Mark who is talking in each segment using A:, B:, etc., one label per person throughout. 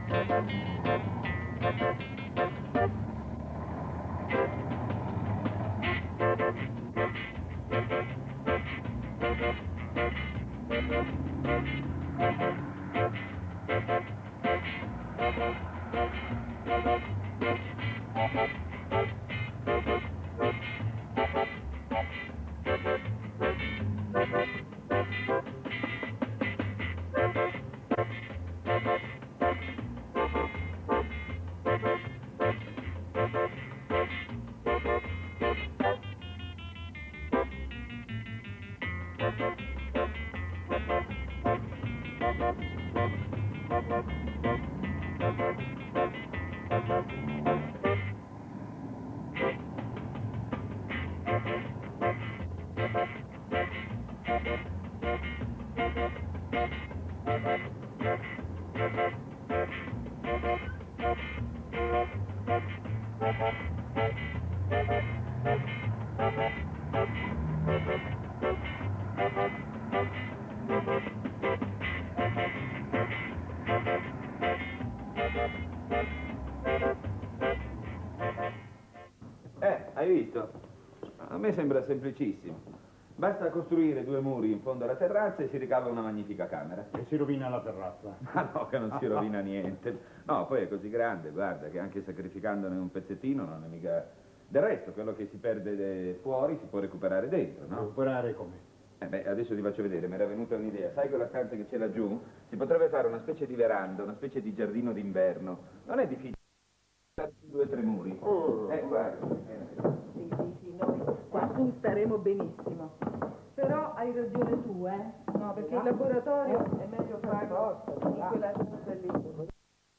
A: Hai visto? A me sembra semplicissimo. Basta costruire 2 muri in fondo alla terrazza e si ricava una magnifica camera.
B: E si rovina la terrazza.
A: Ma no, che non si rovina niente. No, poi è così grande, guarda, che anche sacrificandone un pezzettino non è mica... Del resto, quello che si perde fuori si può recuperare dentro, no?
B: Recuperare come?
A: Adesso ti faccio vedere, mi era venuta un'idea. Sai quella stanza che c'è laggiù? Si potrebbe fare una specie di veranda, una specie di giardino d'inverno. Non è difficile. 2 o 3 muri. Guarda.
C: Sì, noi qua su staremo benissimo. Però hai ragione tu, No, perché il laboratorio è meglio farlo in quella stanza lì.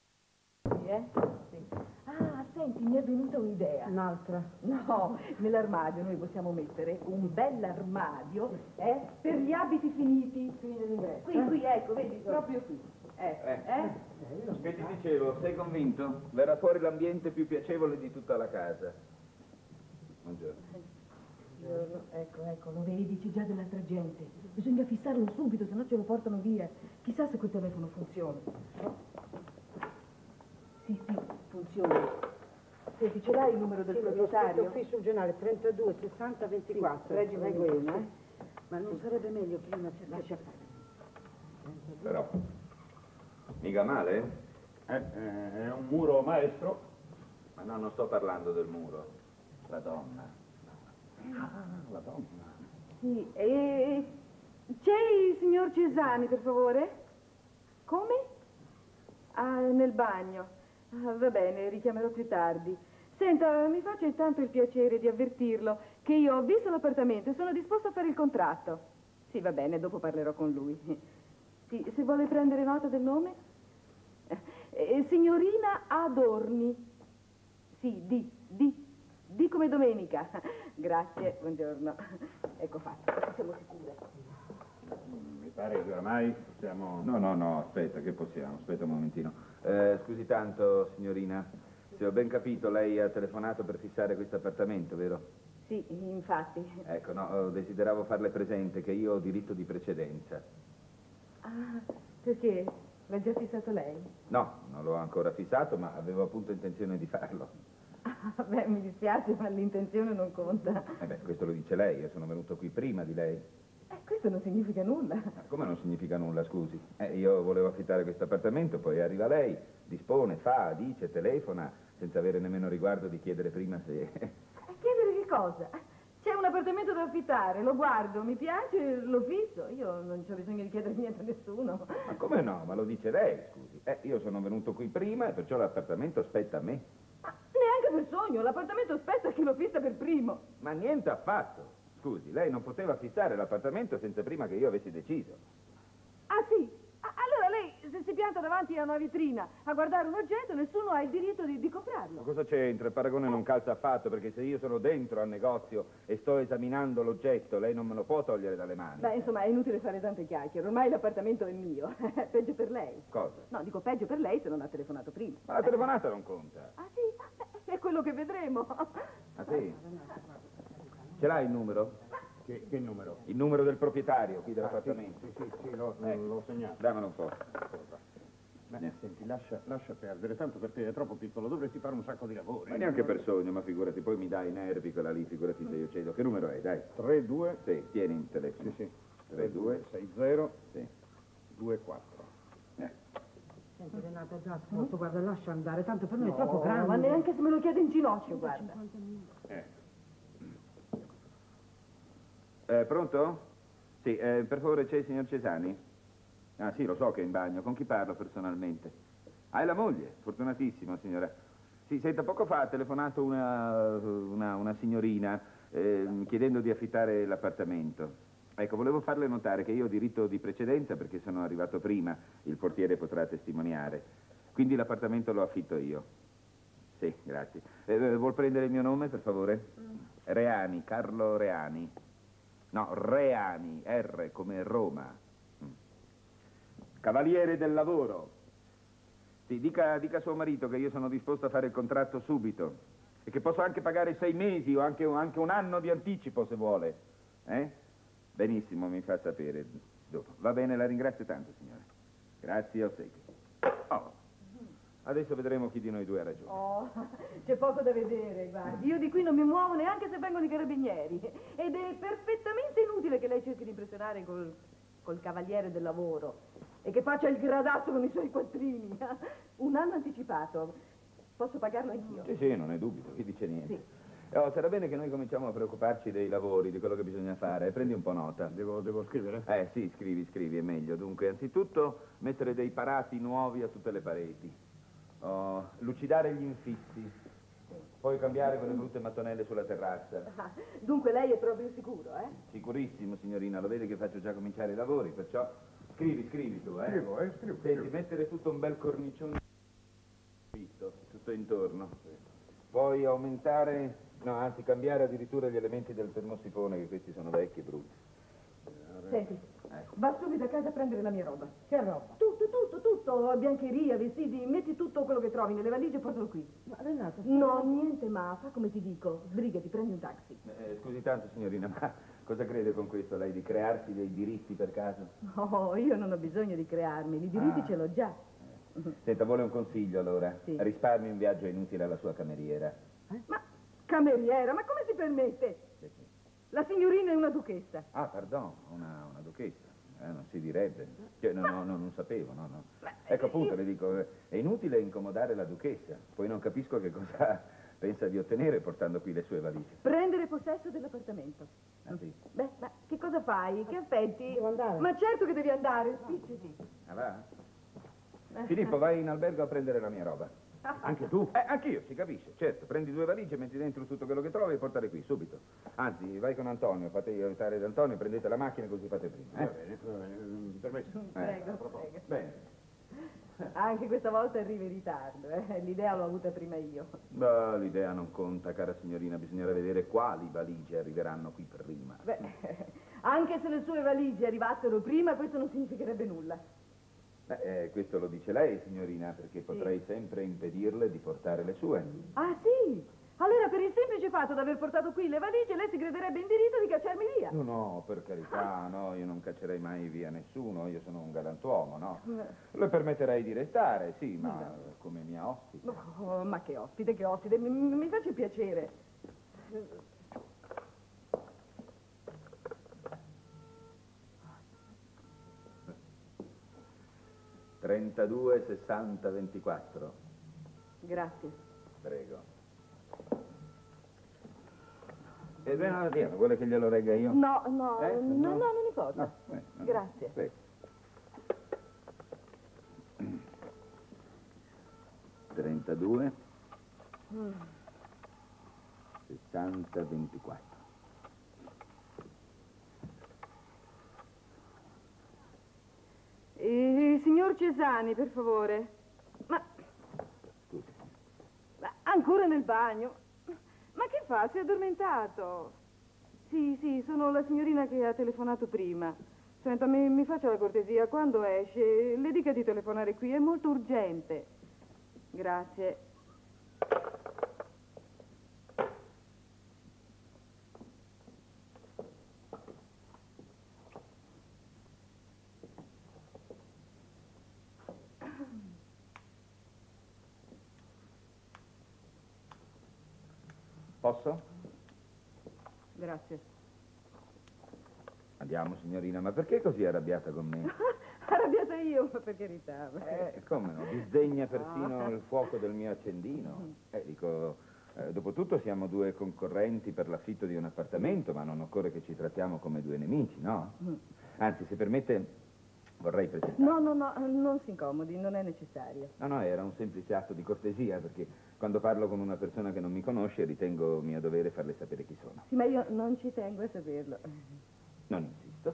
C: Sì. Ah, senti, mi è venuta un'idea.
D: Un'altra?
C: No, nell'armadio noi possiamo mettere un bell'armadio, per gli abiti finiti.
D: Qui nell'ingresso.
C: Qui, ecco, vedi, proprio qui.
A: Che ti dicevo, sei convinto? Verrà fuori l'ambiente più piacevole di tutta la casa. Buongiorno.
C: Ecco, lo vedi, c'è già dell'altra gente. Bisogna fissarlo subito, se no ce lo portano via. Chissà se quel telefono funziona. Sì, funziona. Senti, ce l'hai il numero del proprietario?
D: L'ho qui sul giornale, 32 60 24.
C: Sì,
D: prego io, Ma non sarebbe meglio prima se lascia fare.
A: Però, mica male?
B: È un muro maestro.
A: Ma no, non sto parlando del muro. La donna.
B: La donna.
C: Sì, c'è il signor Cesani, per favore? Come? Ah, nel bagno. Ah, va bene, richiamerò più tardi. Senta, mi faccia intanto il piacere di avvertirlo che io ho visto l'appartamento e sono disposto a fare il contratto. Sì, va bene, dopo parlerò con lui. Sì, se vuole prendere nota del nome? Signorina Adorni. Sì, di come domenica. Grazie, buongiorno. Ecco fatto, siamo sicure.
B: Mi pare che oramai possiamo...
A: No, aspetta, che possiamo? Aspetta un momentino. Scusi tanto, signorina. Se ho ben capito, lei ha telefonato per fissare questo appartamento, vero?
C: Sì, infatti.
A: Ecco, no, desideravo farle presente che io ho diritto di precedenza.
C: Ah, perché? L'ha già fissato lei?
A: No, non l'ho ancora fissato, ma avevo appunto intenzione di farlo.
C: Ah, beh, mi dispiace, ma l'intenzione non conta.
A: Questo lo dice lei, io sono venuto qui prima di lei.
C: Questo non significa nulla.
A: Ma come non significa nulla, scusi? Io volevo affittare questo appartamento, poi arriva lei, dispone, fa, dice, telefona, senza avere nemmeno riguardo di chiedere prima se...
C: Chiedere che cosa? C'è un appartamento da affittare, lo guardo, mi piace, lo fisso. Io non c'ho bisogno di chiedere niente a nessuno.
A: Ma come no? Ma lo dice lei, scusi. Io sono venuto qui prima e perciò l'appartamento aspetta a me.
C: Ma neanche per sogno, l'appartamento aspetta chi lo fissa per primo.
A: Ma niente affatto. Scusi, lei non poteva affittare l'appartamento senza prima che io avessi deciso.
C: Ah, sì? Allora lei, se si pianta davanti a una vetrina a guardare un oggetto, nessuno ha il diritto di comprarlo.
A: Ma cosa c'entra? Il paragone non calza affatto, perché se io sono dentro al negozio e sto esaminando l'oggetto, lei non me lo può togliere dalle mani.
C: Beh, insomma, è inutile fare tante chiacchiere. Ormai l'appartamento è mio. Peggio per lei.
A: Cosa?
C: No, dico peggio per lei se non ha telefonato prima.
A: Ma la telefonata non conta.
C: Ah, sì? È quello che vedremo.
A: Ah, sì? Ce l'hai il numero?
B: Che numero?
A: Il numero del proprietario qui dell'appartamento.
B: Sì, l'ho segnato.
A: Dammelo un po'.
B: Ma senti, lascia perdere, tanto perché è troppo piccolo, dovresti fare un sacco di lavori.
A: Ma neanche per sogno, ma figurati, poi mi dai i nervi quella lì, figurati se io cedo. Che numero è, dai?
B: 3-2.
A: Sì, tieni il telefono.
B: Sì.
A: 3-2.
B: 6-0.
A: Sì.
B: 2-4.
D: Senti Renato, già ascolto, guarda, lascia andare, tanto per noi è troppo grande.
C: Ma neanche se me lo chiede in ginocchio, guarda.
A: Pronto? Sì, per favore c'è il signor Cesani? Ah sì, lo so che è in bagno. Con chi parlo personalmente? Ah, è la moglie. Fortunatissimo, signora. Sì, senta, poco fa ha telefonato una signorina chiedendo di affittare l'appartamento. Ecco, volevo farle notare che io ho diritto di precedenza perché sono arrivato prima, il portiere potrà testimoniare. Quindi l'appartamento lo affitto io. Sì, grazie. Vuol prendere il mio nome, per favore? Reani, Carlo Reani. No, Reani, R come Roma. Cavaliere del lavoro. Sì, dica a suo marito che io sono disposto a fare il contratto subito e che posso anche pagare 6 mesi o anche un anno di anticipo se vuole. Benissimo, mi fa sapere dopo. Va bene, la ringrazio tanto, signore. Grazie, ossequio. Oh. Adesso vedremo chi di noi due ha ragione.
C: Oh, c'è poco da vedere, guardi. Io di qui non mi muovo neanche se vengono i carabinieri. Ed è perfettamente inutile che lei cerchi di impressionare col cavaliere del lavoro e che faccia il gradasso con i suoi quattrini. Un anno anticipato. Posso pagarlo anch'io?
A: Sì, non è dubito, chi dice niente.
C: Sì.
A: Sarà bene che noi cominciamo a preoccuparci dei lavori, di quello che bisogna fare. Prendi un po' nota.
B: Devo scrivere?
A: Sì, scrivi, è meglio. Dunque, anzitutto, mettere dei parati nuovi a tutte le pareti. Lucidare gli infissi. Poi cambiare quelle brutte mattonelle sulla terrazza.
C: Ah, dunque lei è proprio sicuro, eh?
A: Sicurissimo, signorina, lo vede che faccio già cominciare i lavori, perciò scrivi tu,
B: Scrivo.
A: Senti, mettere tutto un bel cornicione tutto intorno. Poi aumentare, no, anzi cambiare addirittura gli elementi del termosifone, che questi sono vecchi e brutti.
C: Senti, va subito a casa a prendere la mia roba.
D: Che roba?
C: Tutto, biancheria, vestiti, metti tutto quello che trovi nelle valigie e portalo qui.
D: Ma Renato...
C: No, niente, ma fa come ti dico, sbrigati, prendi un taxi.
A: Scusi tanto, signorina, ma cosa crede con questo lei, di crearsi dei diritti per caso?
C: Oh, io non ho bisogno di crearmi, i diritti ce l'ho già.
A: Senta, vuole un consiglio allora?
C: Sì.
A: Risparmi un viaggio inutile alla sua cameriera.
C: Ma, cameriera, ma come si permette? La signorina è una duchessa.
A: Ah, pardon, una duchessa. Non si direbbe. Cioè, non sapevo, no. Ecco, appunto, le dico, è inutile incomodare la duchessa. Poi non capisco che cosa pensa di ottenere portando qui le sue valigie.
C: Prendere possesso dell'appartamento.
A: Ah, sì?
C: Beh, ma che cosa fai? Che aspetti?
D: Devo andare.
C: Ma certo che devi andare, spicciati.
A: Ah, va? Filippo, vai in albergo a prendere la mia roba.
B: Anche tu?
A: Anch'io, si capisce, certo. Prendi 2 valigie, metti dentro tutto quello che trovi e portale qui, subito. Anzi, vai con Antonio, fate aiutare da Antonio, prendete la macchina così fate prima.
B: Va bene, permesso.
C: Prego.
A: Bene.
C: Anche questa volta arrivi in ritardo, L'idea l'ho avuta prima io.
A: Beh, l'idea non conta, cara signorina, bisognerà vedere quali valigie arriveranno qui prima.
C: Beh, anche se le sue valigie arrivassero prima, questo non significherebbe nulla.
A: Questo lo dice lei, signorina, perché potrei sempre impedirle di portare le sue.
C: Ah, sì? Allora, per il semplice fatto di aver portato qui le valigie, lei si crederebbe in diritto di cacciarmi via.
A: No, per carità, no, io non caccerei mai via nessuno, io sono un galantuomo, no? Le permetterei di restare, sì, ma come mia ospite.
C: Oh, ma che ospite, mi faccia piacere.
A: 32 60 24.
C: Grazie.
A: Prego. Via, vuole che glielo regga io?
C: No,
A: No?
C: non importa.
A: No,
C: Grazie.
A: Prego. 32 60 24.
C: Signor Cesani, per favore.
A: Scusi.
C: Ma ancora nel bagno? Ma che fa? Si è addormentato? Sì, sono la signorina che ha telefonato prima. Senta, mi faccia la cortesia, quando esce, le dica di telefonare qui, è molto urgente. Grazie.
A: Posso?
C: Grazie.
A: Andiamo, signorina, ma perché così arrabbiata con me?
C: Arrabbiata io, ma per carità.
A: Come no? Disdegna persino il fuoco del mio accendino. Dico, dopotutto siamo due concorrenti per l'affitto di un appartamento, ma non occorre che ci trattiamo come due nemici, no? Anzi, se permette, vorrei presentare.
C: No, non si incomodi, non è necessario.
A: No, era un semplice atto di cortesia, perché quando parlo con una persona che non mi conosce, ritengo mio dovere farle sapere chi sono.
C: Sì, ma io non ci tengo a saperlo.
A: Non insisto.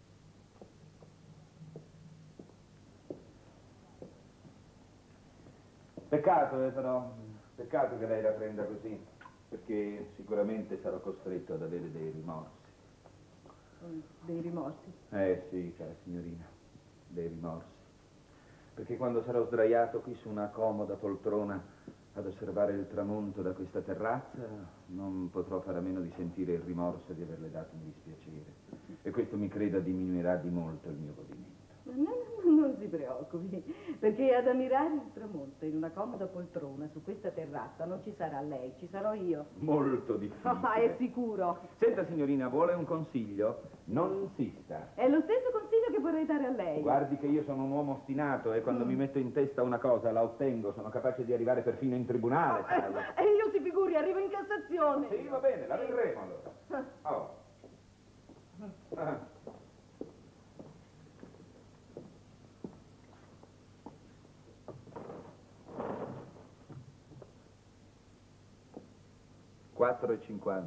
A: Peccato, però, peccato che lei la prenda così, perché sicuramente sarò costretto ad avere dei rimorsi.
C: Dei rimorsi?
A: Sì, cara signorina, dei rimorsi. Perché quando sarò sdraiato qui su una comoda poltrona ad osservare il tramonto da questa terrazza, non potrò fare a meno di sentire il rimorso di averle dato un dispiacere. E questo, mi creda, diminuirà di molto il mio godimento.
C: Non si preoccupi, perché ad ammirare il tramonto in una comoda poltrona su questa terrazza non ci sarà lei, ci sarò io.
A: Molto difficile.
C: È sicuro.
A: Senta, signorina, vuole un consiglio? Non insista.
C: È lo stesso consiglio che vorrei dare a lei.
A: Guardi che io sono un uomo ostinato e quando mi metto in testa una cosa la ottengo, sono capace di arrivare perfino in tribunale.
C: E io, si figuri, arrivo in Cassazione.
A: Sì, va bene, la vedremo allora. Oh. Ah. €4,50.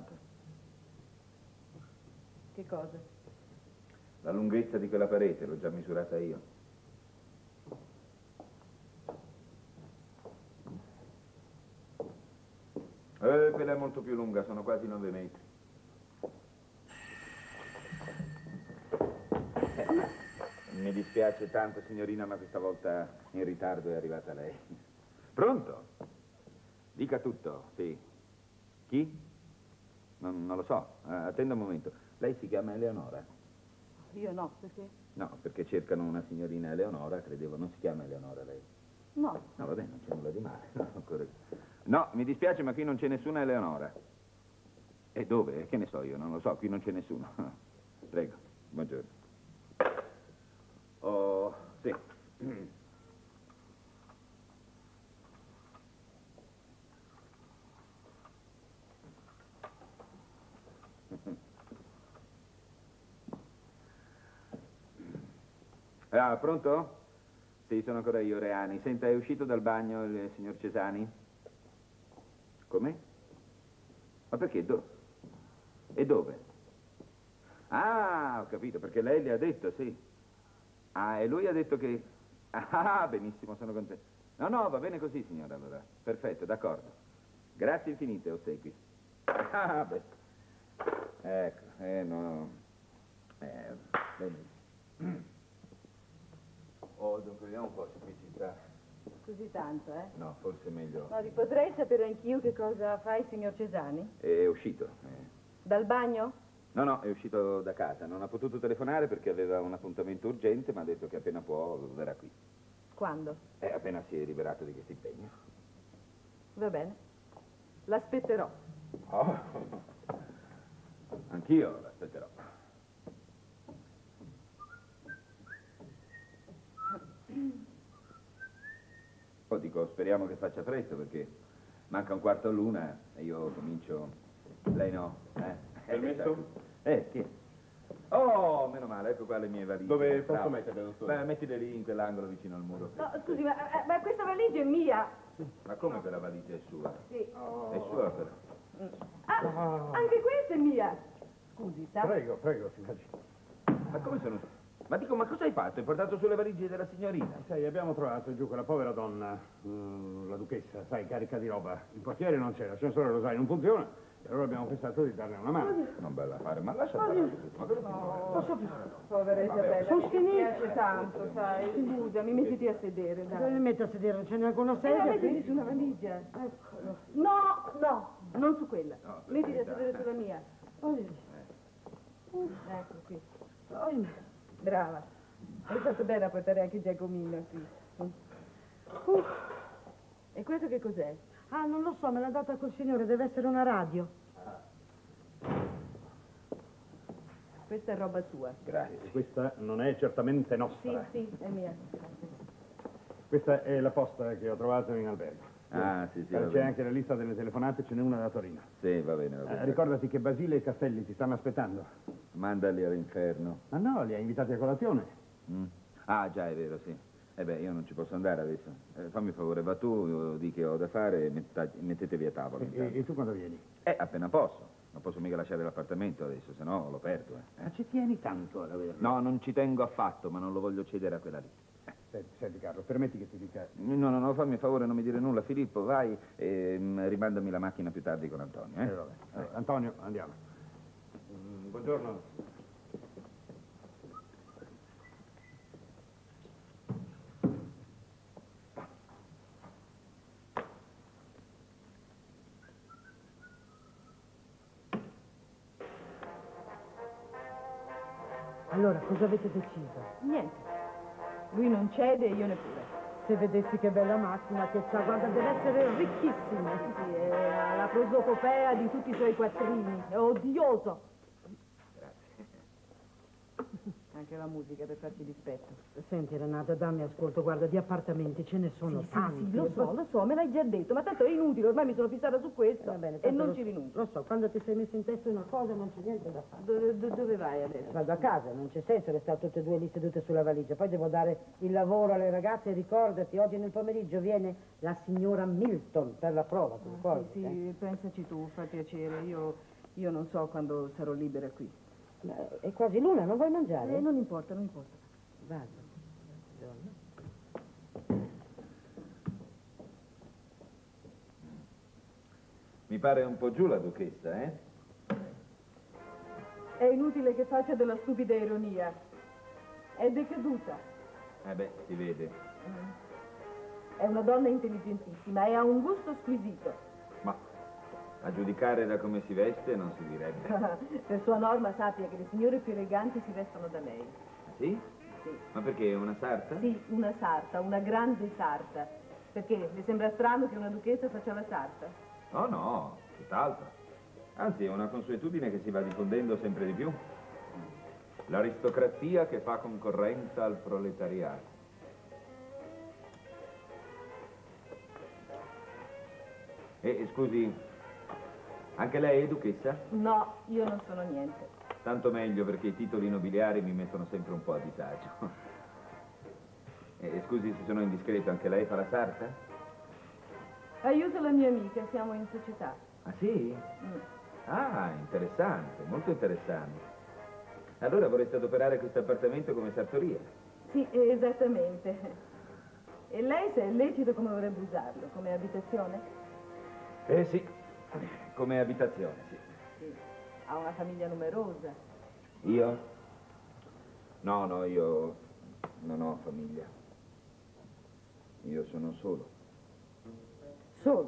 C: Che cosa?
A: La lunghezza di quella parete, l'ho già misurata io. Quella è molto più lunga, sono quasi 9 metri. Mi dispiace tanto, signorina, ma questa volta in ritardo è arrivata lei. Pronto? Dica tutto, sì. Chi? Non lo so, attenda un momento. Lei si chiama Eleonora?
C: Io no, perché?
A: No, perché cercano una signorina Eleonora, credevo. Non si chiama Eleonora lei?
C: No.
A: No, va bene, non c'è nulla di male. No, mi dispiace, ma qui non c'è nessuna Eleonora. E dove? Che ne so io, non lo so, qui non c'è nessuno. Prego, buongiorno. Oh, sì. Ah, pronto? Sì, sono ancora io, Reani. Senta, è uscito dal bagno il signor Cesani? Come? Ma perché? E dove? Ah, ho capito, perché lei le ha detto, sì. Ah, e lui ha detto che... Ah, benissimo, sono contento. No, va bene così, signora, allora. Perfetto, d'accordo. Grazie infinite, ossequi. Ah, beh. Ecco, no. Benissimo. Oh, dunque, vediamo un po' se qui ci sta.
C: Così tanto, eh?
A: No, forse è meglio.
C: No, potrei sapere anch'io che cosa fa il signor Cesani?
A: È uscito.
C: Dal bagno?
A: No, è uscito da casa. Non ha potuto telefonare perché aveva un appuntamento urgente, ma ha detto che appena può verrà qui.
C: Quando?
A: Appena si è liberato di questo impegno.
C: Va bene. L'aspetterò.
A: Oh, anch'io l'aspetterò. Oh, dico, speriamo che faccia presto perché manca un quarto all'una e io comincio. Lei no?
B: Permesso?
A: Chi? Oh, meno male, ecco qua le mie valigie.
B: Dove posso
A: Bravo.
B: metterle, dottore?
A: Beh, mettile lì in quell'angolo vicino al muro.
C: No, scusi, ma questa valigia è mia.
A: Ma come quella valigia è sua?
C: Sì.
A: È sua però.
C: Ah, anche questa è mia. Scusi, sa?
B: Prego, signori.
A: Ma come sono? Ma dico, ma cosa hai fatto? Hai portato sulle valigie della signorina?
B: Sai, abbiamo trovato giù quella povera donna, la duchessa, sai, carica di roba. Il portiere non c'era, l'ascensore, lo sai, non funziona. E allora abbiamo pensato di darle una mano.
A: Non bella fare, ma lascia parlare. Ma cosa
C: Povera Isabella, mi piace tanto, sai. Scusami, mettiti a sedere,
D: Dove
C: dai.
D: mi metto a sedere? Non c'è neanche una sedia
C: Mettiti
D: qui?
C: su una valigia. Eccolo. No, non su quella.
A: No, per
C: Mettiti a
A: carità.
C: sedere sulla mia. Ecco qui. Brava. Hai fatto bene a portare anche Giacomino qui. E questo che cos'è?
D: Ah, non lo so, me l'ha data col signore, deve essere una radio.
C: Questa è roba sua.
A: Grazie.
B: Questa non è certamente nostra.
C: Sì, è mia.
B: Questa è la posta che ho trovato in albergo.
A: Ah, sì, va
B: C'è
A: bene.
B: anche la lista delle telefonate, ce n'è una da Torino.
A: Sì, va bene, va bene.
B: Ricordati che Basile e Castelli ti stanno aspettando.
A: Mandali all'inferno.
B: Ma no, li ha invitati a colazione.
A: Mm. Ah, già, è vero, sì. Io non ci posso andare adesso. Fammi un favore, va tu, io di che ho da fare e mettetevi a tavola. intanto.
B: E tu quando vieni?
A: Appena posso. Non posso mica lasciare l'appartamento adesso, se no lo perdo.
B: Ma ci tieni tanto ad averlo?
A: No, non ci tengo affatto, ma non lo voglio cedere a quella lì.
B: Senti Carlo, permetti che ti dica...
A: No, fammi un favore, non mi dire nulla. Filippo, vai e rimandami la macchina più tardi con Antonio.
B: vabbè. Allora, Antonio, andiamo. Buongiorno.
D: Allora, cosa avete deciso?
C: Niente. Lui non cede e io neppure.
D: Se vedessi che bella macchina che c'ha, guarda, deve essere ricchissima.
C: Sì, è la prosopopea di tutti i suoi quattrini. È odioso. Anche la musica per farci dispetto.
D: Senti Renata, dammi ascolto, guarda, di appartamenti ce ne sono tanti.
C: Sì, lo so, me l'hai già detto, ma tanto è inutile, ormai mi sono fissata su questo.
D: Va bene,
C: e
D: tanto
C: non ci rinuncio.
D: Lo so, quando ti sei messo in testa una cosa non c'è niente da fare.
C: Dove vai adesso?
D: Vado a casa, non c'è senso restare tutte e due lì sedute sulla valigia. Poi devo dare il lavoro alle ragazze e ricordati, oggi nel pomeriggio viene la signora Milton per la prova, ti ricordi?
C: Sì, pensaci tu, fa piacere. Io non so quando sarò libera qui.
D: È quasi l'una, non vuoi mangiare?
C: Non importa, non importa.
D: Vado.
A: Mi pare un po' giù la duchessa, eh?
C: È inutile che faccia della stupida ironia. È decaduta.
A: Si vede.
C: È una donna intelligentissima e ha un gusto squisito.
A: Ma a giudicare da come si veste non si direbbe.
C: Per sua norma sappia che le signore più eleganti si vestono da lei.
A: Sì?
C: Sì.
A: Ma perché, è una sarta?
C: Sì, una sarta, una grande sarta. Perché? Le sembra strano che una duchessa faccia la sarta?
A: Oh no, tutt'altro. Anzi, è una consuetudine che si va diffondendo sempre di più. L'aristocrazia che fa concorrenza al proletariato. Scusi, anche lei è duchessa?
C: No, io non sono niente.
A: Tanto meglio perché i titoli nobiliari mi mettono sempre un po' a disagio. Scusi se sono indiscreto, anche lei fa la sarta?
C: Aiuto la mia amica, siamo in società.
A: Ah sì? Ah, interessante, molto interessante. Allora vorreste adoperare questo appartamento come sartoria?
C: Sì, esattamente. E lei, se è lecito, come vorrebbe usarlo? Come abitazione?
A: Sì, come abitazione, sì.
C: Sì. Ha una famiglia numerosa.
A: Io? No, io non ho famiglia. Io sono solo.
C: Solo.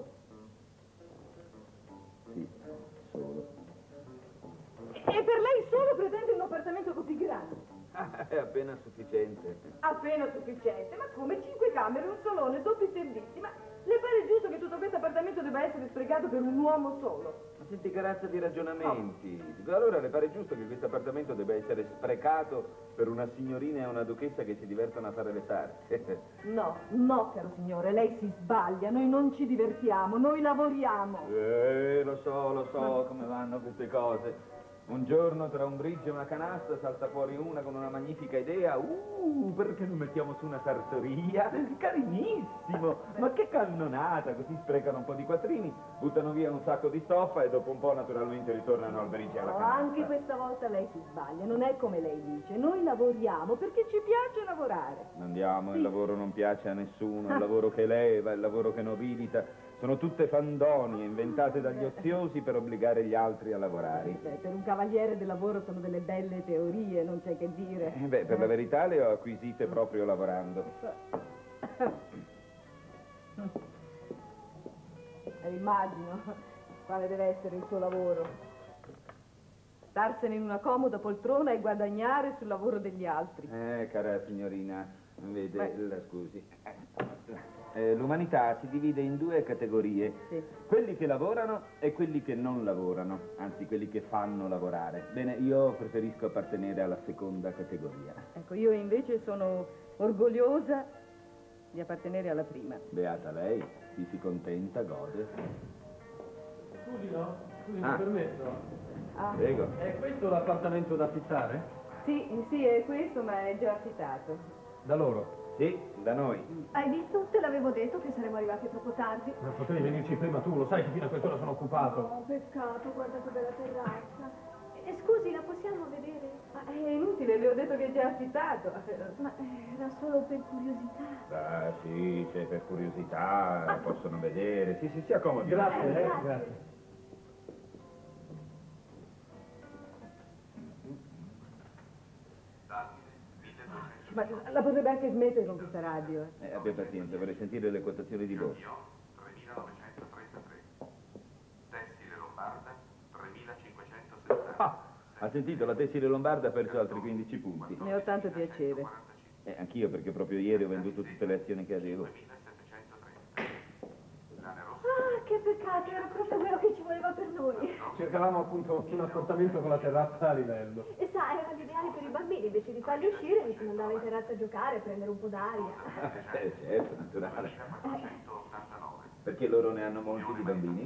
A: Sì, solo.
C: E per lei solo pretende un appartamento così grande?
A: È appena sufficiente.
C: Appena sufficiente. Ma come 5 camere, un salone, doppi servizi? Ma le pare giusto che tutto questo appartamento debba essere sprecato per un uomo solo?
A: Ma senti che razza di ragionamenti? Dico, allora le pare giusto che questo appartamento debba essere sprecato per una signorina e una duchessa che si divertono a fare le sarte?
C: No, caro signore, lei si sbaglia. Noi non ci divertiamo, noi lavoriamo.
A: Lo so come vanno queste cose. Un giorno tra un bridge e una canasta salta fuori una con una magnifica idea. Perché non mettiamo su una sartoria? Carinissimo! Ma che cannonata! Così sprecano un po' di quattrini, buttano via un sacco di stoffa e dopo un po' naturalmente ritornano al bridge e alla canasta.
C: Anche questa volta lei si sbaglia, non è come lei dice. Noi lavoriamo perché ci piace lavorare.
A: Andiamo, il lavoro non piace a nessuno, è il lavoro che eleva, è il lavoro che nobilita. Sono tutte fandonie inventate dagli oziosi per obbligare gli altri a lavorare.
C: Per un cavaliere del lavoro sono delle belle teorie, non c'è che dire.
A: Per la verità le ho acquisite proprio lavorando.
C: Immagino quale deve essere il suo lavoro. Starsene in una comoda poltrona e guadagnare sul lavoro degli altri.
A: Cara signorina, Vede, scusi. L'umanità si divide in due categorie.
C: Sì.
A: Quelli che lavorano e quelli che non lavorano, anzi quelli che fanno lavorare. Bene, io preferisco appartenere alla seconda categoria.
C: Ecco, io invece sono orgogliosa di appartenere alla prima.
A: Beata lei, chi si contenta gode.
E: Scusi, no? Scusi,
A: Ah.
E: mi permetto?
C: Ah,
A: Prego.
E: È questo l'appartamento da affittare?
C: sì, è questo, ma è già affittato.
E: Da loro?
A: Sì, da noi.
F: Hai visto? Te l'avevo detto che saremmo arrivati troppo tardi.
E: Ma potevi venirci prima tu, lo sai che fino a quest'ora sono occupato.
F: Oh, peccato, guarda che bella terrazza. Scusi, la possiamo vedere?
C: Ma è inutile, le ho detto che è già affittato.
F: Ma era solo per curiosità.
A: Ah, sì, se per curiosità la possono vedere. Sì, si accomodi.
E: Grazie,
F: grazie.
E: grazie.
C: Ma la potrebbe anche smettere con questa radio.
A: Abbia pazienza, vorrei sentire le quotazioni di voce.
G: 3933. Tessile Lombarda 3560.
A: Ah, ha sentito? La tessile lombarda ha perso altri 15 punti.
C: Ne ho tanto piacere.
A: Anch'io, perché proprio ieri ho venduto tutte le azioni che avevo.
G: 2730. Lane rosse.
F: Ah, che peccato, era proprio quello che ci voleva per noi.
E: Cercavamo appunto un appartamento con la terrazza a livello.
F: E sa, era l'ideale per i bambini, invece di farli uscire, mi se ne andava in terrazza a giocare, a prendere un po' d'aria.
A: Certo, naturale.
G: 489.
A: Perché loro ne hanno molti di bambini?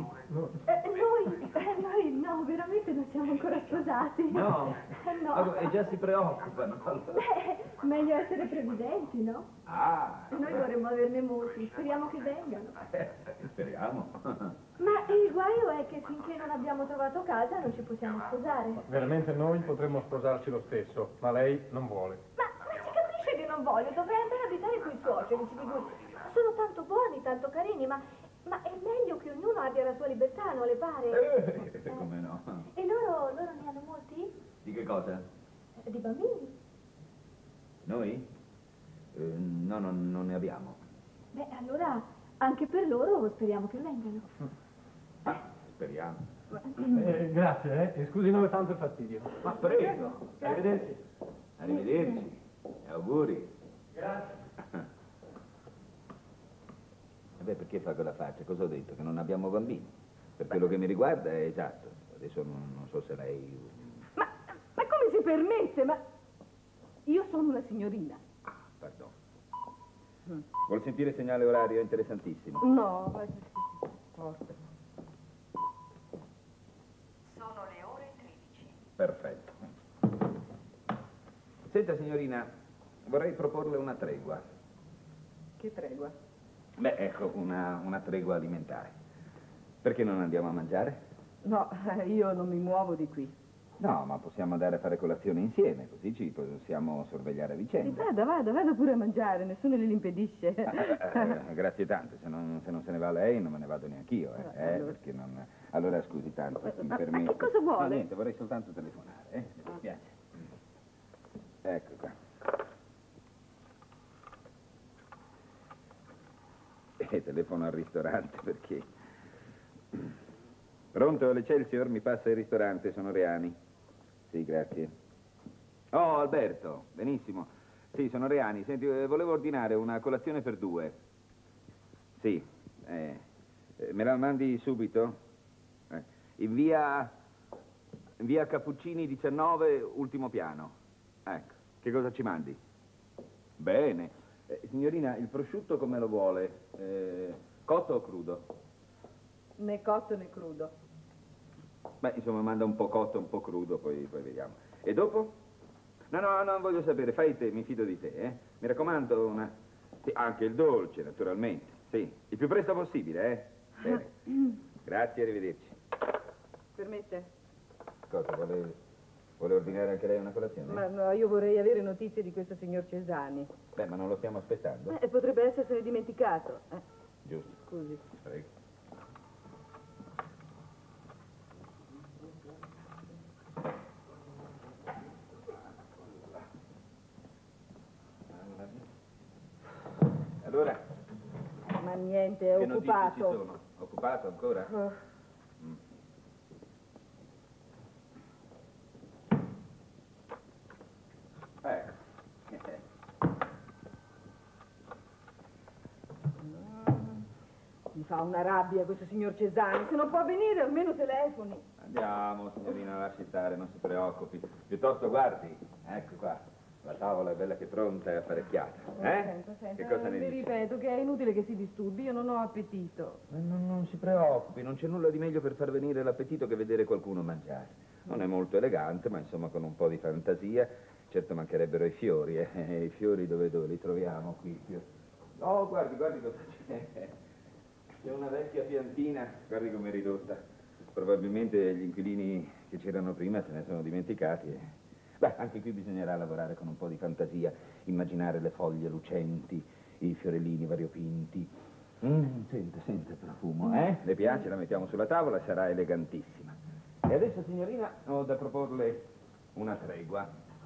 F: Noi no, veramente non siamo ancora sposati.
E: No?
F: No.
E: E già si preoccupano.
F: Meglio essere previdenti, no?
A: Ah,
F: Noi vorremmo averne molti, speriamo che vengano.
A: speriamo.
F: Ma il guaio è che finché non abbiamo trovato casa non ci possiamo sposare.
E: Veramente noi potremmo sposarci lo stesso, ma lei non vuole.
F: Ma si capisce che non voglio, dovrei andare a abitare con i suoceri, si figuri. Sono tanto buoni, tanto carini, ma è meglio che ognuno abbia la sua libertà, non le pare?
A: Come no?
F: E loro ne hanno molti?
A: Di che cosa?
F: Di bambini?
A: Noi? No, non ne abbiamo.
F: Beh, allora anche per loro speriamo che vengano.
A: Speriamo.
E: Grazie, E scusi noi tanto il fastidio.
A: Ma prego.
E: Arrivederci.
A: Arrivederci. Auguri.
E: Grazie.
A: Vabbè, perché fa quella faccia? Cosa ho detto? Che non abbiamo bambini. Per quello che mi riguarda è esatto. Adesso non so se lei...
C: Ma come si permette? Ma io sono una signorina.
A: Pardon. Vuol sentire segnale orario? È interessantissimo.
C: No, forse.
H: Sono le ore 13.
A: Perfetto. Senta, signorina, vorrei proporle una tregua.
C: Che tregua.
A: Beh, ecco, una tregua alimentare. Perché non andiamo a mangiare?
C: No, io non mi muovo di qui.
A: No, ma possiamo andare a fare colazione insieme, così ci possiamo sorvegliare a
C: Sì,
A: vicenda.
C: vada pure a mangiare, nessuno gliel'impedisce.
A: Grazie tante, se non se ne va lei non me ne vado neanch'io,
C: Allora.
A: perché non... Allora scusi tanto, se mi
C: Ma
A: permette.
C: che cosa vuole?
A: No, niente, vorrei soltanto telefonare, Mi dispiace. Ecco qua. Telefono al ristorante perché... Pronto, l'Eccelsior? Mi passa il ristorante, sono Reani. Sì, grazie. Oh, Alberto, benissimo. Sì, sono Reani. Senti, volevo ordinare una colazione per due. Sì, me la mandi subito? In via Cappuccini 19, ultimo piano. Ecco, che cosa ci mandi? Bene. Signorina, il prosciutto come lo vuole? Cotto o crudo?
C: Né cotto né crudo.
A: Beh, insomma, manda un po' cotto, un po' crudo, poi vediamo. E dopo? No, non voglio sapere, fai te, mi fido di te, Mi raccomando, una... Sì, anche il dolce, naturalmente. Sì, il più presto possibile, Bene. Grazie, arrivederci.
C: Permette?
A: Cosa, vuole ordinare anche lei una colazione?
C: Ma no, io vorrei avere notizie di questo signor Cesani.
A: Beh, ma non lo stiamo aspettando?
C: Potrebbe essersene dimenticato.
A: Giusto.
C: Scusi.
A: Prego. Allora,
C: Ma niente, è
A: che notizie ci
C: occupato.
A: sono? Occupato ancora? Ecco.
C: fa una rabbia questo signor Cesani. Se non può venire, almeno telefoni.
A: Andiamo, signorina, lasci stare, non si preoccupi. Piuttosto guardi, ecco qua, la tavola è bella che pronta e apparecchiata.
C: Senta,
A: Che cosa ne
C: le
A: dici?
C: ripeto che è inutile che si disturbi, io non ho appetito.
A: Non si preoccupi, non c'è nulla di meglio per far venire l'appetito che vedere qualcuno mangiare. Non è molto elegante, ma insomma con un po' di fantasia, certo mancherebbero i fiori, I fiori dove li troviamo qui? Oh, guardi cosa c'è. C'è una vecchia piantina, guardi com'è ridotta. Probabilmente gli inquilini che c'erano prima se ne sono dimenticati. Beh, anche qui bisognerà lavorare con un po' di fantasia, immaginare le foglie lucenti, i fiorellini variopinti. Senta il profumo, Le piace? La mettiamo sulla tavola e sarà elegantissima. E adesso, signorina, ho da proporle una tregua.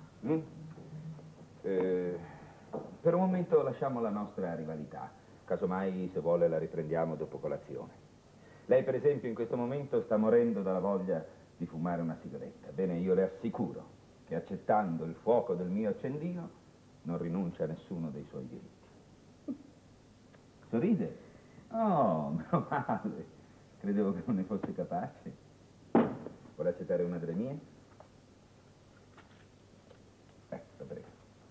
A: Per un momento lasciamo la nostra rivalità. Casomai, se vuole, la riprendiamo dopo colazione. Lei, per esempio, in questo momento sta morendo dalla voglia di fumare una sigaretta. Bene, io le assicuro che accettando il fuoco del mio accendino non rinuncia a nessuno dei suoi diritti. Sorride? Oh, meno male. Credevo che non ne fosse capace. Vuole accettare una delle mie? La prego.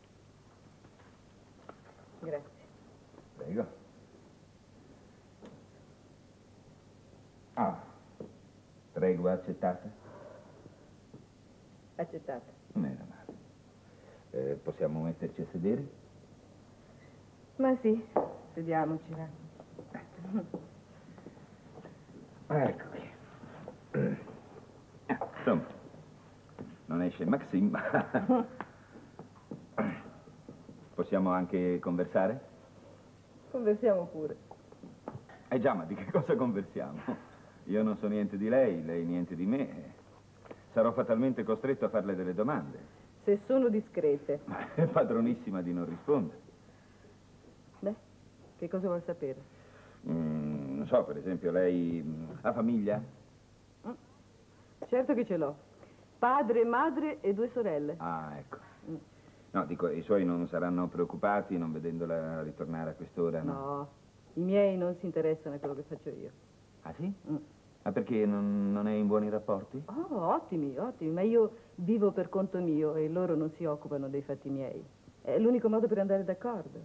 C: Grazie.
A: Prego. Ah, tregua accettata?
C: Accettata.
A: Meno male. Possiamo metterci a sedere?
C: Ma sì, sediamoci.
A: Ecco qui. Insomma, non esce Maxim, ma possiamo anche conversare?
C: Conversiamo pure.
A: Già, ma di che cosa conversiamo? Io non so niente di lei niente di me. Sarò fatalmente costretto a farle delle domande.
C: Se sono discrete.
A: È padronissima di non rispondere.
C: Beh, che cosa vuol sapere?
A: Non so, per esempio, lei ha famiglia?
C: Certo che ce l'ho. Padre, madre e 2 sorelle.
A: Ah, ecco. No, dico, i suoi non saranno preoccupati non vedendola ritornare a quest'ora, no?
C: No, i miei non si interessano a quello che faccio io.
A: Ah, sì? Ah, perché non è in buoni rapporti?
C: Oh, ottimi, ma io vivo per conto mio e loro non si occupano dei fatti miei. È l'unico modo per andare d'accordo.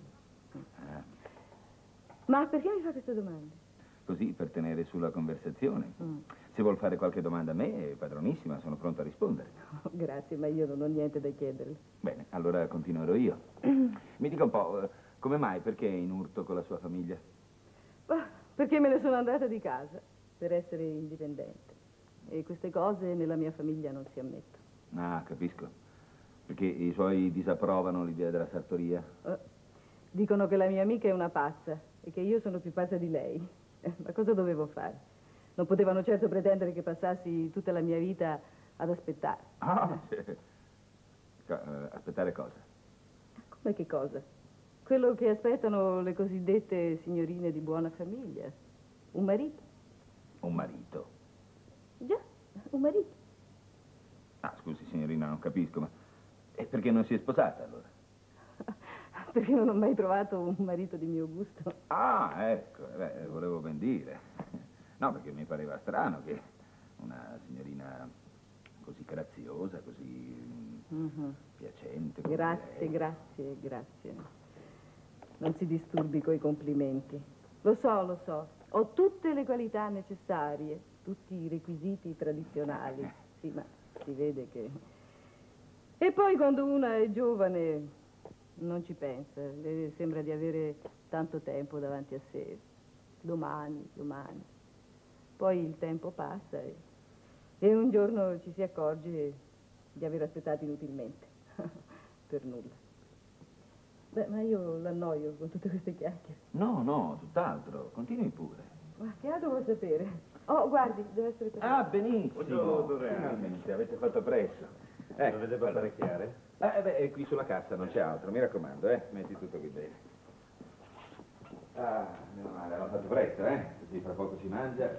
C: Ma perché mi fa queste domande?
A: Così, per tenere sulla conversazione. Se vuol fare qualche domanda a me, padronissima, sono pronto a rispondere.
C: Oh, grazie, ma io non ho niente da chiederle.
A: Bene, allora continuerò io. Mi dica un po', come mai, perché è in urto con la sua famiglia?
C: Perché me ne sono andata di casa, per essere indipendente. E queste cose nella mia famiglia non si ammettono.
A: Ah, capisco. Perché i suoi disapprovano l'idea della sartoria?
C: Dicono che la mia amica è una pazza e che io sono più pazza di lei. Ma cosa dovevo fare? Non potevano certo pretendere che passassi tutta la mia vita ad aspettare.
A: Ah, aspettare cosa?
C: Come che cosa? Quello che aspettano le cosiddette signorine di buona famiglia. Un marito.
A: Un marito?
C: Già, un marito.
A: Ah, scusi, signorina, non capisco, ma... E perché non si è sposata, allora?
C: Perché non ho mai trovato un marito di mio gusto.
A: Ah, ecco, volevo ben dire. No, perché mi pareva strano che una signorina così graziosa, così piacente.
C: Grazie, grazie. Non si disturbi coi complimenti. Lo so. Ho tutte le qualità necessarie, tutti i requisiti tradizionali. Sì, ma si vede che... E poi quando una è giovane non ci pensa, le sembra di avere tanto tempo davanti a sé. Domani. Poi il tempo passa e un giorno ci si accorge di aver aspettato inutilmente. Per nulla. Beh, ma io l'annoio con tutte queste chiacchiere.
A: No, tutt'altro. Continui pure.
C: Ma che altro vuoi sapere? Oh, guardi, deve essere per...
A: Ah, benissimo.
B: Dov'è?
A: Finalmente, avete fatto presto.
B: Lo devo apparecchiare?
A: È qui sulla cassa, non c'è altro. Mi raccomando, metti tutto qui bene. Ah, meno male, l'ho fatto presto, Così fra poco si mangia.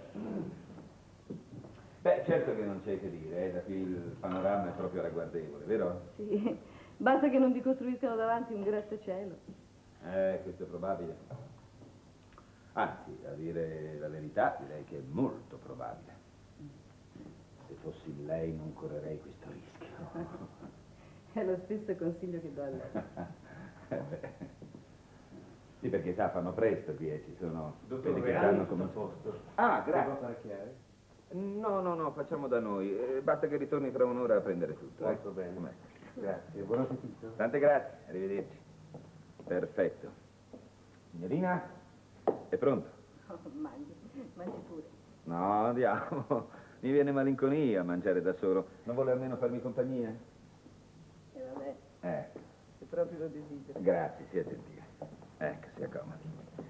A: Beh, certo che non c'è che dire, Da qui il panorama è proprio ragguardevole, vero?
C: Sì, basta che non vi costruiscano davanti un grattacielo.
A: Questo è probabile. Anzi, a dire la verità, direi che è molto probabile. Se fossi lei non correrei questo rischio.
C: È lo stesso consiglio che do a lei.
A: Beh. Sì, perché sa, fanno presto qui e ci sono
E: Dottor
A: quelli che
E: Reali,
A: sanno come...
E: tutto a posto.
A: Ah,
E: Devo
A: grazie.
E: apparecchiare?
A: No, facciamo da noi. Basta che ritorni fra un'ora a prendere tutto.
E: Molto bene.
A: Com'è?
E: Grazie, buon appetito.
A: Tante grazie, arrivederci. Perfetto. Signorina, è pronto?
C: Oh, mangi pure.
A: No, andiamo. Mi viene malinconia a mangiare da solo. Non vuole almeno farmi compagnia?
C: E vabbè, se proprio lo desidero.
A: Grazie, sia gentile. Ecco, si accomodi.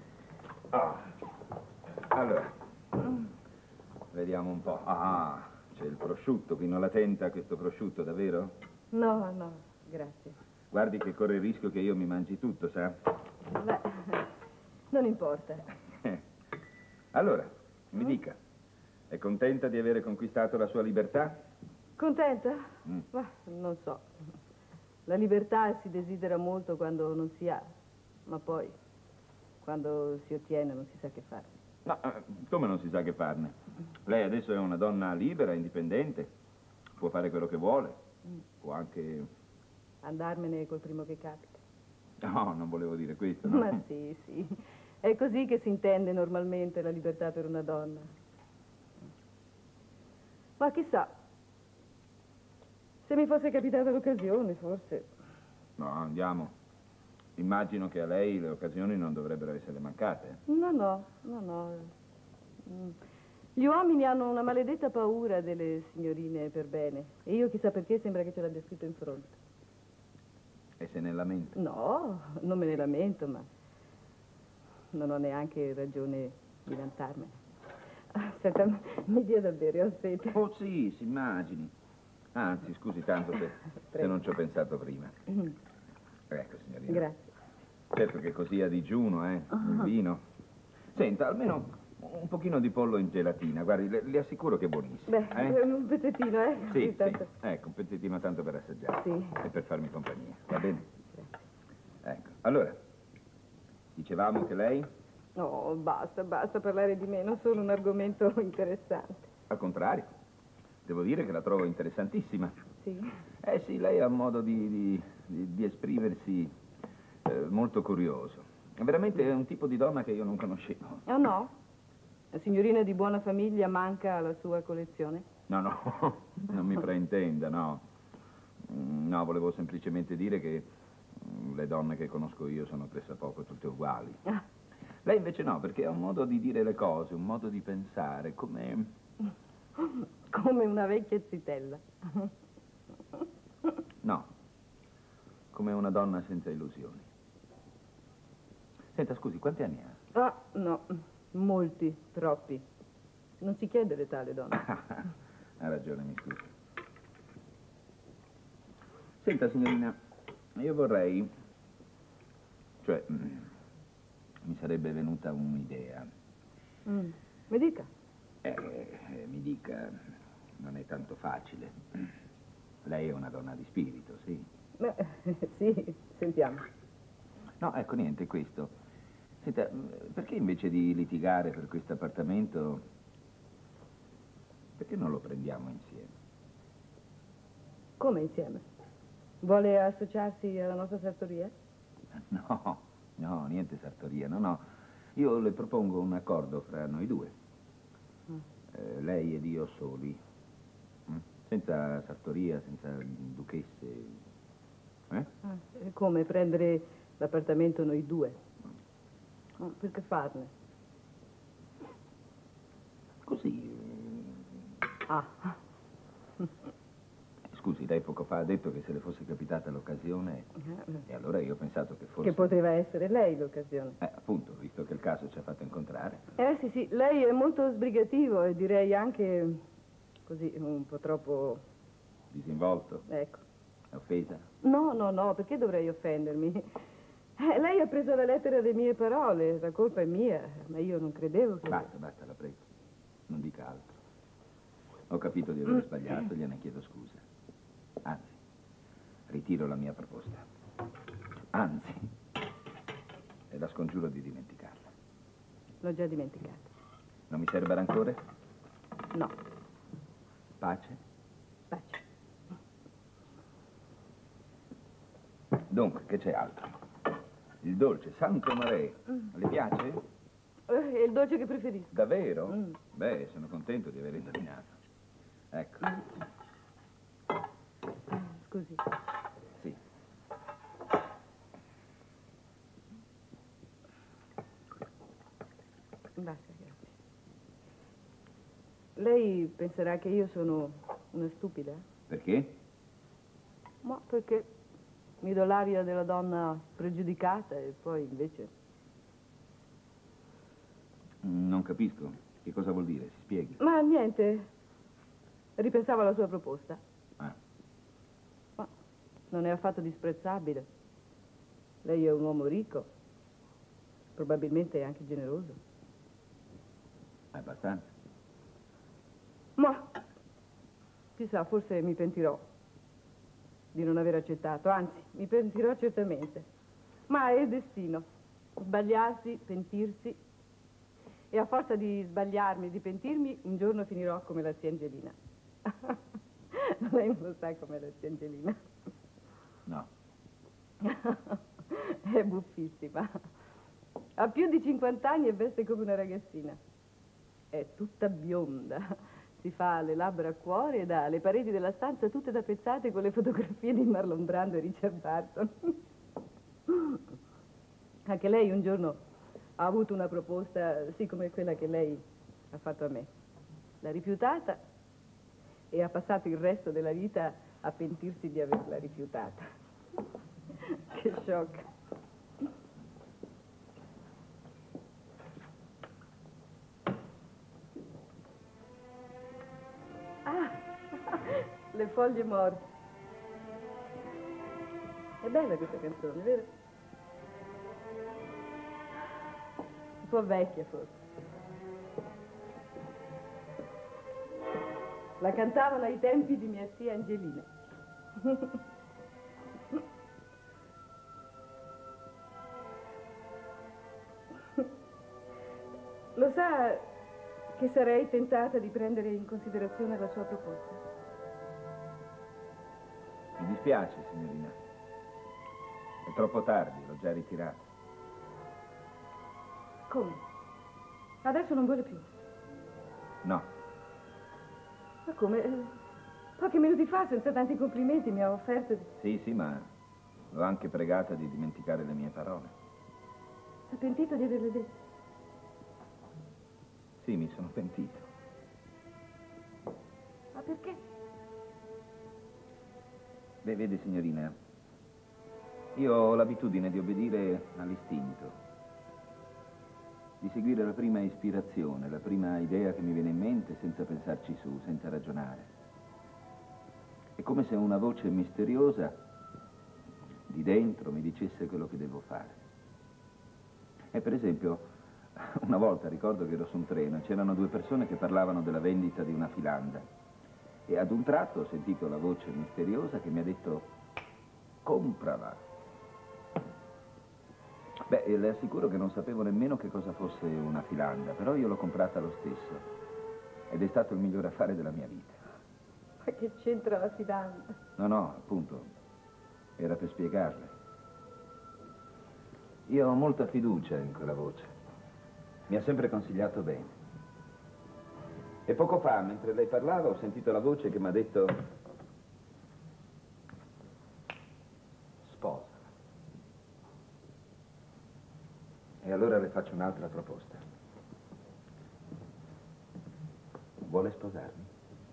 A: Allora, vediamo un po'. Ah, c'è il prosciutto, qui non la tenta questo prosciutto, davvero?
C: No, grazie.
A: Guardi che corre il rischio che io mi mangi tutto, sa?
C: Beh, non importa.
A: Allora, mi dica, è contenta di avere conquistato la sua libertà?
C: Contenta? Ma non so. La libertà si desidera molto quando non si ha, ma poi, quando si ottiene, non si sa che fare.
A: No, come non si sa che farne? Lei adesso è una donna libera, indipendente, può fare quello che vuole, può anche...
C: Andarmene col primo che capita.
A: No, non volevo dire questo, no?
C: Ma sì. È così che si intende normalmente la libertà per una donna. Ma chissà, se mi fosse capitata l'occasione, forse.
A: No, andiamo. Immagino che a lei le occasioni non dovrebbero essere mancate.
C: No. Gli uomini hanno una maledetta paura delle signorine per bene. E io chissà perché sembra che ce l'abbia scritto in fronte.
A: E se ne lamenta?
C: No, non me ne lamento, ma non ho neanche ragione di vantarmene. Senta, mi dia da bere, ho sete.
A: Oh sì, si immagini. Anzi, scusi tanto se non ci ho pensato prima. Ecco, signorina.
C: Grazie.
A: Certo che così a digiuno, il vino. Senta, almeno un pochino di pollo in gelatina, guardi, le assicuro che è buonissimo.
C: Beh, un pezzettino, eh?
A: Sì,
C: tanto.
A: ecco, un pezzettino tanto per assaggiare.
C: Sì.
A: E per farmi compagnia, va bene? Ecco, allora, dicevamo che lei,
C: No, basta parlare di me, non sono un argomento interessante.
A: al contrario, devo dire che la trovo interessantissima.
C: Sì?
A: Sì, lei ha un modo di esprimersi molto curioso. È veramente un tipo di donna che io non conoscevo.
C: Oh no? La signorina di buona famiglia manca alla sua collezione?
A: No, non mi fraintenda, no. No, volevo semplicemente dire che le donne che conosco io sono pressappoco tutte uguali. Lei invece no, perché ha un modo di dire le cose, un modo di pensare, come...
C: Come una vecchia zitella.
A: No, come una donna senza illusioni. Senta, scusi, quanti anni ha?
C: Ah, no, molti, troppi. Non si chiede l'età alle donne.
A: Ha ragione, mi scusi. Senta, signorina, io vorrei... Cioè, mi sarebbe venuta un'idea.
C: Mi dica.
A: Mi dica, non è tanto facile. Lei è una donna di spirito, sì?
C: Beh, sì, sentiamo.
A: No, ecco, niente, questo. Senta, perché invece di litigare per questo appartamento, perché non lo prendiamo insieme?
C: Come insieme? Vuole associarsi alla nostra sartoria?
A: No, niente sartoria, no. Io le propongo un accordo fra noi due. Lei ed io soli. Senza sartoria, senza duchesse.
C: Come? Prendere l'appartamento noi due? Per che farne?
A: Così.
C: Ah.
A: Scusi, lei poco fa ha detto che se le fosse capitata l'occasione, e allora io ho pensato che forse...
C: Che poteva essere lei l'occasione.
A: Appunto, visto che il caso ci ha fatto incontrare.
C: Sì, lei è molto sbrigativo e direi anche così un po' troppo...
A: Disinvolto?
C: Ecco.
A: È offesa?
C: No, perché dovrei offendermi? Lei ha preso la lettera delle mie parole, la colpa è mia, ma io non credevo che...
A: Basta, la prego. Non dica altro. Ho capito di aver sbagliato, gliene chiedo scusa. Anzi, ritiro la mia proposta. Anzi, e la scongiuro di dimenticarla.
C: L'ho già dimenticato.
A: Non mi serve rancore?
C: No,
A: Pace?
C: pace.
A: Dunque, che c'è altro? Il dolce, santo Marè. Le piace?
C: È il dolce che preferisco.
A: Davvero? Beh, sono contento di aver indovinato. Ecco.
C: Scusi.
A: Sì.
C: Basta, grazie. Lei penserà che io sono una stupida?
A: Perché?
C: Ma perché mi do l'aria della donna pregiudicata e poi invece...
A: Non capisco. Che cosa vuol dire? Si spieghi.
C: Ma niente, ripensavo alla sua proposta.
A: Ah,
C: Ma non è affatto disprezzabile. Lei è un uomo ricco, probabilmente anche generoso.
A: abbastanza.
C: Ma, chissà, forse mi pentirò di non aver accettato, anzi, mi pentirò certamente. Ma è il destino, sbagliarsi, pentirsi, e a forza di sbagliarmi e di pentirmi, un giorno finirò come la zia Angelina. Lei non lo sa com'è la zia Angelina.
A: No.
C: È buffissima. Ha più di 50 anni e veste come una ragazzina. È tutta bionda. Si fa le labbra a cuore ed ha le pareti della stanza tutte tappezzate con le fotografie di Marlon Brando e Richard Burton. Anche lei un giorno ha avuto una proposta, sì, come quella che lei ha fatto a me. L'ha rifiutata e ha passato il resto della vita a pentirsi di averla rifiutata. Che shock. Ah, le foglie morte. È bella questa canzone, vero? Un po' vecchia forse. La cantavano ai tempi di mia zia Angelina. Lo sa che sarei tentata di prendere in considerazione la sua proposta?
A: Mi dispiace, signorina. È troppo tardi, l'ho già ritirato.
C: Come? Adesso non vuole più?
A: No.
C: Ma come? Pochi minuti fa, senza tanti complimenti, mi ha offerto di...
A: Sì, ma l'ho anche pregata di dimenticare le mie parole.
C: S'è pentito di averle dette?
A: Sì, mi sono pentito.
C: Ma perché?
A: Beh, vede, signorina, io ho l'abitudine di obbedire all'istinto, di seguire la prima ispirazione, la prima idea che mi viene in mente senza pensarci su, senza ragionare. È come se una voce misteriosa di dentro mi dicesse quello che devo fare. E per esempio, una volta ricordo che ero su un treno e c'erano due persone che parlavano della vendita di una filanda. E ad un tratto ho sentito la voce misteriosa che mi ha detto: comprala. Beh, le assicuro che non sapevo nemmeno che cosa fosse una filanda, però io l'ho comprata lo stesso. Ed è stato il miglior affare della mia vita.
C: Ma che c'entra la filanda?
A: No, appunto, era per spiegarle. Io ho molta fiducia in quella voce. Mi ha sempre consigliato bene. E poco fa, mentre lei parlava, ho sentito la voce che mi ha detto: sposala. E allora le faccio un'altra proposta. Vuole sposarmi?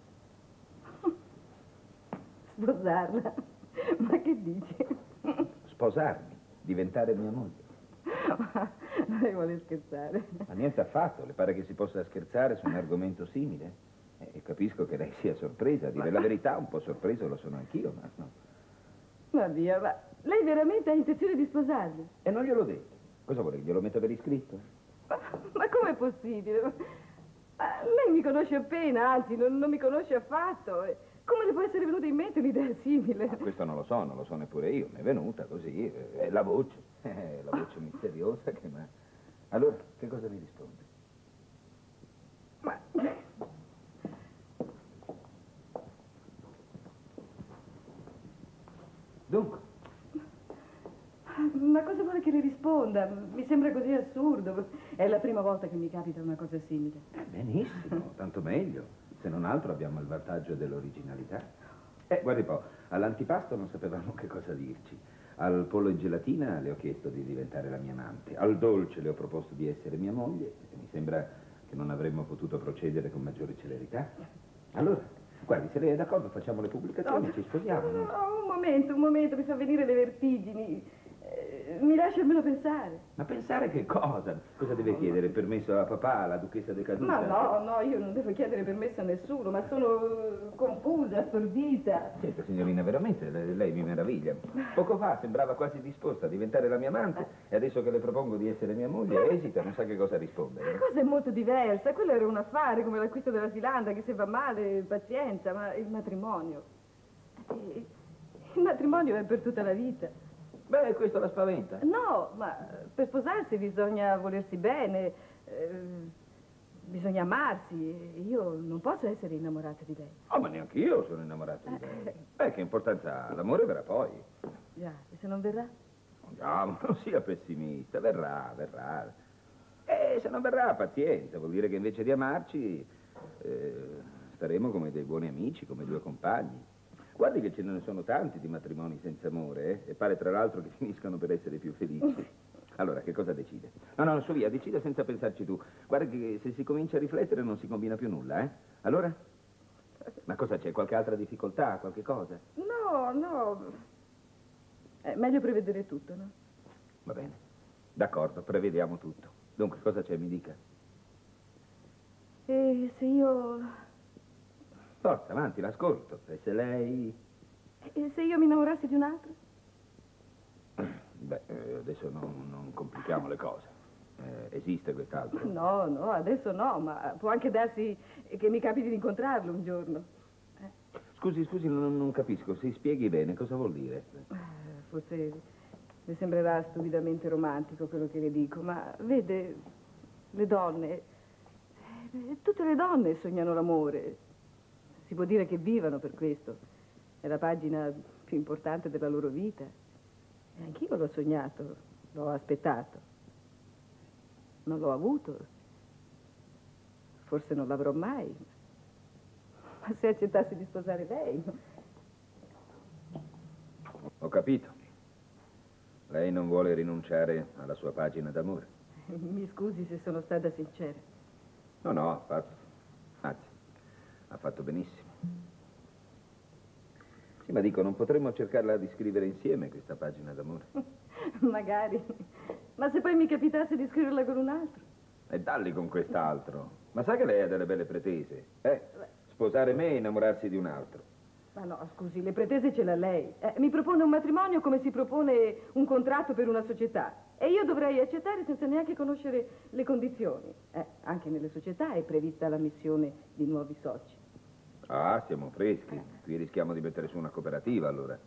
C: Sposarla? Ma che dici?
A: Sposarmi, diventare mia moglie.
C: Ma lei vuole scherzare?
A: Ma niente affatto, le pare che si possa scherzare su un argomento simile? E capisco che lei sia sorpresa, a dire la verità, un po' sorpreso lo sono anch'io, ma no.
C: Ma via, ma lei veramente ha intenzione di sposarmi?
A: E non gliel'ho detto. Cosa vuole, glielo metto per iscritto?
C: Ma com'è possibile? Ma lei mi conosce appena, anzi, non mi conosce affatto. Come le può essere venuta in mente un'idea simile?
A: Ma questo non lo so neppure io, mi è venuta così, è la voce misteriosa che mi ha Allora, che cosa mi risponde?
C: Ma...
A: Dunque?
C: Ma cosa vuole che le risponda? Mi sembra così assurdo. È la prima volta che mi capita una cosa simile.
A: Benissimo, tanto meglio. Se non altro abbiamo il vantaggio dell'originalità. Guardi un po', all'antipasto non sapevamo che cosa dirci. Al pollo e gelatina le ho chiesto di diventare la mia amante. Al dolce le ho proposto di essere mia moglie. E mi sembra che non avremmo potuto procedere con maggiore celerità. Allora, guardi, se lei è d'accordo facciamo le pubblicazioni, ci sposiamo. No?
C: No, un momento, mi fa venire le vertigini. Mi lasci almeno pensare.
A: Ma pensare che cosa? Cosa deve chiedere? Permesso a papà, alla duchessa decaduta?
C: Ma no, io non devo chiedere permesso a nessuno, ma sono confusa, stordita.
A: Certo, signorina, veramente, lei mi meraviglia. Poco fa sembrava quasi disposta a diventare la mia amante e adesso che le propongo di essere mia moglie, esita, non sa che cosa rispondere.
C: La cosa è molto diversa, quello era un affare come l'acquisto della Silanda, che se va male, pazienza, ma il matrimonio... Il matrimonio è per tutta la vita.
A: Beh, questo la spaventa.
C: No, ma per sposarsi bisogna volersi bene, bisogna amarsi. Io non posso essere innamorata di lei.
A: Oh, ma neanche io sono innamorato di lei. Beh, che importanza ha? L'amore verrà poi.
C: Già, e se non verrà?
A: Andiamo, non sia pessimista, verrà. E se non verrà, pazienza, vuol dire che invece di amarci staremo come dei buoni amici, come due compagni. Guardi che ce ne sono tanti di matrimoni senza amore, e pare tra l'altro che finiscano per essere più felici. Allora, che cosa decide? No, su via, decida senza pensarci tu. Guarda che se si comincia a riflettere non si combina più nulla, eh? Allora? Ma cosa c'è? Qualche altra difficoltà? Qualche cosa?
C: No. È meglio prevedere tutto, no?
A: Va bene. D'accordo, prevediamo tutto. Dunque, cosa c'è? Mi dica.
C: E se io...
A: Forza, avanti, l'ascolto. E se lei...
C: E se io mi innamorassi di un altro?
A: Beh, adesso non complichiamo le cose. Esiste quest'altro?
C: No, adesso no, ma può anche darsi che mi capiti di incontrarlo un giorno.
A: Scusi, non capisco. Si spieghi bene, cosa vuol dire?
C: Forse le sembrerà stupidamente romantico quello che le dico, ma vede, le donne, tutte le donne sognano l'amore. Si può dire che vivano per questo. È la pagina più importante della loro vita. E anch'io l'ho sognato, l'ho aspettato. Non l'ho avuto. Forse non l'avrò mai. Ma se accettassi di sposare lei...
A: Ho capito. Lei non vuole rinunciare alla sua pagina d'amore.
C: Mi scusi se sono stata sincera.
A: No, affatto. Anzi, ha fatto benissimo. Sì, ma dico, non potremmo cercarla di scrivere insieme questa pagina d'amore?
C: Magari. Ma se poi mi capitasse di scriverla con un altro?
A: E dalli con quest'altro. Ma sa che lei ha delle belle pretese? Sposare me e innamorarsi di un altro.
C: Ma no, scusi, le pretese ce l'ha lei. Mi propone un matrimonio come si propone un contratto per una società. E io dovrei accettare senza neanche conoscere le condizioni. Anche nelle società è prevista l'ammissione di nuovi soci.
A: Ah, siamo freschi. Qui rischiamo di mettere su una cooperativa, allora.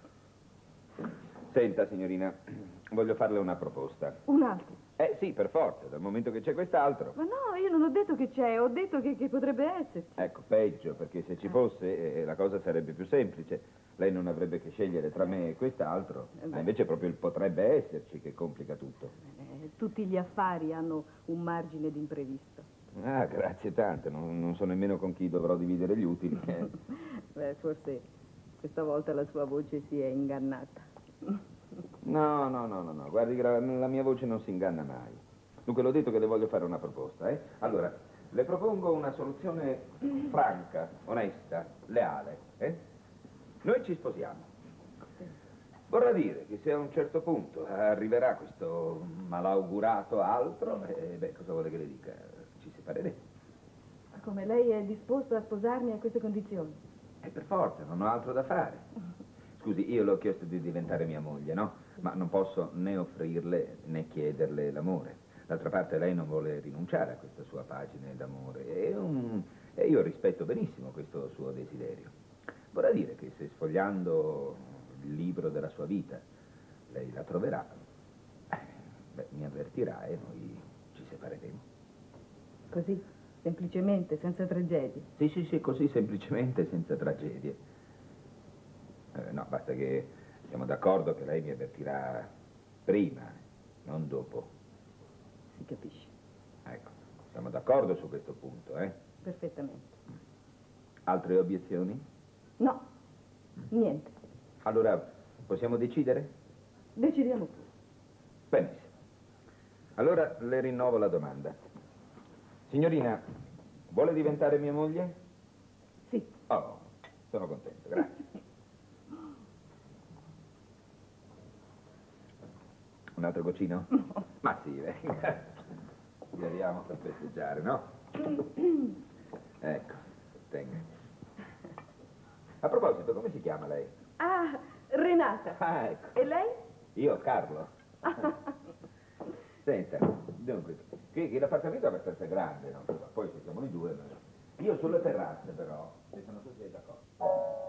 A: Senta, signorina, voglio farle una proposta.
C: Un altro?
A: Sì, per forza, dal momento che c'è quest'altro.
C: Ma no, io non ho detto che c'è, ho detto che potrebbe esserci.
A: Ecco, peggio, perché se ci fosse la cosa sarebbe più semplice. Lei non avrebbe che scegliere tra me e quest'altro, ma invece proprio il potrebbe esserci che complica tutto.
C: Tutti gli affari hanno un margine di imprevisto.
A: Ah, grazie tante, non so nemmeno con chi dovrò dividere gli utili.
C: Beh, forse questa volta la sua voce si è ingannata.
A: No, guardi, la mia voce non si inganna mai. Dunque, l'ho detto che le voglio fare una proposta, eh? Allora, le propongo una soluzione franca, onesta, leale, eh? Noi ci sposiamo. Vorrà dire che se a un certo punto arriverà questo malaugurato altro, cosa vuole che le dica? Ci separeremo.
C: Ma come lei è disposto a sposarmi a queste condizioni?
A: Per forza, non ho altro da fare. Scusi, io le ho chiesto di diventare mia moglie, no? Ma non posso né offrirle né chiederle l'amore. D'altra parte lei non vuole rinunciare a questa sua pagina d'amore e io rispetto benissimo questo suo desiderio. Vorrà dire che se sfogliando il libro della sua vita lei la troverà, mi avvertirà e noi
C: Così, semplicemente, senza tragedie.
A: Sì, sì, sì, così semplicemente, senza tragedie. No, basta che siamo d'accordo che lei mi avvertirà prima, non dopo.
C: Si capisce.
A: Ecco, siamo d'accordo su questo punto, eh?
C: Perfettamente.
A: Altre obiezioni?
C: No, niente.
A: Allora, possiamo decidere?
C: Decidiamo pure.
A: Benissimo. Allora le rinnovo la domanda. Signorina, vuole diventare mia moglie?
C: Sì.
A: Oh, sono contento, grazie. Un altro goccino?
C: No.
A: Ma sì, venga. Ci arriviamo per festeggiare, no? Ecco, tenga. A proposito, come si chiama lei?
C: Ah, Renata.
A: Ah, ecco.
C: E lei?
A: Io, Carlo. Senta, dunque, che l'appartamento è abbastanza grande, no? Poi se siamo noi due, io sulle terrazze però, se non so se è d'accordo.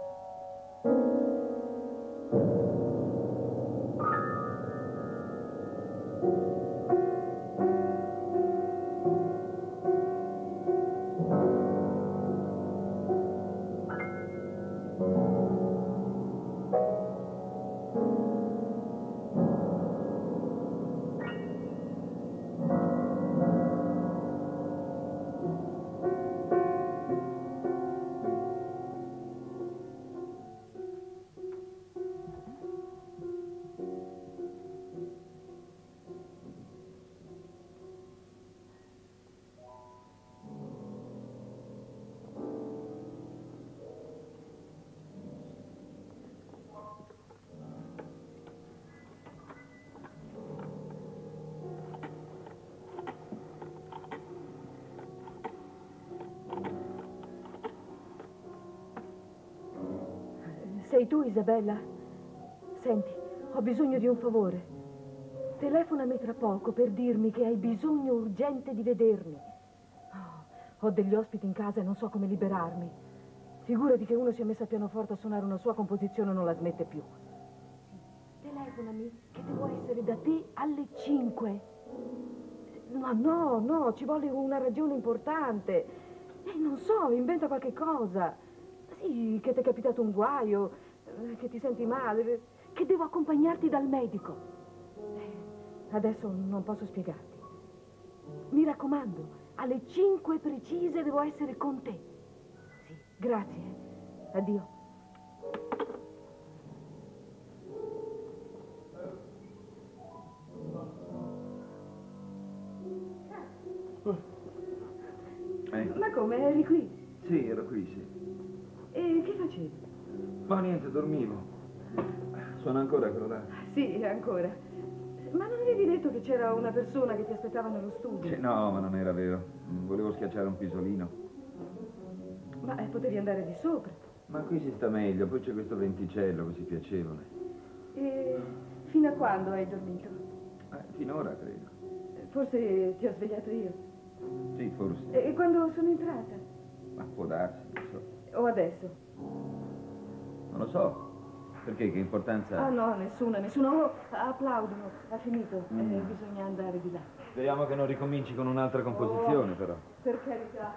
C: Sei tu, Isabella? Senti, ho bisogno di un favore. Telefonami tra poco per dirmi che hai bisogno urgente di vedermi. Oh, ho degli ospiti in casa e non so come liberarmi. Figurati che uno si è messo al pianoforte a suonare una sua composizione e non la smette più. Telefonami, che devo essere da te alle 5. Ma no, ci vuole una ragione importante. Non so, inventa qualche cosa. Sì, che ti è capitato un guaio, che ti senti male, che devo accompagnarti dal medico. Adesso non posso spiegarti. Mi raccomando, alle 5 precise devo essere con te. Sì, grazie. Addio. Ma come, eri qui?
A: Sì, ero qui, sì.
C: E che facevi?
A: Ma niente, dormivo. Sono ancora quello là.
C: Sì, ancora. Ma non avevi detto che c'era una persona che ti aspettava nello studio?
A: No, ma non era vero. Volevo schiacciare un pisolino.
C: Ma potevi andare di sopra.
A: Ma qui si sta meglio, poi c'è questo venticello così piacevole.
C: E fino a quando hai dormito?
A: Finora, credo.
C: Forse ti ho svegliato io.
A: Sì, forse.
C: E quando sono entrata?
A: Ma può darsi, non so.
C: O adesso?
A: Non lo so. Perché? Che importanza ha?
C: Ah no, nessuna. Oh, applaudono. Ha finito. Bisogna andare di là.
A: Speriamo che non ricominci con un'altra composizione, però.
C: Per carità.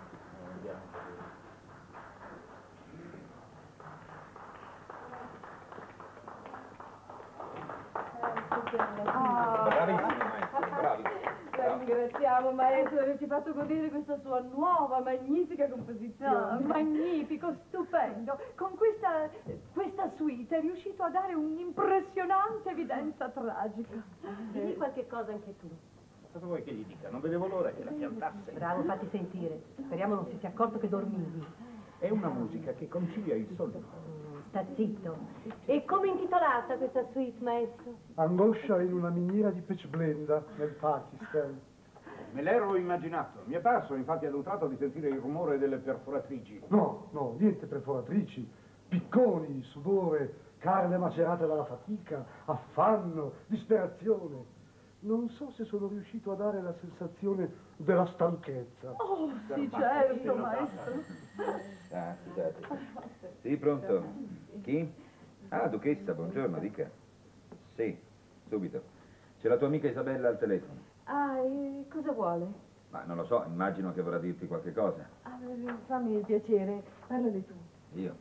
A: Bravissimo, maestro, bravi.
C: La ringraziamo, maestro, di averci fatto godere questa sua nuova, magnifica composizione.
F: No, magnifico, stupendo. Con questa suite è riuscito a dare un'impressionante evidenza tragica.
D: Digli qualche cosa anche tu.
B: Cosa vuoi che gli dica? Non vedevo l'ora che la piantasse.
D: Bravo, fatti sentire. Speriamo non si sia accorto che dormivi.
B: È una musica che concilia il sonno.
D: Sta zitto. E come è intitolata questa suite, maestro?
I: Angoscia in una miniera di pecblenda nel Pakistan.
B: Me l'ero immaginato. Mi è parso infatti ad un tratto di sentire il rumore delle perforatrici.
I: No, niente perforatrici. Picconi, sudore, carne macerata dalla fatica, affanno, disperazione. Non so se sono riuscito a dare la sensazione della stanchezza.
F: Oh, sì, certo, maestro.
A: Ah, scusate. Sì, pronto? Chi? Ah, duchessa, buongiorno, dica. Sì, subito. C'è la tua amica Isabella al telefono.
C: Ah, e cosa vuole?
A: Ma non lo so, immagino che vorrà dirti qualche cosa.
C: Ah, fammi il piacere, parlane tu.
A: Io?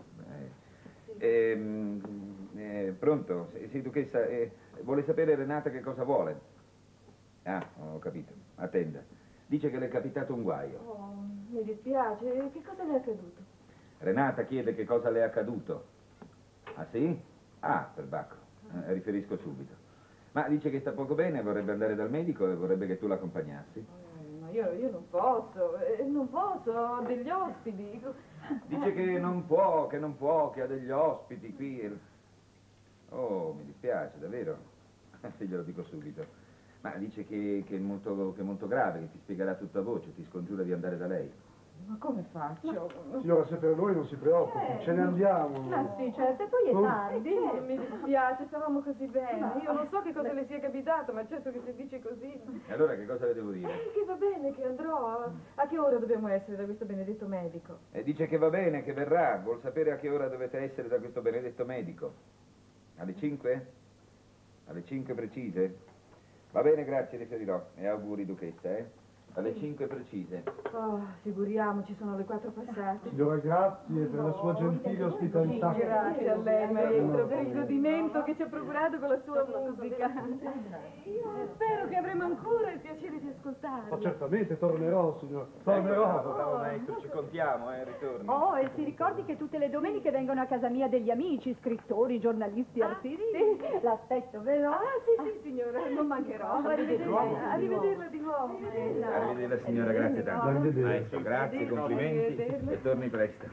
A: Pronto? Sì, duchessa, vuole sapere Renata che cosa vuole? Ah, ho capito. Attenda. Dice che le è capitato un guaio.
C: Oh, mi dispiace, che cosa le è accaduto?
A: Renata chiede che cosa le è accaduto. Ah, sì? Ah, perbacco. Riferisco subito. Ma dice che sta poco bene, vorrebbe andare dal medico e vorrebbe che tu l'accompagnassi.
C: Ma io non posso, ho degli ospiti.
A: Dice che non può, che ha degli ospiti qui. Oh, mi dispiace, davvero. Sì, glielo dico subito. Ma dice che è molto grave, che ti spiegherà tutto a voce, ti scongiura di andare da lei.
C: Ma come faccio?
I: Signora, se per noi non si preoccupi, ce ne andiamo.
F: Ah sì, certo, e poi è tardi.
C: Mi dispiace, stavamo così bene. Io non so che cosa le sia capitato, ma certo che se dice così...
A: E allora che cosa le devo dire?
C: Che va bene, che andrò. A che ora dobbiamo essere da questo benedetto medico?
A: E dice che va bene, che verrà. Vuol sapere a che ora dovete essere da questo benedetto medico. Alle 5? Alle 5 precise? Va bene, grazie, riferirò. E auguri, duchessa, eh? Alle 5 precise.
C: Oh, figuriamoci, sono le 4 passate.
I: Signora, grazie per la sua gentile ospitalità.
C: Grazie a lei, maestro, per il godimento che ci ha procurato con la sua musica. Io spero che avremo ancora il piacere di ascoltarla.
I: Ma certamente tornerò, signora, tornerò.
A: Bravo, maestro, ci contiamo, ritorni.
F: Oh, e si ricordi che tutte le domeniche vengono a casa mia degli amici, scrittori, giornalisti, artisti? L'aspetto, vero?
C: Ah, sì, signora, non mancherò. Arrivederla di nuovo.
A: Arrivederla, signora, grazie tanto. Maestro, grazie, complimenti e torni presto.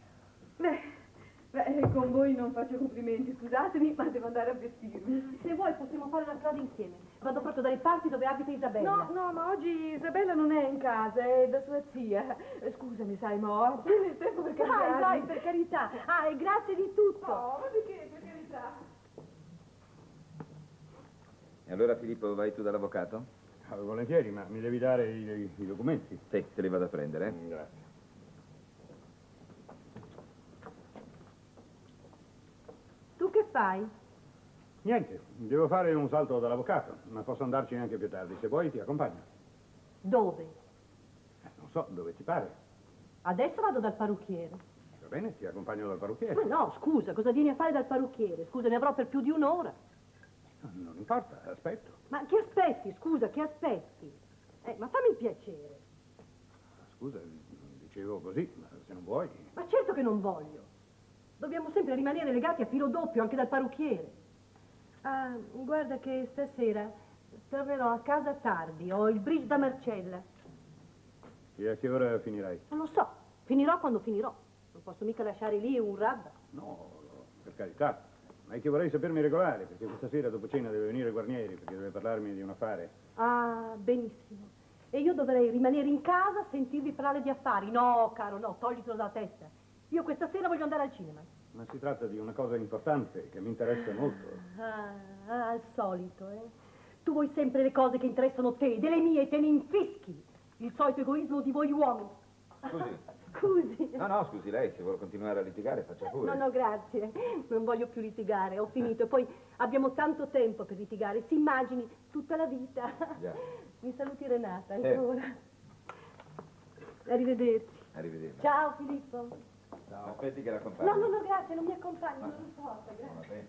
C: Beh, con voi non faccio complimenti, scusatemi, ma devo andare a vestirmi.
F: Se vuoi possiamo fare una strada insieme. Vado proprio dalle parti dove abita Isabella.
C: No, ma oggi Isabella non è in casa, è da sua zia. Scusami, sai, ma ho appena il tempo per cambiarmi.
F: Dai, per carità. Ah, e grazie di tutto.
C: Oh, ma di che, per carità?
A: E allora, Filippo, vai tu dall'avvocato?
B: Volentieri, ma mi devi dare i documenti.
A: Sì, te li vado a prendere, eh?
B: Grazie.
F: Tu che fai?
B: Niente, devo fare un salto dall'avvocato, ma posso andarci anche più tardi. Se vuoi ti accompagno.
F: Dove?
B: Non so, dove ti pare.
F: Adesso vado dal parrucchiere.
B: Va bene, ti accompagno dal parrucchiere.
F: Ma no, scusa, cosa vieni a fare dal parrucchiere? Scusa, ne avrò per più di un'ora.
B: Non importa, aspetto.
F: Ma che aspetti, scusa, che aspetti? Ma fammi il piacere.
B: Scusa, dicevo così, ma se non vuoi...
F: Ma certo che non voglio. Dobbiamo sempre rimanere legati a filo doppio anche dal parrucchiere. Ah, guarda che stasera tornerò a casa tardi, ho il bridge da Marcella.
B: E a che ora finirai?
F: Non lo so, finirò quando finirò. Non posso mica lasciare lì un radda.
B: No, per carità. Ma è che vorrei sapermi regolare, perché questa sera dopo cena deve venire Guarnieri, perché deve parlarmi di un affare.
F: Ah, benissimo. E io dovrei rimanere in casa a sentirvi parlare di affari. No, caro, no, toglitelo dalla testa. Io questa sera voglio andare al cinema.
B: Ma si tratta di una cosa importante, che mi interessa molto.
F: Al solito, eh. Tu vuoi sempre le cose che interessano te, delle mie te ne infischi. Il solito egoismo di voi uomini.
A: Scusi.
F: Scusi.
A: No, scusi lei, se vuole continuare a litigare faccia pure.
F: No, grazie. Non voglio più litigare, ho finito. Poi abbiamo tanto tempo per litigare. Si immagini tutta la vita.
A: Già.
F: Mi saluti Renata ancora. Arrivederci.
A: Arrivederci.
F: Ciao Filippo.
A: Ciao. Aspetti che l'accompagno.
F: No, grazie, non mi accompagni, non importa, grazie.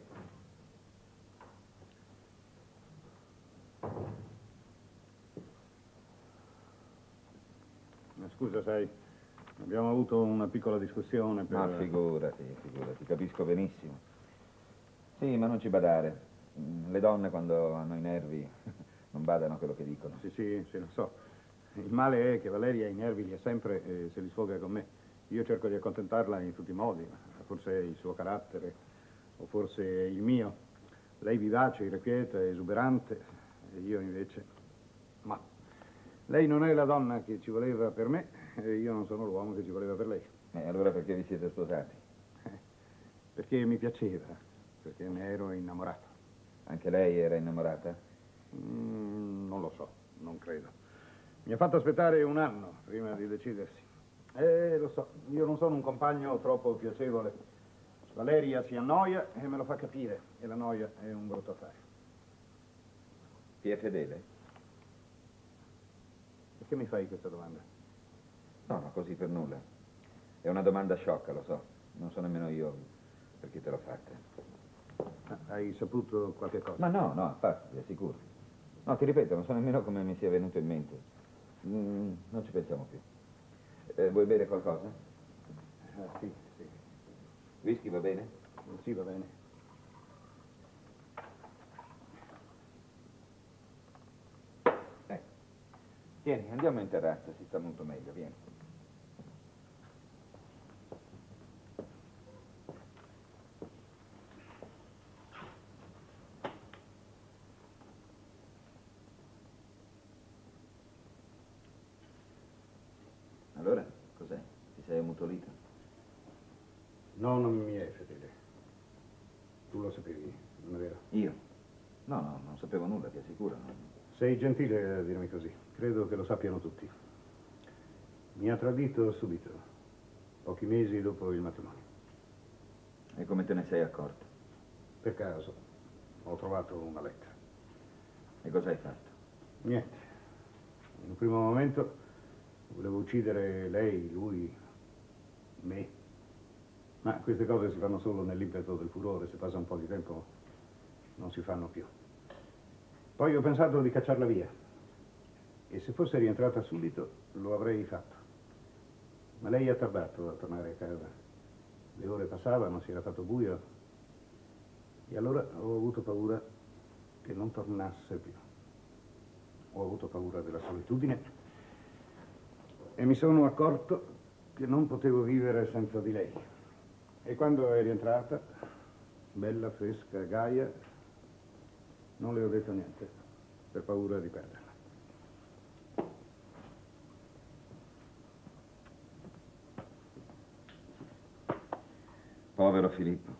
B: Scusa, sai, abbiamo avuto una piccola discussione per...
A: Ma figurati, capisco benissimo. Sì, ma non ci badare. Le donne quando hanno i nervi non badano a quello che dicono.
B: Sì, lo so. Il male è che Valeria i nervi li ha sempre e se li sfoga con me. Io cerco di accontentarla in tutti i modi, forse è il suo carattere, o forse è il mio. Lei vivace, irrequieta, esuberante, e io invece... Ma lei non è la donna che ci voleva per me, e io non sono l'uomo che ci voleva per lei.
A: E allora perché vi siete sposati?
B: Perché mi piaceva, perché ne ero innamorato.
A: Anche lei era innamorata?
B: Non lo so, non credo. Mi ha fatto aspettare un anno prima di decidersi. Lo so, io non sono un compagno troppo piacevole. Valeria si annoia e me lo fa capire, e la noia è un brutto affare.
A: Ti è fedele?
B: Perché mi fai questa domanda?
A: No, no, così per nulla. È una domanda sciocca, lo so. Non so nemmeno io perché te l'ho fatta.
B: Hai saputo qualche cosa?
A: Ma no, no, affatto, ti assicuro. No, ti ripeto, non so nemmeno come mi sia venuto in mente. Non ci pensiamo più. Vuoi bere qualcosa?
B: Sì, sì.
A: Whisky va bene?
B: Sì, va bene.
A: Tieni, andiamo in terrazza, si sta molto meglio, vieni. Allora, cos'è? Ti sei ammutolito?
B: No, non mi è fedele. Tu lo sapevi, non è vero?
A: Io? No, no, non sapevo nulla, ti assicuro. No.
B: Sei gentile a dirmi così. Credo che lo sappiano tutti. Mi ha tradito subito, pochi mesi dopo il matrimonio.
A: E come te ne sei accorto?
B: Per caso ho trovato una lettera.
A: E cosa hai fatto?
B: Niente. In un primo momento volevo uccidere lei, lui, me. Ma queste cose si fanno solo nell'impeto del furore. Se passa un po' di tempo non si fanno più. Poi ho pensato di cacciarla via. E se fosse rientrata subito, lo avrei fatto. Ma lei ha tardato a tornare a casa. Le ore passavano, si era fatto buio. E allora ho avuto paura che non tornasse più. Ho avuto paura della solitudine. E mi sono accorto che non potevo vivere senza di lei. E quando è rientrata, bella, fresca, gaia, non le ho detto niente, per paura di perderla.
A: Povero Filippo.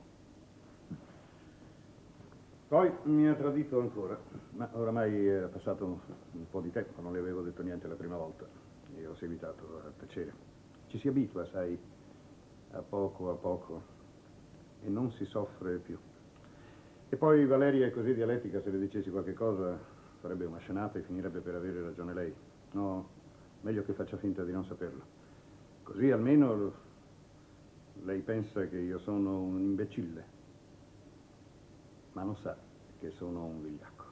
B: Poi mi ha tradito ancora, ma oramai è passato un po' di tempo, non le avevo detto niente la prima volta e ho seguitato a tacere. Ci si abitua, sai, a poco, e non si soffre più. E poi Valeria è così dialettica, se le dicessi qualche cosa farebbe una scenata e finirebbe per avere ragione lei. No, meglio che faccia finta di non saperlo. Così almeno lei pensa che io sono un imbecille, ma non sa che sono un vigliacco.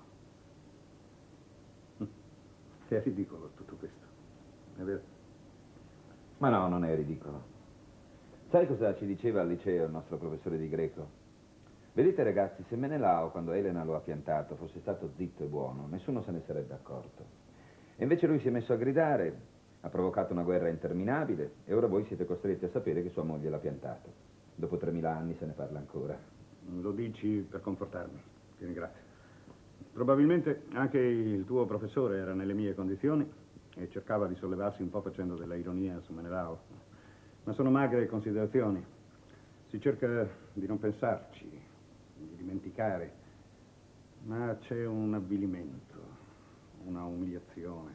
B: È ridicolo tutto questo, è vero?
A: Ma no, non è ridicolo. Sai cosa ci diceva al liceo il nostro professore di greco? Vedete ragazzi, se Menelao, quando Elena lo ha piantato, fosse stato zitto e buono, nessuno se ne sarebbe accorto. E invece lui si è messo a gridare, ha provocato una guerra interminabile e ora voi siete costretti a sapere che sua moglie l'ha piantato. Dopo 3000 anni se ne parla ancora.
B: Lo dici per confortarmi, ti ringrazio. Probabilmente anche il tuo professore era nelle mie condizioni e cercava di sollevarsi un po' facendo della ironia su Menelao. Ma sono magre considerazioni. Si cerca di non pensarci, di dimenticare, ma c'è un avvilimento, una umiliazione.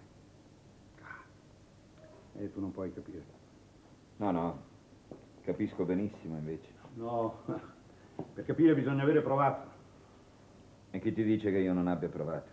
B: E tu non puoi capire.
A: No, no, capisco benissimo invece.
B: No, per capire bisogna avere provato.
A: E chi ti dice che io non abbia provato?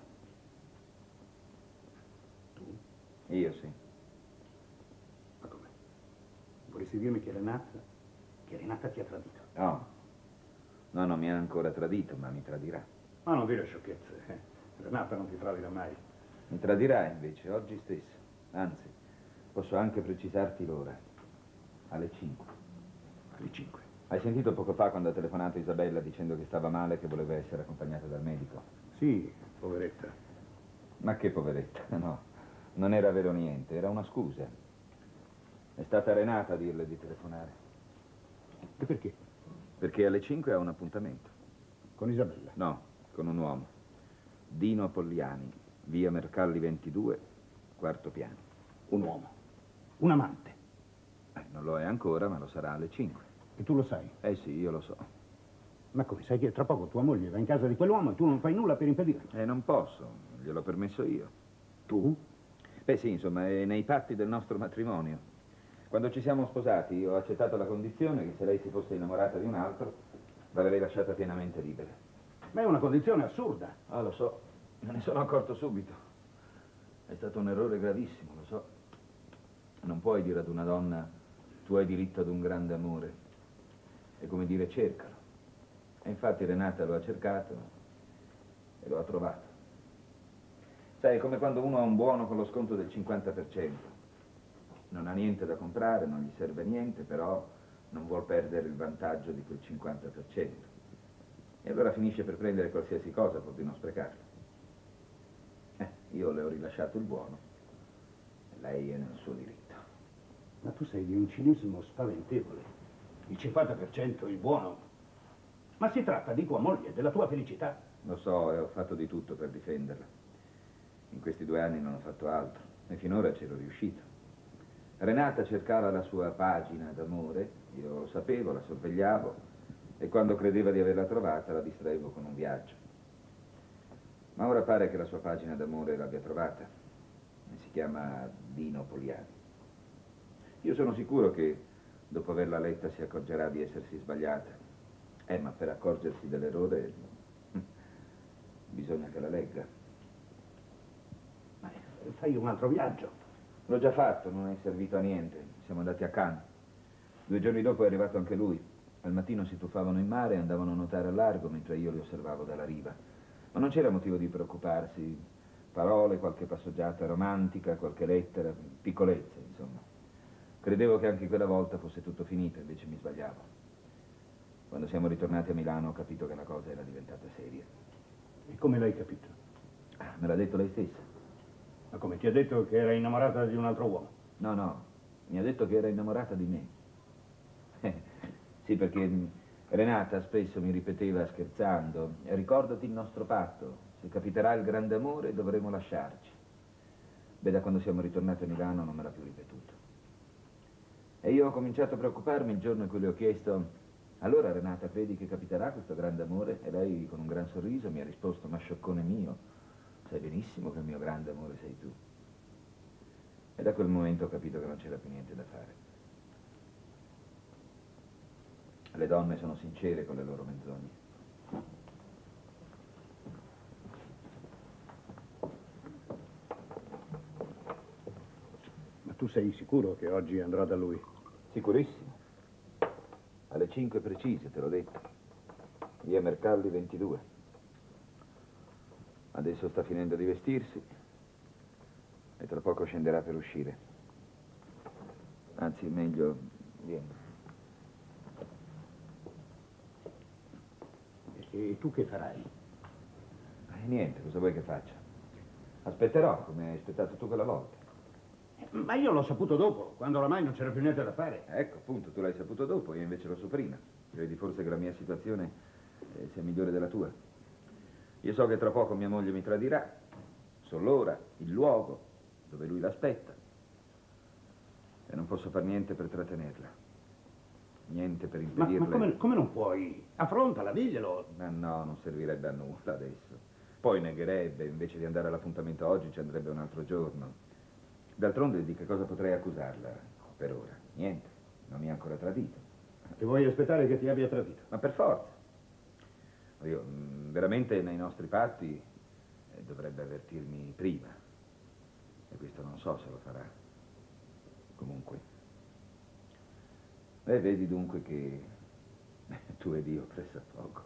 B: Tu?
A: Io sì.
B: Ma come? Vorresti dirmi che Renata ti ha tradito?
A: No. No, non mi ha ancora tradito, ma mi tradirà.
B: Ma non dire sciocchezze. Renata non ti tradirà mai.
A: Mi tradirà invece, oggi stesso. Anzi, posso anche precisarti l'ora. Alle 5.
B: Alle 5.
A: Hai sentito poco fa quando ha telefonato Isabella dicendo che stava male e che voleva essere accompagnata dal medico?
B: Sì, poveretta.
A: Ma che poveretta, no. Non era vero niente, era una scusa. È stata Renata a dirle di telefonare.
B: E perché?
A: Perché alle 5 ha un appuntamento.
B: Con Isabella?
A: No, con un uomo. Dino Apolliani, via Mercalli 22, quarto piano.
B: Un uomo? Un amante?
A: Non lo è ancora, ma lo sarà alle 5.
B: E tu lo sai?
A: Eh sì, io lo so.
B: Ma come? Sai che tra poco tua moglie va in casa di quell'uomo e tu non fai nulla per impedirlo?
A: Non posso, gliel'ho permesso io.
B: Tu?
A: Beh sì, insomma, è nei patti del nostro matrimonio. Quando ci siamo sposati io ho accettato la condizione che se lei si fosse innamorata di un altro, l'avrei lasciata pienamente libera.
B: Ma è una condizione assurda.
A: Ah, lo so, me ne sono accorto subito. È stato un errore gravissimo, lo so. Non puoi dire ad una donna, tu hai diritto ad un grande amore. È come dire cercalo. E infatti Renata lo ha cercato e lo ha trovato. Sai, è come quando uno ha un buono con lo sconto del 50%. Non ha niente da comprare, non gli serve niente, però non vuol perdere il vantaggio di quel 50%. E allora finisce per prendere qualsiasi cosa pur di non sprecarlo. Io le ho rilasciato il buono e lei è nel suo diritto.
J: Ma tu sei di un cinismo spaventevole. Il 50% il buono. Ma si tratta di tua moglie, della tua felicità.
A: Lo so, e ho fatto di tutto per difenderla. In questi 2 anni non ho fatto altro e finora c'ero riuscito. Renata cercava la sua pagina d'amore, io lo sapevo, la sorvegliavo e quando credeva di averla trovata la distraevo con un viaggio. Ma ora pare che la sua pagina d'amore l'abbia trovata. Si chiama Dino Poliani. Io sono sicuro che dopo averla letta si accorgerà di essersi sbagliata. Ma per accorgersi dell'errore bisogna che la legga.
J: Ma fai un altro viaggio.
A: L'ho già fatto, non è servito a niente. Siamo andati a Cannes. 2 giorni dopo è arrivato anche lui. Al mattino si tuffavano in mare e andavano a nuotare al largo mentre io li osservavo dalla riva. Ma non c'era motivo di preoccuparsi. Parole, qualche passeggiata romantica, qualche lettera, piccolezze, insomma. Credevo che anche quella volta fosse tutto finito, invece mi sbagliavo. Quando siamo ritornati a Milano ho capito che la cosa era diventata seria.
J: E come l'hai capito?
A: Me l'ha detto lei stessa.
J: Ma come ti ha detto che era innamorata di un altro uomo?
A: No, mi ha detto che era innamorata di me. Sì, perché Renata spesso mi ripeteva scherzando, ricordati il nostro patto, se capiterà il grande amore dovremo lasciarci. Beh, da quando siamo ritornati a Milano non me l'ha più ripetuto. E io ho cominciato a preoccuparmi il giorno in cui le ho chiesto, allora Renata, credi che capiterà questo grande amore? E lei con un gran sorriso mi ha risposto, ma scioccone mio, sai benissimo che il mio grande amore sei tu. E da quel momento ho capito che non c'era più niente da fare. Le donne sono sincere con le loro menzogne.
J: Ma tu sei sicuro che oggi andrà da lui?
A: Sicurissimo. Alle 5 precise, te l'ho detto. Via Mercalli 22. Adesso sta finendo di vestirsi e tra poco scenderà per uscire. Anzi, meglio, vieni.
J: E tu che farai?
A: Niente, cosa vuoi che faccia? Aspetterò, come hai aspettato tu quella volta.
J: Ma io l'ho saputo dopo, quando oramai non c'era più niente da fare.
A: Ecco, appunto, tu l'hai saputo dopo, io invece lo so prima. Credi forse che la mia situazione sia migliore della tua? Io so che tra poco mia moglie mi tradirà. So l'ora, il luogo, dove lui l'aspetta. E non posso far niente per trattenerla. Niente per impedirle.
J: Ma come non puoi? Affrontala, diglielo.
A: Ma no, non servirebbe a nulla adesso. Poi negherebbe, invece di andare all'appuntamento oggi ci andrebbe un altro giorno. D'altronde di che cosa potrei accusarla per ora? Niente, non mi ha ancora tradito.
J: E vuoi aspettare che ti abbia tradito?
A: Ma per forza. Io, veramente nei nostri patti dovrebbe avvertirmi prima. E questo non so se lo farà. Comunque. E vedi dunque che tu ed io pressappoco.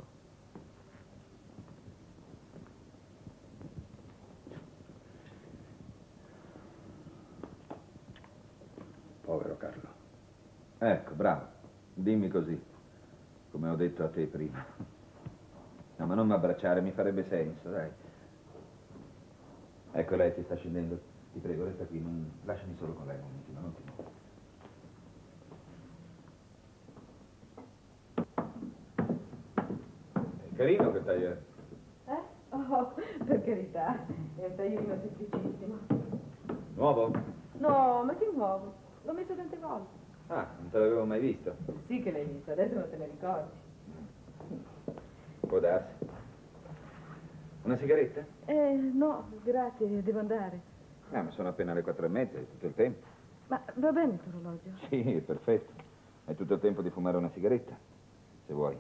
J: Povero Carlo.
A: Ecco, bravo. Dimmi così, come ho detto a te prima. No, ma non mi abbracciare, mi farebbe senso, dai. Ecco, lei ti sta scendendo. Ti prego, resta qui, lasciami solo con lei un momentino, non ti muovi. Carino che tagliere.
C: Oh, per carità, è un taglierino semplicissimo.
A: Nuovo?
C: No, ma che nuovo? L'ho messo tante volte.
A: Ah, non te l'avevo mai visto.
C: Sì che l'hai visto, adesso non te ne ricordi.
A: Può darsi. Una sigaretta?
C: No, grazie, devo andare.
A: Ma sono appena le 4:30, è tutto il tempo.
C: Ma va bene il tuo orologio?
A: Sì, è perfetto. Hai tutto il tempo di fumare una sigaretta, se vuoi.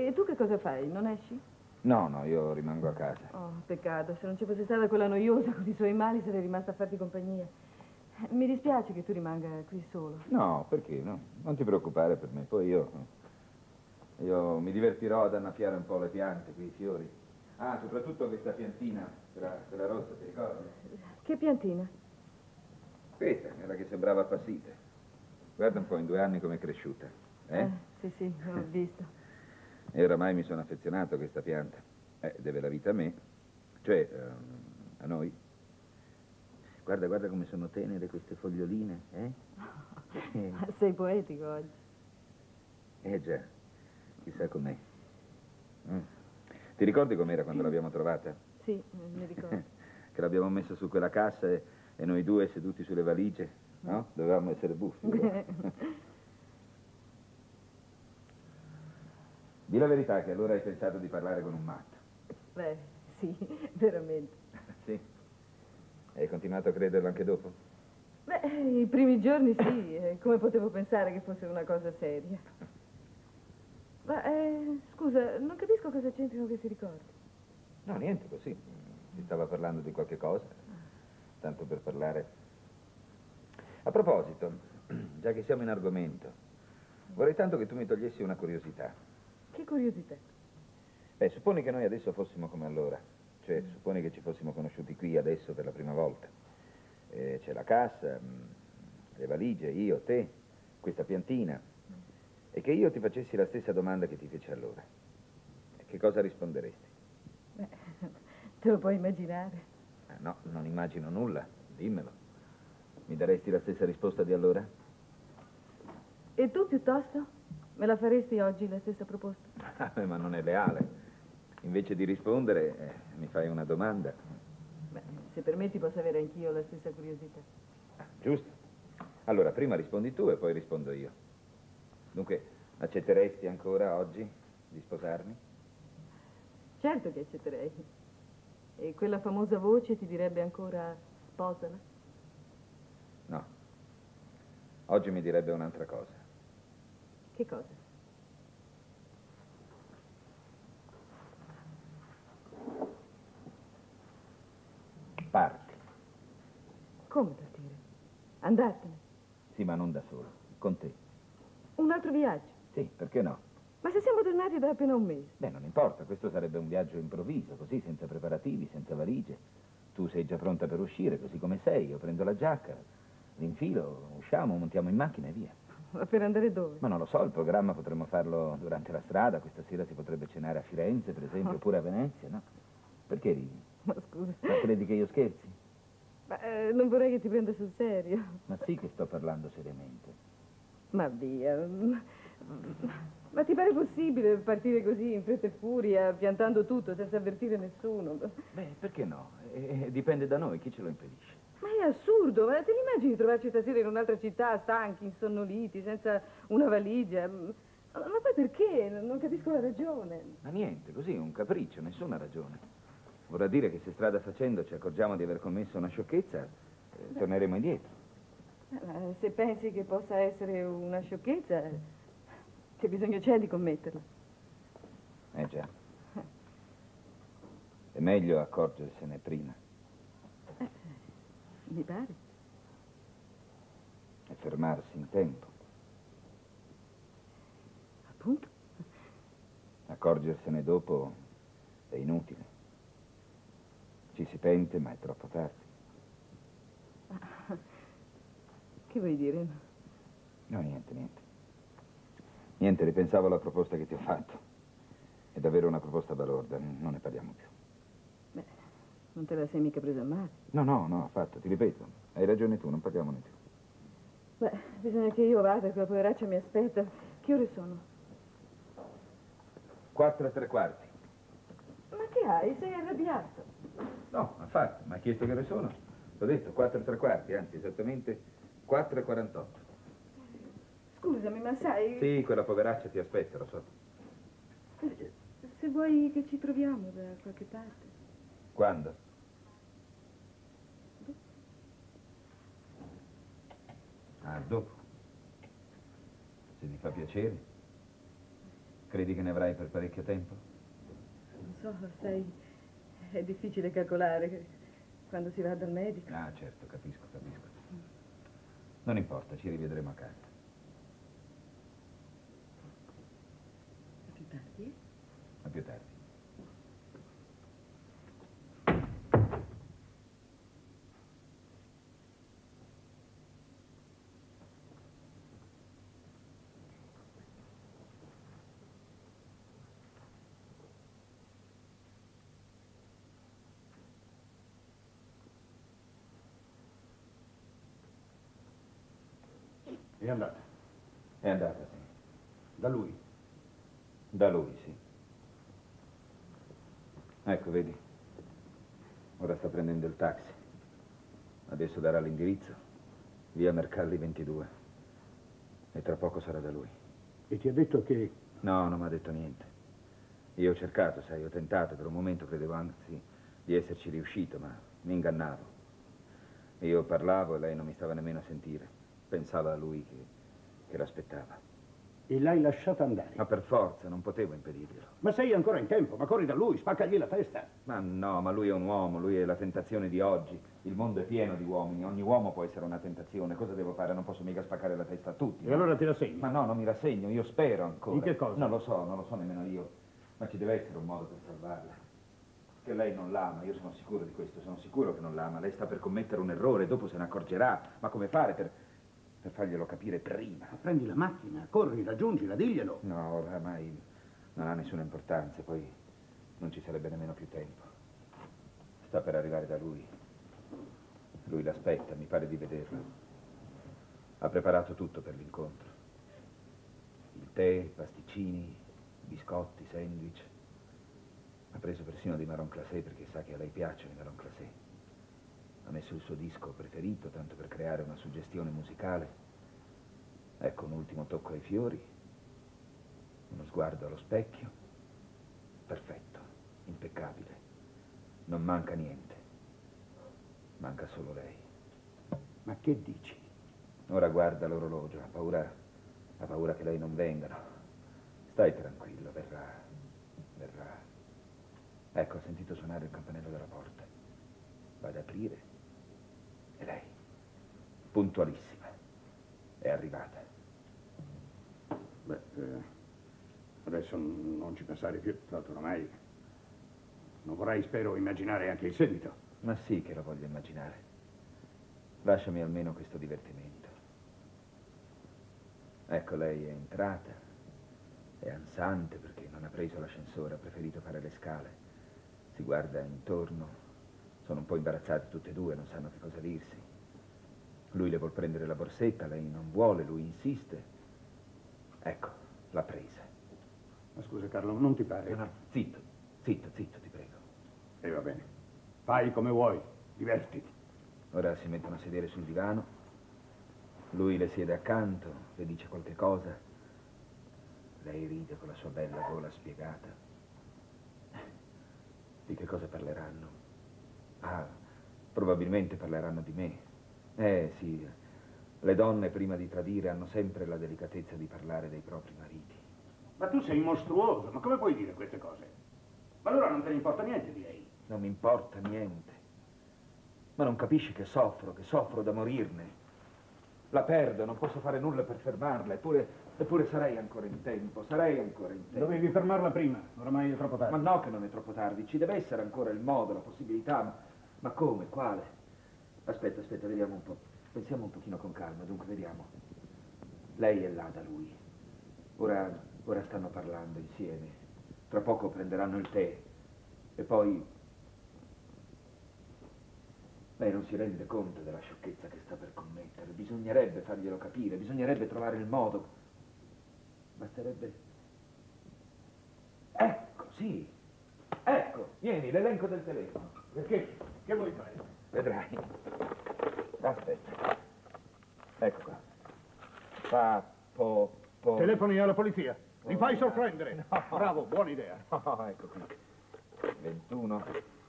C: E tu che cosa fai? Non esci?
A: No, no, io rimango a casa.
C: Oh, peccato, se non ci fosse stata quella noiosa con i suoi mali sarei rimasta a farti compagnia. Mi dispiace che tu rimanga qui solo.
A: No, perché? No, non ti preoccupare per me. Poi io mi divertirò ad annaffiare un po' le piante, qui i fiori. Ah, soprattutto questa piantina, quella rossa, ti ricordi?
C: Che piantina?
A: Questa, quella che sembrava appassita. Guarda un po', in 2 anni com'è cresciuta.
C: Sì, sì, ho visto.
A: E oramai mi sono affezionato a questa pianta. Deve la vita a me, cioè a noi. Guarda, guarda come sono tenere queste foglioline,
C: Sei poetico oggi.
A: Già, chissà com'è. Ti ricordi com'era quando l'abbiamo trovata?
C: Sì, mi ricordo.
A: Che l'abbiamo messa su quella cassa e noi due seduti sulle valigie, no? Dovevamo essere buffi. Dì la verità che allora hai pensato di parlare con un matto.
C: Beh, sì, veramente.
A: Sì? Hai continuato a crederlo anche dopo?
C: Beh, i primi giorni sì, come potevo pensare che fosse una cosa seria? Ma, scusa, non capisco cosa c'entrino questi ricordi.
A: No, niente, così. Si stava parlando di qualche cosa, tanto per parlare. A proposito, già che siamo in argomento, vorrei tanto che tu mi togliessi una curiosità.
C: Che curiosità.
A: Beh, supponi che noi adesso fossimo come allora, cioè supponi che ci fossimo conosciuti qui adesso per la prima volta. C'è la cassa, le valigie, io, te, questa piantina, e che io ti facessi la stessa domanda che ti feci allora. Che cosa risponderesti?
C: Beh, te lo puoi immaginare.
A: No, non immagino nulla, dimmelo. Mi daresti la stessa risposta di allora?
C: E tu piuttosto? Me la faresti oggi la stessa proposta?
A: Ma non è leale. Invece di rispondere, mi fai una domanda.
C: Beh, se permetti posso avere anch'io la stessa curiosità.
A: Giusto. Allora, prima rispondi tu e poi rispondo io. Dunque, accetteresti ancora oggi di sposarmi?
C: Certo che accetterei. E quella famosa voce ti direbbe ancora sposala?
A: No. Oggi mi direbbe un'altra cosa.
C: Che cosa?
A: Parti.
C: Come partire? Andartene?
A: Sì, ma non da solo. Con te.
C: Un altro viaggio?
A: Sì, perché no?
C: Ma se siamo tornati da appena un mese?
A: Beh, non importa, questo sarebbe un viaggio improvviso, così, senza preparativi, senza valigie. Tu sei già pronta per uscire, così come sei. Io prendo la giacca, l'infilo, usciamo, montiamo in macchina e via.
C: Ma per andare dove?
A: Ma non lo so, il programma potremmo farlo durante la strada. Questa sera si potrebbe cenare a Firenze, per esempio, oppure a Venezia, no? Perché ridi?
C: Ma scusa.
A: Ma credi che io scherzi?
C: Ma non vorrei che ti prenda sul serio.
A: Ma sì che sto parlando seriamente.
C: Ma via. Ma ti pare possibile partire così in fretta e furia, piantando tutto senza avvertire nessuno?
A: Beh, perché no? Dipende da noi, chi ce lo impedisce?
C: Ma è assurdo, ma te l'immagini trovarci stasera in un'altra città, stanchi, insonnoliti, senza una valigia? Ma poi perché? Non capisco la ragione.
A: Ma niente, così, un capriccio, nessuna ragione. Vorrà dire che se strada facendo ci accorgiamo di aver commesso una sciocchezza, torneremo indietro.
C: Se pensi che possa essere una sciocchezza, che bisogno c'è di commetterla?
A: Già. È meglio accorgersene prima.
C: Mi pare.
A: E fermarsi in tempo.
C: Appunto.
A: Accorgersene dopo è inutile. Ci si pente, ma è troppo tardi.
C: Che vuoi dire?
A: No, niente, niente. Niente, ripensavo alla proposta che ti ho fatto. È davvero una proposta balorda, non ne parliamo più.
C: Beh, non te la sei mica presa a male.
A: No, no, no, affatto, ti ripeto. Hai ragione tu, non parliamone più.
C: Beh, bisogna che io vada, quella poveraccia mi aspetta. Che ore sono?
A: 4:15.
C: Ma che hai? Sei arrabbiato?
A: No, affatto, mi ha chiesto che ore sono. L'ho detto, 4:15, anzi, esattamente 4:48.
C: Scusami, ma sai...
A: Sì, quella poveraccia ti aspetta, lo so.
C: Se vuoi che ci troviamo da qualche parte.
A: Quando? Ah, dopo. Se ti fa piacere. Credi che ne avrai per parecchio tempo?
C: Non so, sai, è difficile calcolare quando si va dal medico.
A: Ah, certo, capisco. Non importa, ci rivedremo a casa.
C: A più tardi?
A: A più tardi.
J: È andata?
A: È andata, sì.
J: Da lui?
A: Da lui, sì. Ecco, vedi. Ora sta prendendo il taxi. Adesso darà l'indirizzo. Via Mercalli 22. E tra poco sarà da lui.
J: E ti ha detto che...
A: No, non mi ha detto niente. Io ho cercato, sai, ho tentato. Per un momento credevo anzi di esserci riuscito, ma mi ingannavo. Io parlavo e lei non mi stava nemmeno a sentire. Pensava a lui che l'aspettava.
J: E l'hai lasciata andare?
A: Ma per forza, non potevo impedirglielo.
J: Ma sei ancora in tempo, ma corri da lui, spaccagli la testa.
A: Ma no, ma lui è un uomo, lui è la tentazione di oggi. Il mondo è pieno di uomini, ogni uomo può essere una tentazione. Cosa devo fare? Non posso mica spaccare la testa a tutti.
J: E allora ti rassegni?
A: Ma no, non mi rassegno, io spero ancora.
J: In che cosa?
A: Non lo so nemmeno io. Ma ci deve essere un modo per salvarla. Che lei non l'ama, io sono sicuro di questo, sono sicuro che non l'ama. Lei sta per commettere un errore, dopo se ne accorgerà. Ma come fare per farglielo capire prima?
J: Ma prendi la macchina, corri, raggiungila, diglielo.
A: No, oramai non ha nessuna importanza, poi non ci sarebbe nemmeno più tempo. Sta per arrivare da lui. Lui l'aspetta, mi pare di vederlo. Ha preparato tutto per l'incontro. Il tè, pasticcini, biscotti, sandwich. Ha preso persino dei marron glacé perché sa che a lei piacciono i marron glacé. Ha messo il suo disco preferito, tanto per creare una suggestione musicale. Ecco un ultimo tocco ai fiori, uno sguardo allo specchio. Perfetto, impeccabile. Non manca niente. Manca solo lei.
J: Ma che dici?
A: Ora guarda l'orologio, ha paura che lei non venga. No. Stai tranquillo, verrà. Ecco, ho sentito suonare il campanello della porta. Va ad aprire. E lei, puntualissima, è arrivata.
J: Beh, adesso non ci pensare più, tanto ormai non vorrei, spero, immaginare anche il seguito.
A: Ma sì che lo voglio immaginare. Lasciami almeno questo divertimento. Ecco, lei è entrata, è ansante perché non ha preso l'ascensore, ha preferito fare le scale. Si guarda intorno, sono un po' imbarazzati tutti e due, non sanno che cosa dirsi. Lui le vuol prendere la borsetta, lei non vuole, lui insiste. Ecco, l'ha presa.
J: Ma scusa Carlo, non ti pare?
A: No, zitto, ti prego.
J: E va bene. Fai come vuoi, divertiti.
A: Ora si mettono a sedere sul divano, lui le siede accanto, le dice qualche cosa. Lei ride con la sua bella gola spiegata. Di che cosa parleranno? Ah, probabilmente parleranno di me. Sì, le donne prima di tradire hanno sempre la delicatezza di parlare dei propri mariti.
J: Ma tu sei mostruoso, ma come puoi dire queste cose? Ma allora non te ne importa niente di lei?
A: Non mi importa niente. Ma non capisci che soffro da morirne. La perdo, non posso fare nulla per fermarla, eppure sarei ancora in tempo,
J: Dovevi fermarla prima, oramai è troppo tardi.
A: Ma no che non è troppo tardi, ci deve essere ancora il modo, la possibilità, ma come, quale? Aspetta, vediamo un po', pensiamo un pochino con calma, dunque vediamo. Lei è là da lui, ora stanno parlando insieme, tra poco prenderanno il tè, e poi... Lei non si rende conto della sciocchezza che sta per commettere. Bisognerebbe farglielo capire, bisognerebbe trovare il modo. Basterebbe... Ecco, sì. Ecco, vieni, l'elenco del telefono.
J: Perché? Che vuoi fare?
A: Vedrai. Aspetta. Ecco qua.
J: Telefoni alla polizia. Li fai
A: no.
J: sorprendere.
A: No.
J: Bravo, buona idea.
A: No, ecco qui. 21,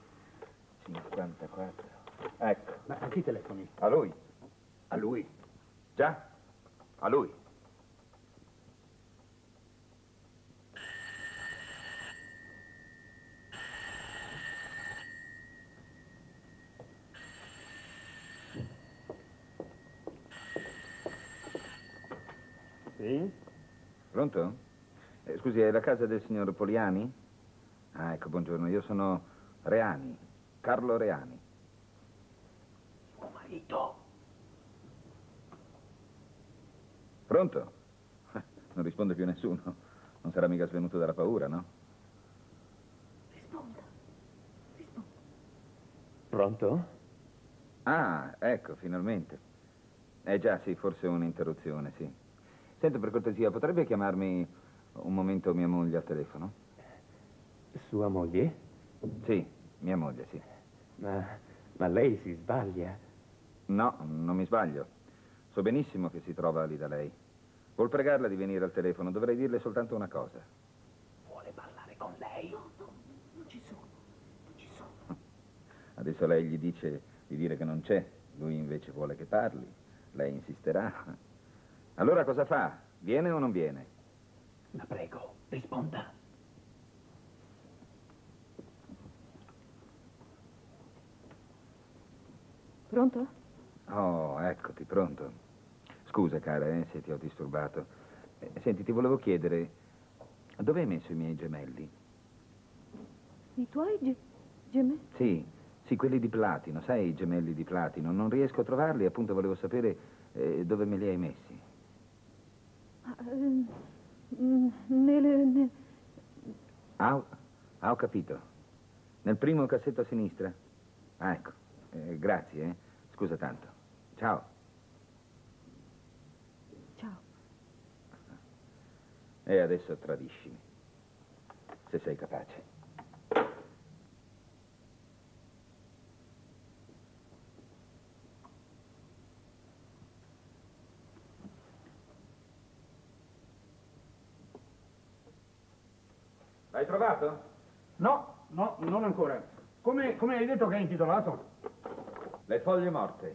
A: 54. Ecco.
J: Ma a chi telefoni?
A: A lui.
J: A lui?
A: Già? A lui.
B: Sì?
A: Pronto? Scusi, è la casa del signor Poliani? Ah, ecco, buongiorno, io sono Reani, Carlo Reani.
J: Suo marito.
A: Pronto? Non risponde più nessuno. Non sarà mica svenuto dalla paura, no?
F: Risponda. Risponda.
K: Pronto?
A: Ah, ecco, finalmente. Già, sì, forse un'interruzione, sì. Senta, per cortesia, potrebbe chiamarmi un momento mia moglie al telefono?
K: Sua moglie?
A: Sì, mia moglie, sì.
K: Ma lei si sbaglia.
A: No, non mi sbaglio. So benissimo che si trova lì da lei. Vuol pregarla di venire al telefono, dovrei dirle soltanto una cosa.
J: Vuole parlare con lei?
F: No, non ci sono. Non ci sono.
A: Adesso lei gli dice di dire che non c'è, lui invece vuole che parli. Lei insisterà. Allora cosa fa? Viene o non viene?
J: La prego, risponda.
C: Pronto?
A: Oh, eccoti, pronto. Scusa, cara, se ti ho disturbato. Senti, ti volevo chiedere, dove hai messo i miei gemelli?
C: I tuoi gemelli?
A: Sì, quelli di platino, sai, i gemelli di platino. Non riesco a trovarli, appunto volevo sapere dove me li hai messi. Ho capito. Nel primo cassetto a sinistra? Ah, ecco. Grazie, eh. Scusa tanto. Ciao.
C: Ciao.
A: E adesso tradiscimi, se sei capace. L'hai trovato?
B: No, non ancora. Come hai detto che è intitolato?
A: Le foglie morte.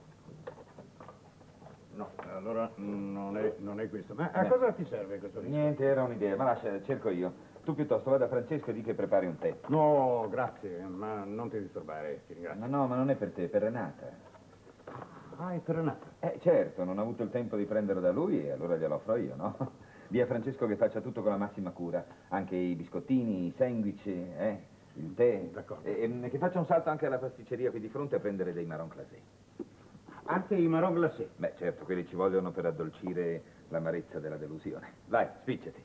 B: No, allora non è questo. Ma a cosa ti serve questo disco?
A: Niente, era un'idea, ma lascia, cerco io. Tu piuttosto vada a Francesco e di che prepari un tè.
B: No, grazie, ma non ti disturbare, ti ringrazio.
A: No, ma non è per te, è per Renata.
B: Ah, è per Renata.
A: Certo, non ho avuto il tempo di prenderlo da lui e allora glielo offro io, no? Dì a Francesco che faccia tutto con la massima cura, anche i biscottini, i sandwich, il tè.
B: D'accordo.
A: E che faccia un salto anche alla pasticceria qui di fronte a prendere dei marron glacé.
B: Anche i marron glacé.
A: Beh, certo, quelli ci vogliono per addolcire l'amarezza della delusione. Vai, spicciati.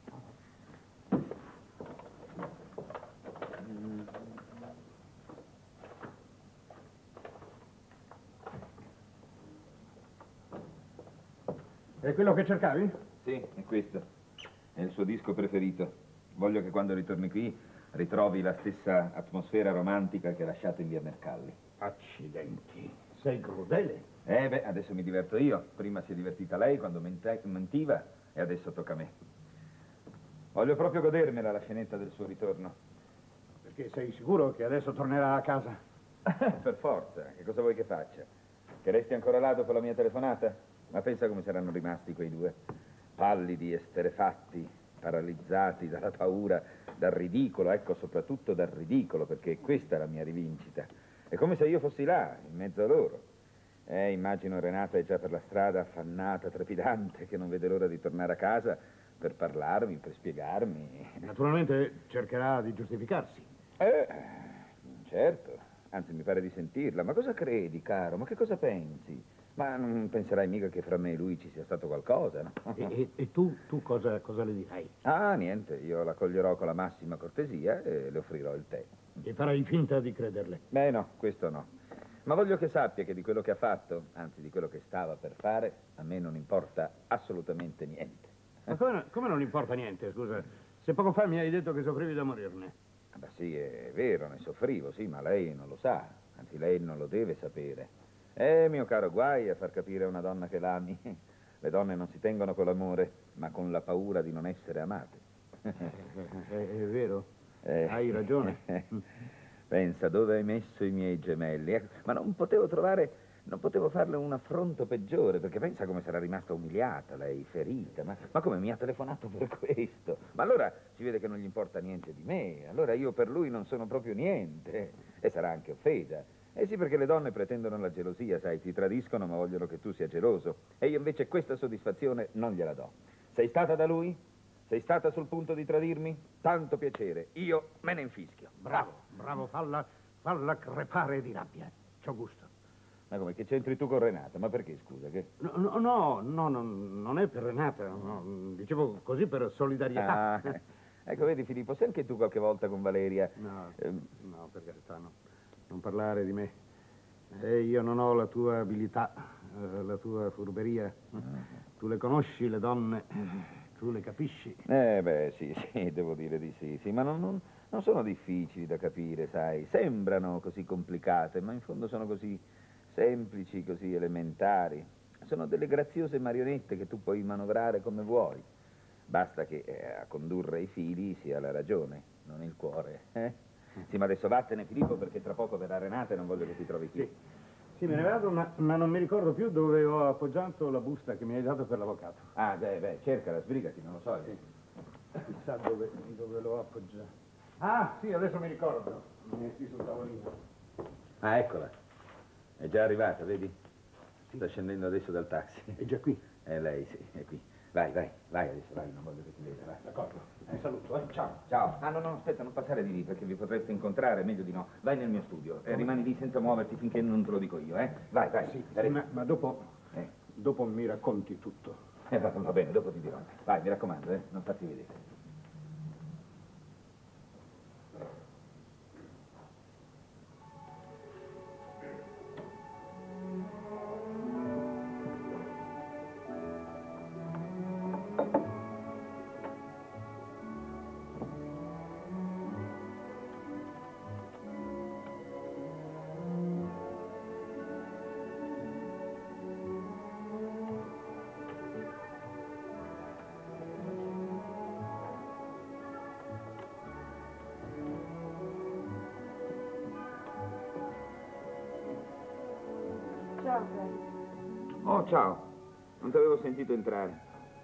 B: È quello che cercavi?
A: Sì, è questo. È il suo disco preferito. Voglio che quando ritorni qui ritrovi la stessa atmosfera romantica che ha lasciato in via Mercalli.
B: Accidenti, sei crudele.
A: Adesso mi diverto io. Prima si è divertita lei quando mentiva e adesso tocca a me. Voglio proprio godermela la scenetta del suo ritorno.
B: Perché sei sicuro che adesso tornerà a casa?
A: Per forza. Che cosa vuoi che faccia? Che resti ancora là dopo la mia telefonata? Ma pensa come saranno rimasti quei due. Pallidi, esterefatti, paralizzati dalla paura, dal ridicolo, ecco, soprattutto dal ridicolo, perché questa è la mia rivincita. È come se io fossi là, in mezzo a loro. Immagino Renata è già per la strada, affannata, trepidante, che non vede l'ora di tornare a casa per parlarmi, per spiegarmi.
B: Naturalmente cercherà di giustificarsi.
A: Certo, anzi mi pare di sentirla. Ma cosa credi, caro? Ma che cosa pensi? Ma non penserai mica che fra me e lui ci sia stato qualcosa, no?
B: E tu cosa le dirai?
A: Ah, niente, io l'accoglierò con la massima cortesia e le offrirò il tè.
B: E farai finta di crederle?
A: Beh, no, questo no. Ma voglio che sappia che di quello che ha fatto, anzi di quello che stava per fare, a me non importa assolutamente niente.
B: Ma come non importa niente, scusa? Se poco fa mi hai detto che soffrivi da morirne.
A: Beh, sì, è vero, ne soffrivo, sì, ma lei non lo sa. Anzi, lei non lo deve sapere. Mio caro, guai a far capire a una donna che l'ami. Le donne non si tengono con l'amore, ma con la paura di non essere amate.
B: È vero, hai ragione.
A: Pensa, dove hai messo i miei gemelli? Ma non potevo farle un affronto peggiore, perché pensa come sarà rimasta umiliata, lei, ferita. Ma come mi ha telefonato per questo? Ma allora si vede che non gli importa niente di me. Allora io per lui non sono proprio niente. E sarà anche offesa. Sì, perché le donne pretendono la gelosia, sai, ti tradiscono ma vogliono che tu sia geloso. E io invece questa soddisfazione non gliela do. Sei stata da lui? Sei stata sul punto di tradirmi? Tanto piacere, io me ne infischio.
J: Bravo, bravo, falla crepare di rabbia. C'ho gusto.
A: Ma come, che c'entri tu con Renata? Ma perché, scusa, che...
J: No, non è per Renata, no, dicevo così per solidarietà.
A: Ah, ecco, vedi Filippo, sei anche tu qualche volta con Valeria.
J: No, per carità, no. Non parlare di me. Io non ho la tua abilità, la tua furberia. Tu le conosci, le donne, tu le capisci.
A: Beh, sì, devo dire di sì, ma non sono difficili da capire, sai. Sembrano così complicate, ma in fondo sono così semplici, così elementari. Sono delle graziose marionette che tu puoi manovrare come vuoi. Basta che a condurre i fili sia la ragione, non il cuore. Sì, ma adesso vattene, Filippo, perché tra poco verrà Renata e non voglio che ti trovi qui.
J: Sì, me ne vado, ma non mi ricordo più dove ho appoggiato la busta che mi hai dato per l'avvocato.
A: Ah, beh, cercala, sbrigati, non lo so.
J: Chissà dove l'ho appoggiato. Ah, sì, adesso mi ricordo. Mi è qui sul tavolino.
A: Ah, eccola. È già arrivata, vedi? Sta scendendo adesso dal taxi.
J: È già qui?
A: Lei, sì, è qui. Vai adesso, vai, non voglio che ti veda, vai.
J: D'accordo. Saluto, ciao.
A: Ciao. Ah, no, aspetta, non passare di lì, perché vi potreste incontrare, meglio di no. Vai nel mio studio e rimani lì senza muoverti finché non te lo dico io, eh? Vai.
J: Sì, ma dopo mi racconti tutto.
A: Va bene, dopo ti dirò. Vai, mi raccomando, non farti vedere.
C: Ciao, Frank.
A: Oh, ciao. Non ti avevo sentito entrare.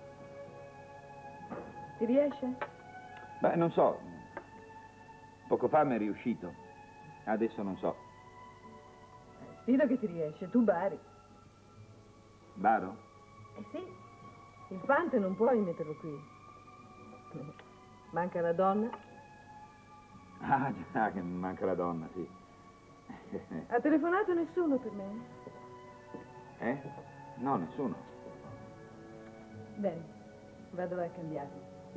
C: Ti riesce?
A: Beh, non so. Poco fa mi è riuscito. Adesso non so.
C: Sfido che ti riesce. Tu bari.
A: Baro?
C: Eh sì. Il fante non puoi metterlo qui. Manca la donna?
A: Ah, già, che manca la donna, sì.
C: Ha telefonato nessuno per me?
A: No, nessuno.
C: Bene, vado a cambiarmi.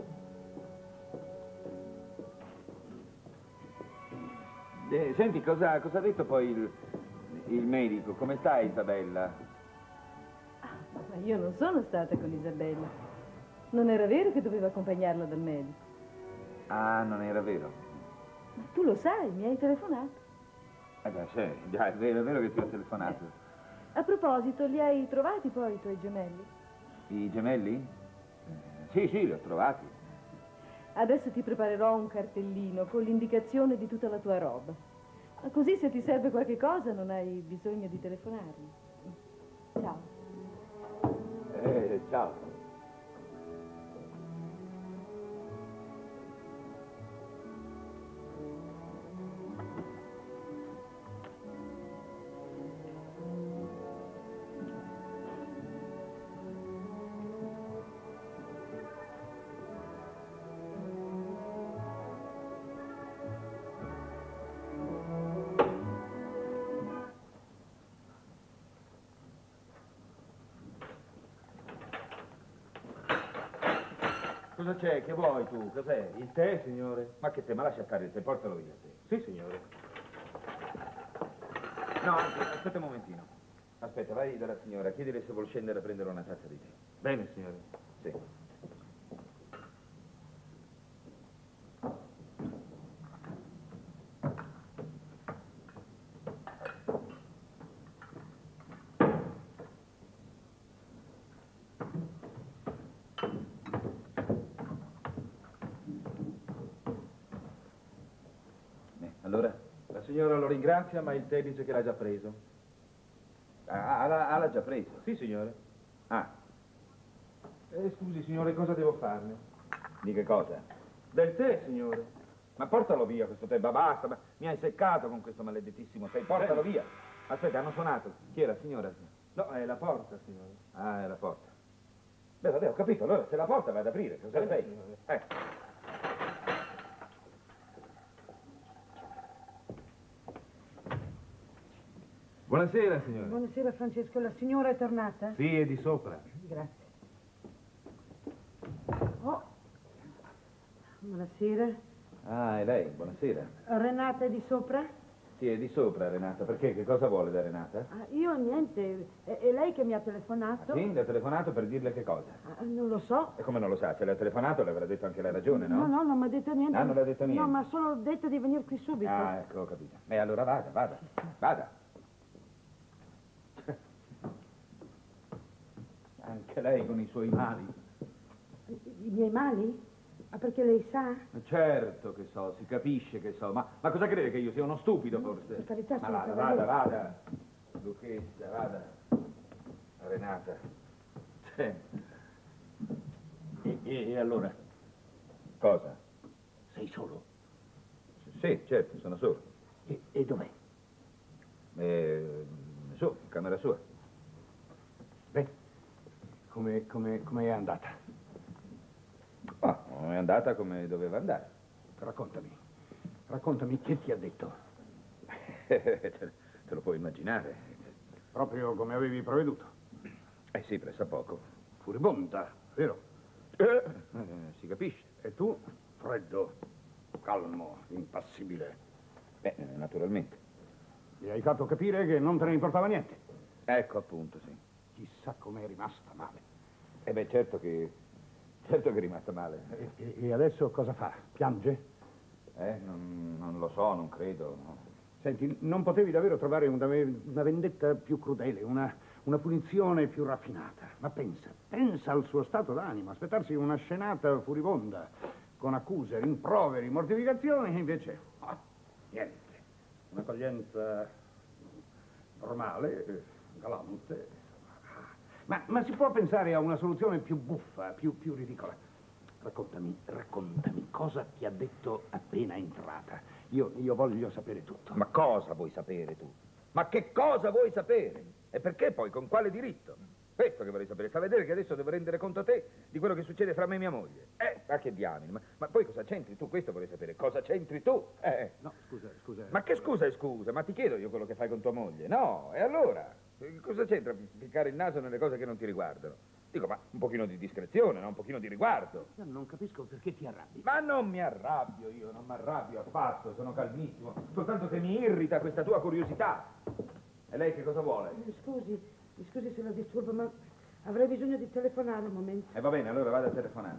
A: Senti, cosa ha detto poi il medico? Come sta Isabella?
C: Ma io non sono stata con Isabella. Non era vero che dovevo accompagnarla dal medico.
A: Ah, non era vero.
C: Ma tu lo sai, mi hai telefonato.
A: Beh, sì, già, è vero che ti ho telefonato.
C: A proposito, li hai trovati poi i tuoi gemelli?
A: I gemelli? Sì, li ho trovati.
C: Adesso ti preparerò un cartellino con l'indicazione di tutta la tua roba. Così se ti serve qualche cosa non hai bisogno di telefonarmi. Ciao.
A: Ciao. Cosa c'è? Che vuoi tu? Cos'è?
B: Il tè, signore?
A: Ma che te? Ma lascia stare il tè, portalo via te.
B: Sì, signore.
A: No, anzi, aspetta un momentino. Aspetta, vai dalla signora, chiedile se vuol scendere a prendere una tazza di tè.
B: Bene, signore.
A: Sì. Allora?
B: La signora lo ringrazia, ma il tè dice che l'ha già preso.
A: L'ha già preso?
B: Sì, signore.
A: Ah.
B: Scusi, signore, cosa devo farne?
A: Di che cosa?
B: Del tè, signore.
A: Ma portalo via questo tè, basta, ma mi hai seccato con questo maledettissimo tè, portalo via. Aspetta, hanno suonato. Chi era, signora?
B: No, è la porta, signore.
A: Ah, è la porta. Beh, vabbè, ho capito, allora se la porta va ad aprire, cosa sei? Buonasera, signore.
D: Buonasera, Francesco. La signora è tornata?
A: Sì, è di sopra.
D: Grazie. Oh. Buonasera.
A: Ah, è lei, buonasera.
D: Renata è di sopra?
A: Sì, è di sopra, Renata. Perché? Che cosa vuole da Renata?
D: Ah, io niente. È lei che mi ha telefonato?
A: Sì, le ha telefonato per dirle che cosa?
D: Ah, non lo so.
A: E come non lo sa? Se le ha telefonato le avrà detto anche la ragione, no?
D: No, non mi ha detto niente.
A: Ah, non le ha detto niente?
D: No, ma ha solo detto di venire qui subito.
A: Ah, ecco, ho capito. E allora vada. Anche lei con i suoi mali.
D: I miei mali? Ah, perché lei sa?
A: Certo che so, si capisce che so, ma cosa crede che io sia uno stupido forse?
D: Per carità,
A: Ma
D: signor
A: vada,
D: Cavaliere.
A: Duchessa, vada. Renata.
J: E allora?
A: Cosa?
J: Sei solo?
A: Sì, certo, sono solo.
J: E dov'è?
A: Su, in camera sua.
J: Beh, come è andata?
A: È andata come doveva andare.
J: Raccontami che ti ha detto.
A: Te lo puoi immaginare.
J: Proprio come avevi preveduto.
A: Sì, pressappoco.
J: Furibonda, vero?
A: Si capisce.
J: E tu? Freddo, calmo, impassibile.
A: Beh, naturalmente.
J: Mi hai fatto capire che non te ne importava niente.
A: Ecco appunto, sì.
J: Chissà com'è rimasta male.
A: Beh, certo che è rimasta male.
J: E adesso cosa fa? Piange?
A: Non lo so, non credo. No.
J: Senti, non potevi davvero trovare una vendetta più crudele, una punizione più raffinata. Ma pensa al suo stato d'animo, aspettarsi una scenata furibonda, con accuse, rimproveri, mortificazioni, e invece, niente. Un'accoglienza normale, galante. Ma si può pensare a una soluzione più buffa, più ridicola? Raccontami, cosa ti ha detto appena entrata? Io voglio sapere tutto.
A: Ma cosa vuoi sapere tu? Ma che cosa vuoi sapere? E perché poi? Con quale diritto? Questo che vorrei sapere. Sta a vedere che adesso devo rendere conto a te di quello che succede fra me e mia moglie. Ma che diamine? Ma poi cosa c'entri tu? Questo vorrei sapere. Cosa c'entri tu?
J: No, scusa.
A: Ma che scusa è scusa? Ma ti chiedo io quello che fai con tua moglie. No, e allora? Cosa c'entra ficcare il naso nelle cose che non ti riguardano? Dico, ma un pochino di discrezione, no? Un pochino di riguardo.
J: Io non capisco perché ti arrabbi.
A: Ma non mi arrabbio io, non mi arrabbio affatto, sono calmissimo. Soltanto che mi irrita questa tua curiosità. E lei che cosa vuole?
D: Mi scusi se la disturbo, ma avrei bisogno di telefonare un momento.
A: Va bene, allora vado a telefonare.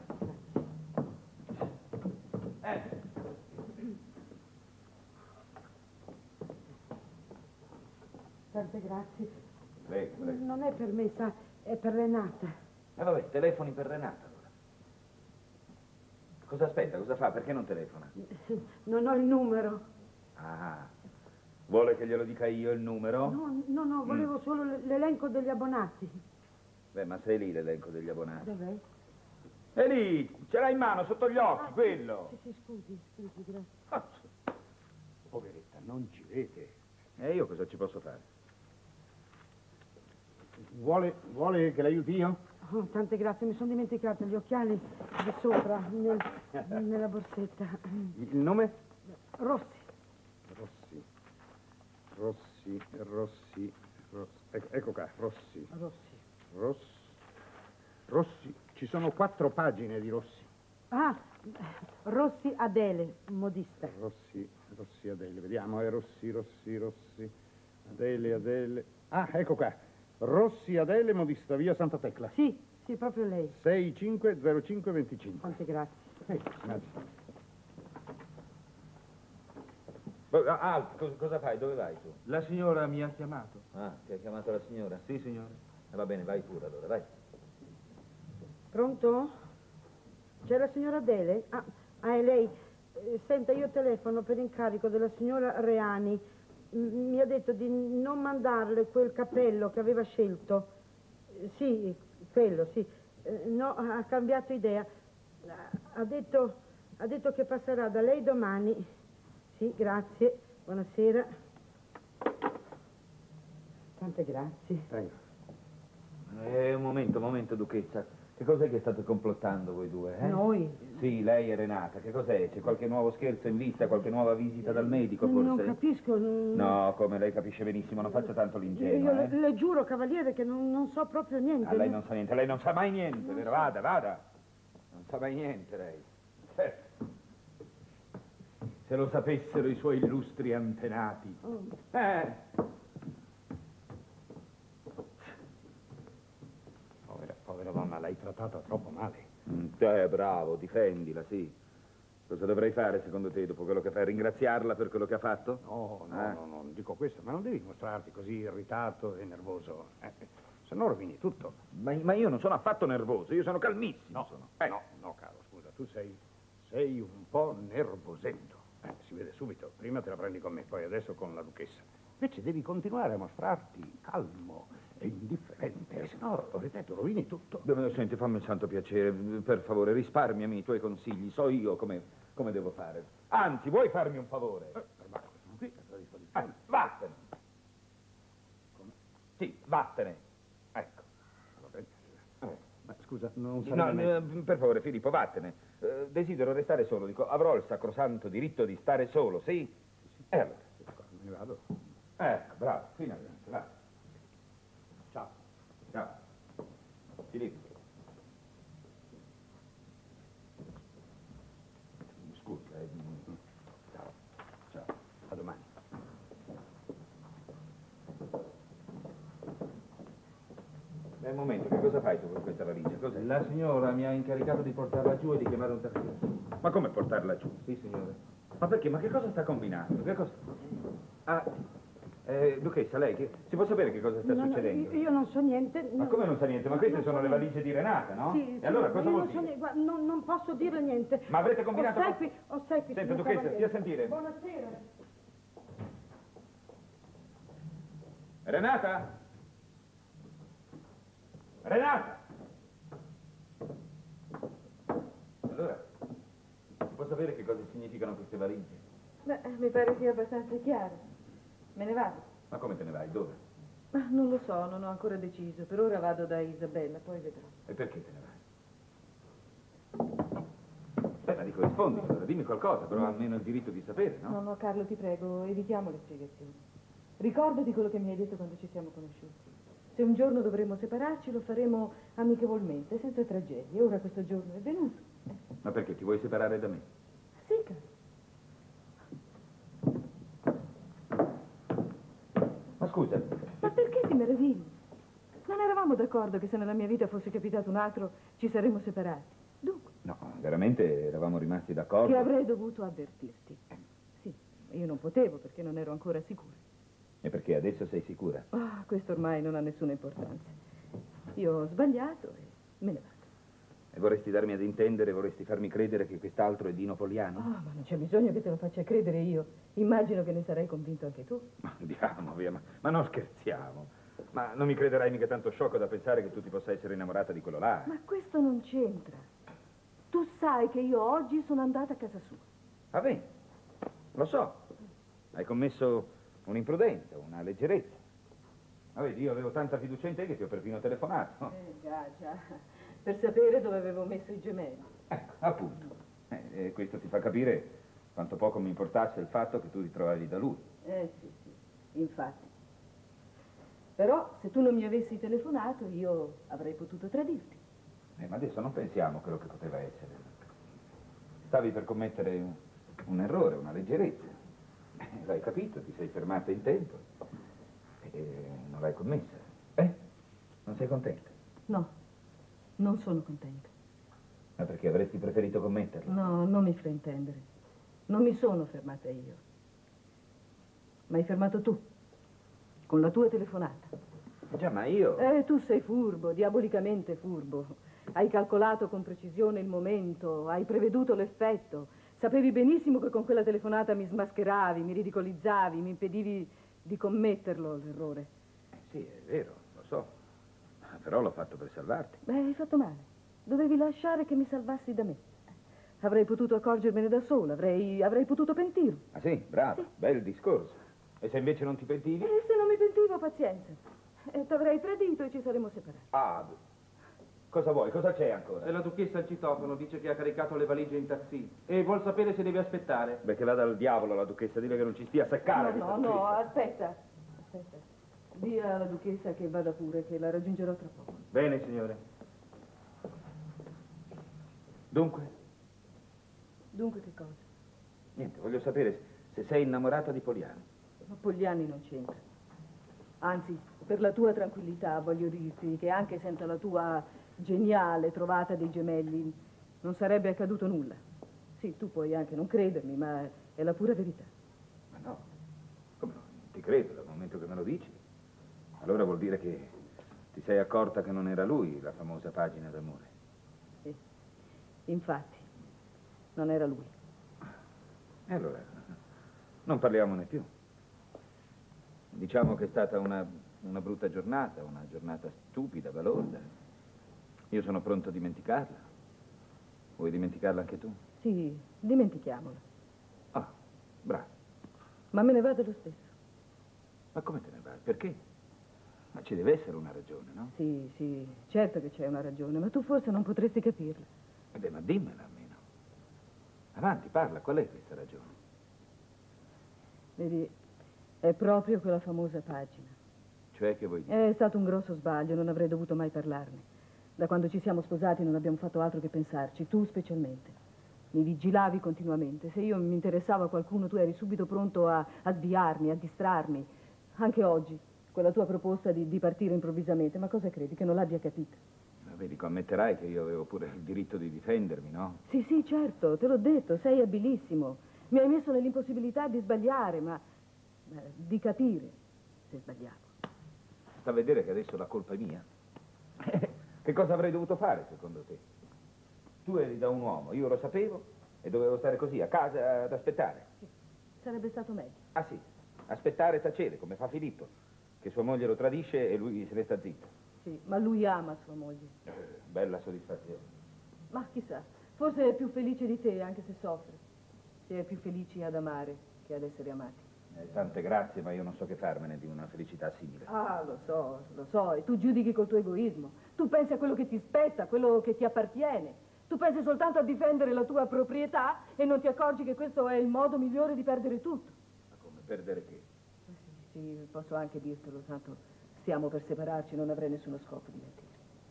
D: Tante grazie.
A: Prego.
D: Non è per me, sa, è per Renata.
A: Vabbè, telefoni per Renata allora. Cosa aspetta? Cosa fa? Perché non telefona?
D: Non ho il numero.
A: Ah, vuole che glielo dica io il numero?
D: No, volevo solo l'elenco degli abbonati.
A: Beh, ma sei lì l'elenco degli abbonati?
D: Dov'è?
A: È lì, ce l'hai in mano, sotto gli occhi, quello.
D: Sì, scusi, grazie.
J: Poveretta, non ci vede.
A: E io cosa ci posso fare?
J: Vuole che l'aiuti io?
D: Oh, tante grazie, mi sono dimenticata gli occhiali di sopra, nella borsetta.
J: Il nome?
D: Rossi.
J: Ecco qua, Rossi. Ci sono 4 pagine di Rossi.
D: Ah, Rossi Adele, modista.
J: Rossi Adele, vediamo, Rossi. Adele. Ah, ecco qua. Rossi Adele, modista, via Santa Tecla.
D: Sì, proprio lei.
J: 650525.
D: Tante grazie.
J: Grazie.
A: Cosa fai? Dove vai tu?
E: La signora mi ha chiamato.
A: Ah, ti ha chiamato la signora?
E: Sì, signore.
A: Va bene, vai pure allora, vai.
D: Pronto? C'è la signora Adele? Ah, è lei. Senta, io telefono per incarico della signora Reani. Mi ha detto di non mandarle quel cappello che aveva scelto. Sì, quello, sì. No, ha cambiato idea. Ha detto che passerà da lei domani. Sì, grazie. Buonasera. Tante grazie.
J: Prego.
A: Un momento, duchessa. Che cos'è che state complottando voi due, eh?
D: Noi?
A: Sì, lei e Renata. Che cos'è? C'è qualche nuovo scherzo in vista, qualche nuova visita dal medico, forse?
D: Non capisco.
A: No, come lei capisce benissimo, non faccia tanto l'ingenuo,
D: Io le giuro, cavaliere, che non so proprio niente.
A: Ah, lei non sa niente, lei non sa mai niente, vero? Vada, vada. Non sa mai niente, lei. Se lo sapessero i suoi illustri antenati.
J: Povera donna, l'hai trattata troppo male.
A: Bravo, difendila, sì. Cosa dovrei fare, secondo te, dopo quello che fai? Ringraziarla per quello che ha fatto?
J: No, non dico questo, ma non devi mostrarti così irritato e nervoso. Se no rovini tutto.
A: Ma io non sono affatto nervoso, io sono calmissimo.
J: No,
A: sono.
J: no, caro, scusa, tu sei un po' nervosetto. Si vede subito. Prima te la prendi con me, poi adesso con la duchessa. Invece devi continuare a mostrarti calmo e indifferente, se no, ripeto, rovini tutto.
A: Senti, fammi un santo piacere, per favore, risparmiami i tuoi consigli, so io come devo fare. Anzi, vuoi farmi un favore?
J: Ma sono qui, a tua disposizione.
A: Vattene. Come? Sì, vattene. Ecco.
J: Va bene. Ma scusa, non
A: No,
J: sarebbe
A: per favore, Filippo, vattene. Desidero restare solo, dico, avrò il sacrosanto diritto di stare solo, sì? E allora?
J: Me ne vado.
A: Ecco, bravo, finalmente, va.
J: Ciao.
A: Ciao. Filippo. Scusa, ciao. Ciao.
J: A domani.
A: Beh, un momento, che cosa fai tu con questa valigia? Cos'è?
L: La signora mi ha incaricato di portarla giù e di chiamare un taxi.
A: Ma come portarla giù?
L: Sì, signore.
A: Ma perché? Ma che cosa sta combinando? Che cosa... duchessa, lei, si può sapere che cosa sta succedendo?
D: Io non so niente.
A: Ma come non sa niente? Ma queste sono le valigie di Renata, no?
D: Sì,
A: e allora cosa vuol
D: non so
A: dire?
D: niente, non posso dire niente.
A: Ma avrete combinato...
D: Ossequi,
A: Senta,
D: signor
A: duchessa,
D: cavaliere.
A: stia a sentire.
D: Buonasera.
A: Renata? Renata! Allora, si può sapere che cosa significano queste valigie?
C: Beh, mi pare sia abbastanza chiaro. Me ne vado.
A: Ma come te ne vai? Dove?
C: Ma non lo so, non ho ancora deciso. Per ora vado da Isabella, poi vedrò.
A: E perché te ne vai? Ma dico, rispondi, allora, dimmi qualcosa, però almeno il diritto di sapere, no?
C: No, Carlo, ti prego, evitiamo le spiegazioni. Ricordati quello che mi hai detto quando ci siamo conosciuti. Se un giorno dovremo separarci, lo faremo amichevolmente, senza tragedie. Ora questo giorno è venuto.
A: Ma perché ti vuoi separare da me?
C: Sì, caro.
A: Ma scusa.
C: Ma perché ti meravigli? Non eravamo d'accordo che se nella mia vita fosse capitato un altro ci saremmo separati. Dunque.
A: No, veramente eravamo rimasti d'accordo.
C: Che avrei dovuto avvertirti. Sì, io non potevo perché non ero ancora sicura.
A: E perché adesso sei sicura?
C: Questo ormai non ha nessuna importanza. Io ho sbagliato e me ne vado.
A: E vorresti darmi ad intendere, vorresti farmi credere che quest'altro è Dino Poliano?
C: Ma non c'è bisogno che te lo faccia credere io. Immagino che ne sarai convinto anche tu.
A: Ma andiamo via, ma non scherziamo. Ma non mi crederai mica tanto sciocco da pensare che tu ti possa essere innamorata di quello là.
C: Ma questo non c'entra. Tu sai che io oggi sono andata a casa sua.
A: Va bene, lo so. Hai commesso un'imprudenza, una leggerezza. Ma vedi, io avevo tanta fiducia in te che ti ho perfino telefonato.
C: Già. Per sapere dove avevo messo i gemelli.
A: Ecco, appunto. E questo ti fa capire quanto poco mi importasse il fatto che tu ritrovavi da lui.
C: Sì, infatti. Però, se tu non mi avessi telefonato, io avrei potuto tradirti.
A: Ma adesso non pensiamo a quello che poteva essere. Stavi per commettere un errore, una leggerezza. L'hai capito, ti sei fermata in tempo e non l'hai commessa. Non sei contenta?
C: No, non sono contenta.
A: Ma perché avresti preferito commetterlo?
C: No, non mi fraintendere. Non mi sono fermata io. Ma hai fermato tu, con la tua telefonata.
A: Già, ma io...
C: Tu sei furbo, diabolicamente furbo. Hai calcolato con precisione il momento, hai preveduto l'effetto. Sapevi benissimo che con quella telefonata mi smascheravi, mi ridicolizzavi, mi impedivi di commetterlo, l'errore.
A: Sì, è vero, lo so. Però l'ho fatto per salvarti.
C: Beh, hai fatto male. Dovevi lasciare che mi salvassi da me. Avrei potuto accorgermene da sola, avrei potuto pentirmi.
A: Ah sì? Brava, sì. Bel discorso. E se invece non ti pentivi?
C: E se non mi pentivo, pazienza. T'avrei tradito e ci saremmo separati.
A: Cosa vuoi? Cosa c'è ancora?
L: E la duchessa al citofono dice che ha caricato le valigie in taxi e vuol sapere se deve aspettare.
A: Beh, che vada al diavolo la duchessa, dile che non ci stia a seccare.
C: No, aspetta. Dì alla duchessa che vada pure, che la raggiungerò tra poco.
A: Bene, signore. Dunque?
C: Dunque che cosa?
A: Niente, voglio sapere se sei innamorata di Poliani.
C: Ma Pogliani non c'entra. Anzi, per la tua tranquillità voglio dirti che anche senza la tua geniale trovata dei gemelli non sarebbe accaduto nulla. Sì, tu puoi anche non credermi, ma è la pura verità.
A: Ma no, come no? Ti credo dal momento che me lo dici. Allora vuol dire che ti sei accorta che non era lui la famosa pagina d'amore.
C: Sì, infatti, non era lui.
A: E allora, non parliamone più. Diciamo che è stata una brutta giornata, una giornata stupida, balorda. Io sono pronto a dimenticarla. Vuoi dimenticarla anche tu?
C: Sì, dimentichiamola.
A: Ah, bravo.
C: Ma me ne vado lo stesso.
A: Ma come te ne vai? Perché? Ma ci deve essere una ragione, no?
C: Sì, certo che c'è una ragione, ma tu forse non potresti capirla.
A: Beh, ma dimmela almeno. Avanti, parla, qual è questa ragione?
C: Vedi, è proprio quella famosa pagina.
A: Cioè, che vuoi dire?
C: È stato un grosso sbaglio, non avrei dovuto mai parlarne. Da quando ci siamo sposati non abbiamo fatto altro che pensarci, tu specialmente. Mi vigilavi continuamente. Se io mi interessavo a qualcuno, tu eri subito pronto a sviarmi, a distrarmi. Anche oggi, con la tua proposta di partire improvvisamente. Ma cosa credi, che non l'abbia capita?
A: Ma vedi, ammetterai che io avevo pure il diritto di difendermi, no?
C: Sì, certo, te l'ho detto, sei abilissimo. Mi hai messo nell'impossibilità di sbagliare, ma di capire se sbagliavo.
A: Sta a vedere che adesso la colpa è mia. Che cosa avrei dovuto fare, secondo te? Tu eri da un uomo, io lo sapevo e dovevo stare così, a casa, ad aspettare.
C: Sì, sarebbe stato meglio.
A: Ah sì, aspettare e tacere, come fa Filippo, che sua moglie lo tradisce e lui se ne sta zitto.
C: Sì, ma lui ama sua moglie.
A: Bella soddisfazione.
C: Ma chissà, forse è più felice di te, anche se soffre. Si è più felici ad amare che ad essere amati.
A: Tante grazie, ma io non so che farmene di una felicità simile.
C: Ah, lo so, e tu giudichi col tuo egoismo. Tu pensi a quello che ti spetta, a quello che ti appartiene. Tu pensi soltanto a difendere la tua proprietà e non ti accorgi che questo è il modo migliore di perdere tutto.
A: Ma come, perdere che?
C: Sì, posso anche dirtelo, tanto stiamo per separarci, non avrei nessuno scopo di mentire.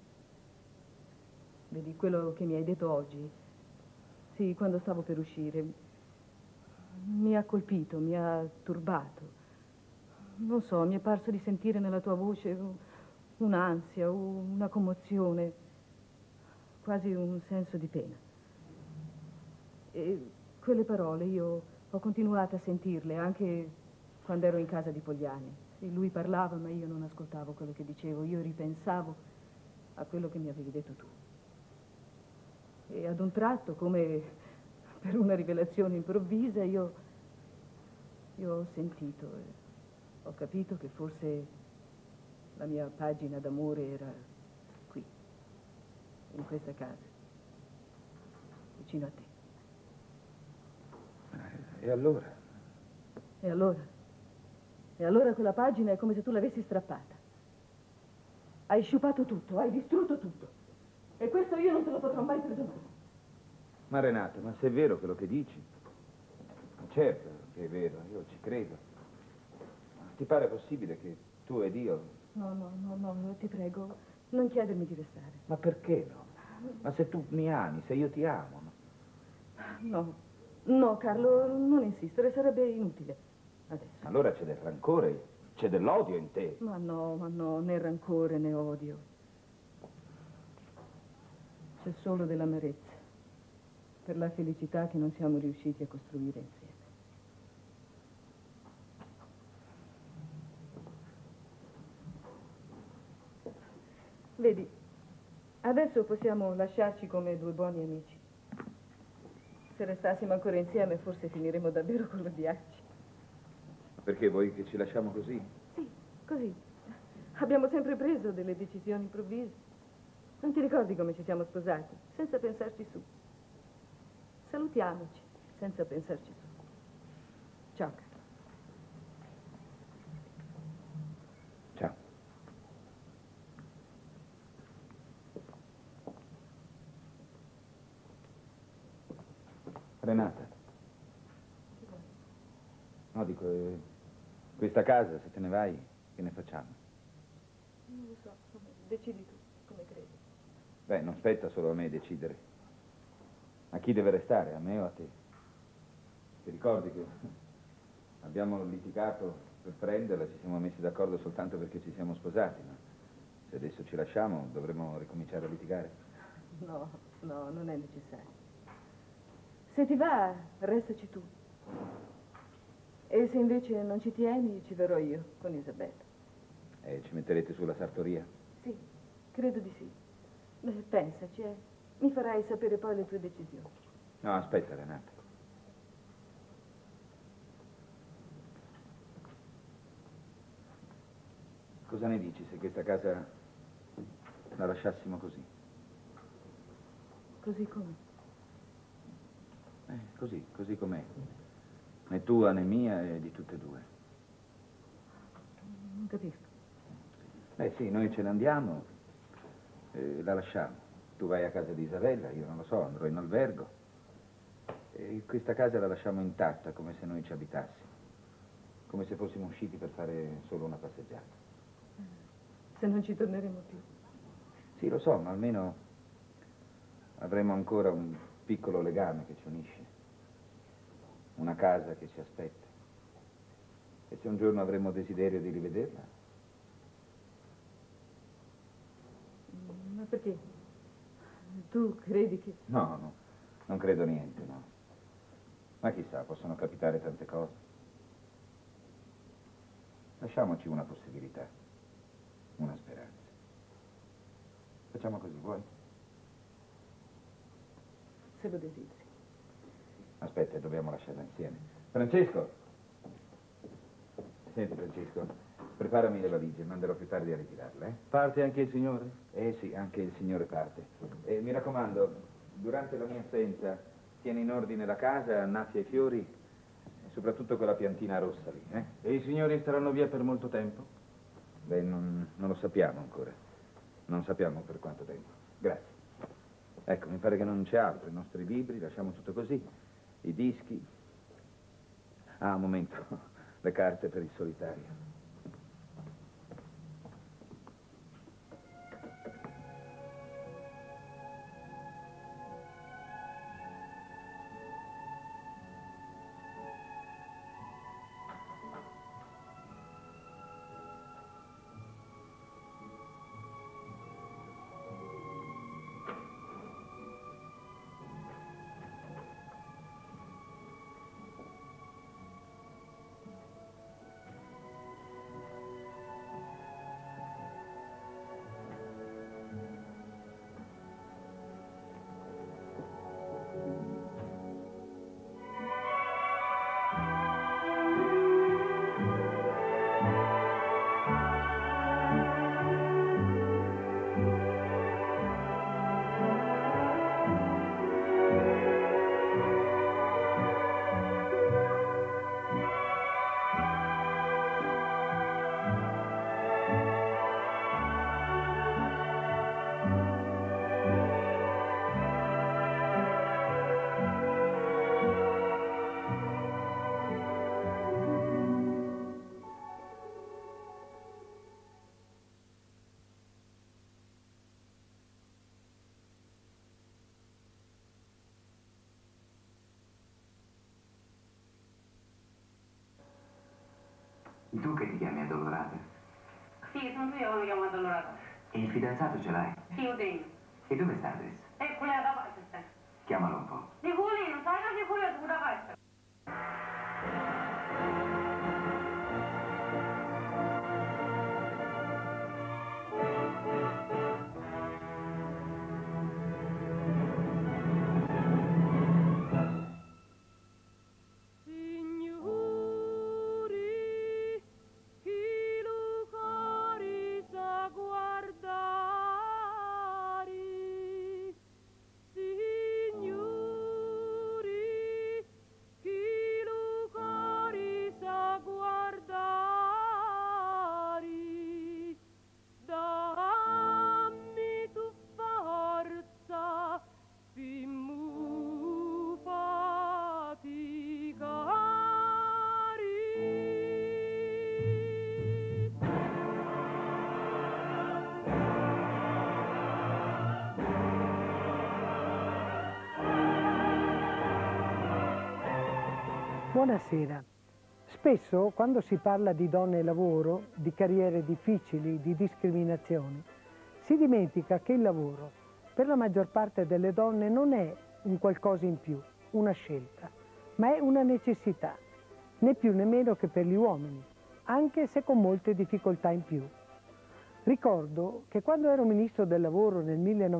C: Vedi, quello che mi hai detto oggi, sì, quando stavo per uscire, mi ha colpito, mi ha turbato. Non so, mi è parso di sentire nella tua voce un'ansia, una commozione, quasi un senso di pena. E quelle parole io ho continuato a sentirle anche quando ero in casa di Pogliani. Sì, lui parlava, ma io non ascoltavo quello che dicevo, io ripensavo a quello che mi avevi detto tu. E ad un tratto, come per una rivelazione improvvisa, io ho sentito e ho capito che forse la mia pagina d'amore era qui, in questa casa, vicino a te.
A: E allora?
C: E allora? E allora quella pagina è come se tu l'avessi strappata. Hai sciupato tutto, hai distrutto tutto. E questo io non te lo potrò mai perdonare.
A: Ma Renata, ma se è vero quello che dici? Certo che è vero, io ci credo. Ma ti pare possibile che tu ed io...
C: No, ti prego, non chiedermi di restare.
A: Ma perché no? Ma se tu mi ami, se io ti amo...
C: No, Carlo, non insistere, sarebbe inutile. Adesso.
A: Allora c'è del rancore, c'è dell'odio in te.
C: Ma no, né rancore né odio. C'è solo dell'amarezza per la felicità che non siamo riusciti a costruire insieme. Vedi, adesso possiamo lasciarci come due buoni amici. Se restassimo ancora insieme forse finiremo davvero con l'odiarci.
A: Perché vuoi che ci lasciamo così?
C: Sì, così. Abbiamo sempre preso delle decisioni improvvise. Non ti ricordi come ci siamo sposati? Senza pensarci su. Salutiamoci, senza pensarci su. Ciao, Carlo.
A: Ciao. Renata. No, dico, questa casa, se te ne vai, che ne facciamo?
C: Non lo so, decidi tu, come credi.
A: Beh, non spetta solo a me decidere. A chi deve restare, a me o a te? Ti ricordi che abbiamo litigato per prenderla, ci siamo messi d'accordo soltanto perché ci siamo sposati, ma se adesso ci lasciamo dovremo ricominciare a litigare?
C: No, non è necessario. Se ti va, restaci tu. E se invece non ci tieni, ci verrò io, con Isabella.
A: E ci metterete sulla sartoria?
C: Sì, credo di sì. Beh, pensaci, mi farai sapere poi le tue decisioni.
A: No, aspetta, Renata. Cosa ne dici se questa casa la lasciassimo così?
C: Così come?
A: Così com'è. Né tua né mia e di tutte e due.
C: Non capisco.
A: Sì, noi ce ne andiamo e la lasciamo. Tu vai a casa di Isabella, io non lo so, andrò in albergo. E questa casa la lasciamo intatta, come se noi ci abitassimo. Come se fossimo usciti per fare solo una passeggiata.
C: Se non ci torneremo più.
A: Sì, lo so, ma almeno avremo ancora un piccolo legame che ci unisce. Una casa che ci aspetta. E se un giorno avremo desiderio di rivederla?
C: Ma perché? Tu credi che...
A: No, non credo niente, no. Ma chissà, possono capitare tante cose. Lasciamoci una possibilità, una speranza. Facciamo così, vuoi?
C: Se lo desideri.
A: Aspetta, dobbiamo lasciarla insieme. Francesco! Senti, Francesco, preparami le valigie, manderò più tardi a ritirarle, eh?
L: Parte anche il signore?
A: Sì, anche il signore parte. Mi raccomando, durante la mia assenza, tieni in ordine la casa, annaffi i fiori, e soprattutto quella piantina rossa lì, eh?
L: E i signori staranno via per molto tempo?
A: Beh, non lo sappiamo ancora. Non sappiamo per quanto tempo. Grazie. Ecco, mi pare che non c'è altro. I nostri libri, lasciamo tutto così. I dischi. Ah, un momento. Le carte per il solitario.
M: Tu che ti chiami Addolorata?
N: Sì, sono io che mi chiamo Addolorata.
M: E il fidanzato ce l'hai?
N: Sì, ho dentro.
M: E dove sta adesso?
N: E quello da parte sta.
M: Chiamalo un po'.
N: Nicolino, sai che Nicolino è da parte?
O: Signori Buonasera. Spesso quando si parla di donne e lavoro, di carriere difficili, di discriminazioni, si dimentica che il lavoro per la maggior parte delle donne non è un qualcosa in più, una scelta, ma è una necessità, né più né meno che per gli uomini, anche se con molte difficoltà in più. Ricordo che quando ero ministro del lavoro nel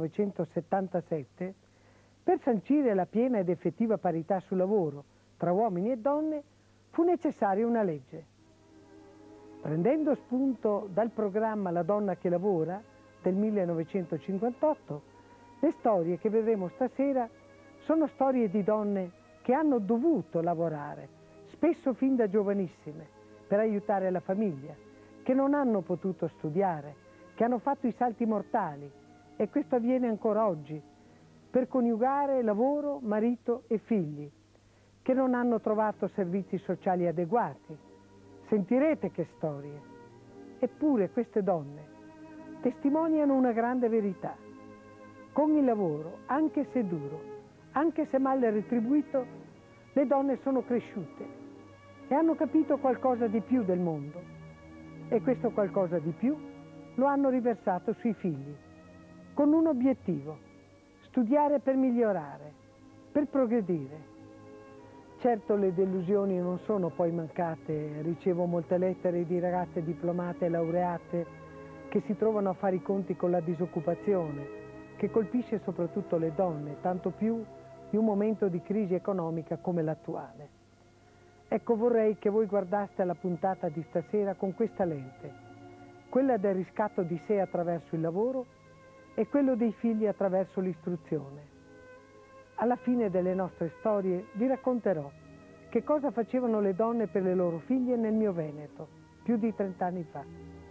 O: 1977, per sancire la piena ed effettiva parità sul lavoro tra uomini e donne, fu necessaria una legge. Prendendo spunto dal programma La donna che lavora del 1958, le storie che vedremo stasera sono storie di donne che hanno dovuto lavorare, spesso fin da giovanissime, per aiutare la famiglia, che non hanno potuto studiare, che hanno fatto i salti mortali, e questo avviene ancora oggi, per coniugare lavoro, marito e figli, che non hanno trovato servizi sociali adeguati. Sentirete che storie. Eppure queste donne testimoniano una grande verità. Con il lavoro, anche se duro, anche se mal retribuito, le donne sono cresciute e hanno capito qualcosa di più del mondo. E questo qualcosa di più lo hanno riversato sui figli, con un obiettivo: studiare per migliorare, per progredire. Certo, le delusioni non sono poi mancate. Ricevo molte lettere di ragazze diplomate e laureate che si trovano a fare i conti con la disoccupazione, che colpisce soprattutto le donne, tanto più in un momento di crisi economica come l'attuale. Ecco, vorrei che voi guardaste la puntata di stasera con questa lente, quella del riscatto di sé attraverso il lavoro e quello dei figli attraverso l'istruzione. Alla fine delle nostre storie vi racconterò che cosa facevano le donne per le loro figlie nel mio Veneto, più di 30 anni fa.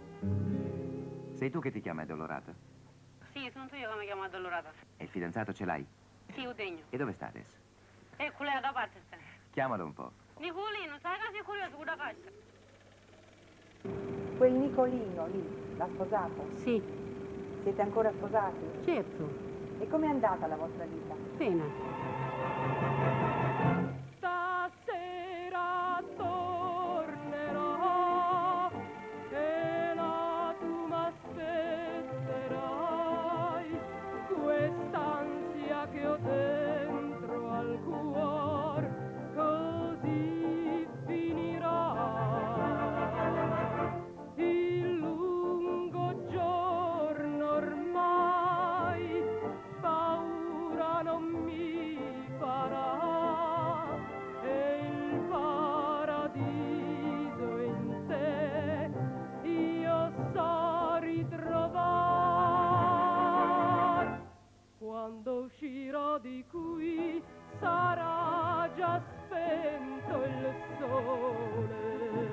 P: Sei tu che ti chiami Addolorata?
N: Sì, sono io che mi chiamo Addolorata.
P: E il fidanzato ce l'hai?
N: Sì, Udegno.
P: E dove sta adesso?
N: Ecco, lei da parte sta.
P: Chiamalo un po'.
N: Nicolino, sai che sei curioso con la cassa?
Q: Quel Nicolino lì, l'ha sposato?
F: Sì.
Q: Siete ancora sposati?
F: Certo.
Q: E com'è andata la vostra vita?
F: Bene.
R: Stasera tornerò e là tu m'aspetterai, quest'ansia che ho dentro al cuor così finirà. Il lungo giorno ormai paura non mi farà e il paradiso in te io so ritrovare. Quando uscirò di qui sarà già spento il sole,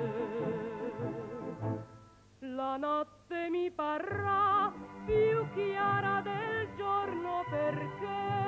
R: la notte mi parrà più chiara del giorno perché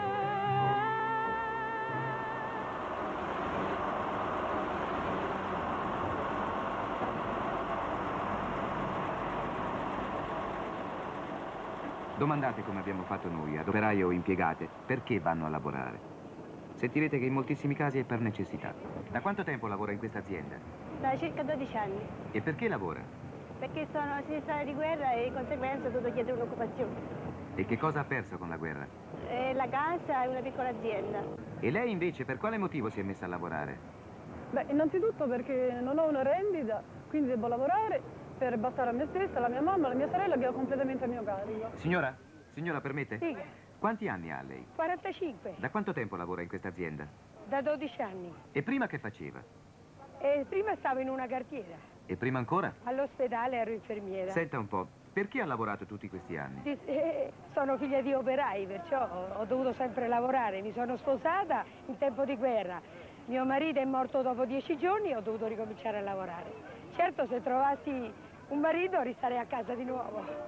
P: Domandate come abbiamo fatto noi, ad operaie o impiegate, perché vanno a lavorare. Sentirete che in moltissimi casi è per necessità. Da quanto tempo lavora in questa azienda?
S: Da circa 12 anni,
P: E perché lavora?
S: perché sono sinistra di guerra e di conseguenza ho dovuto chiedere un'occupazione.
P: E che cosa ha perso con la guerra?
S: La casa è una piccola azienda.
P: E lei invece per quale motivo si è messa a lavorare?
T: Beh, innanzitutto perché non ho una rendita, quindi devo lavorare per bastare a me stessa, alla mia mamma, alla mia sorella che ho completamente a mio carico.
P: Signora? Signora, permette?
S: Sì,
P: Quanti anni ha lei?
S: 45,
P: Da quanto tempo lavora in questa azienda?
S: da 12 anni.
P: E prima che faceva?
S: E prima stavo in una cartiera,
P: E prima ancora?
S: all'ospedale ero infermiera.
P: Senta un po', perché ha lavorato tutti questi anni?
S: Sì, sono figlia di operai, perciò ho dovuto sempre lavorare. Mi sono sposata in tempo di guerra. Mio marito è morto dopo 10 giorni e ho dovuto ricominciare a lavorare. Certo, se trovassi un marito ristarei a casa di nuovo.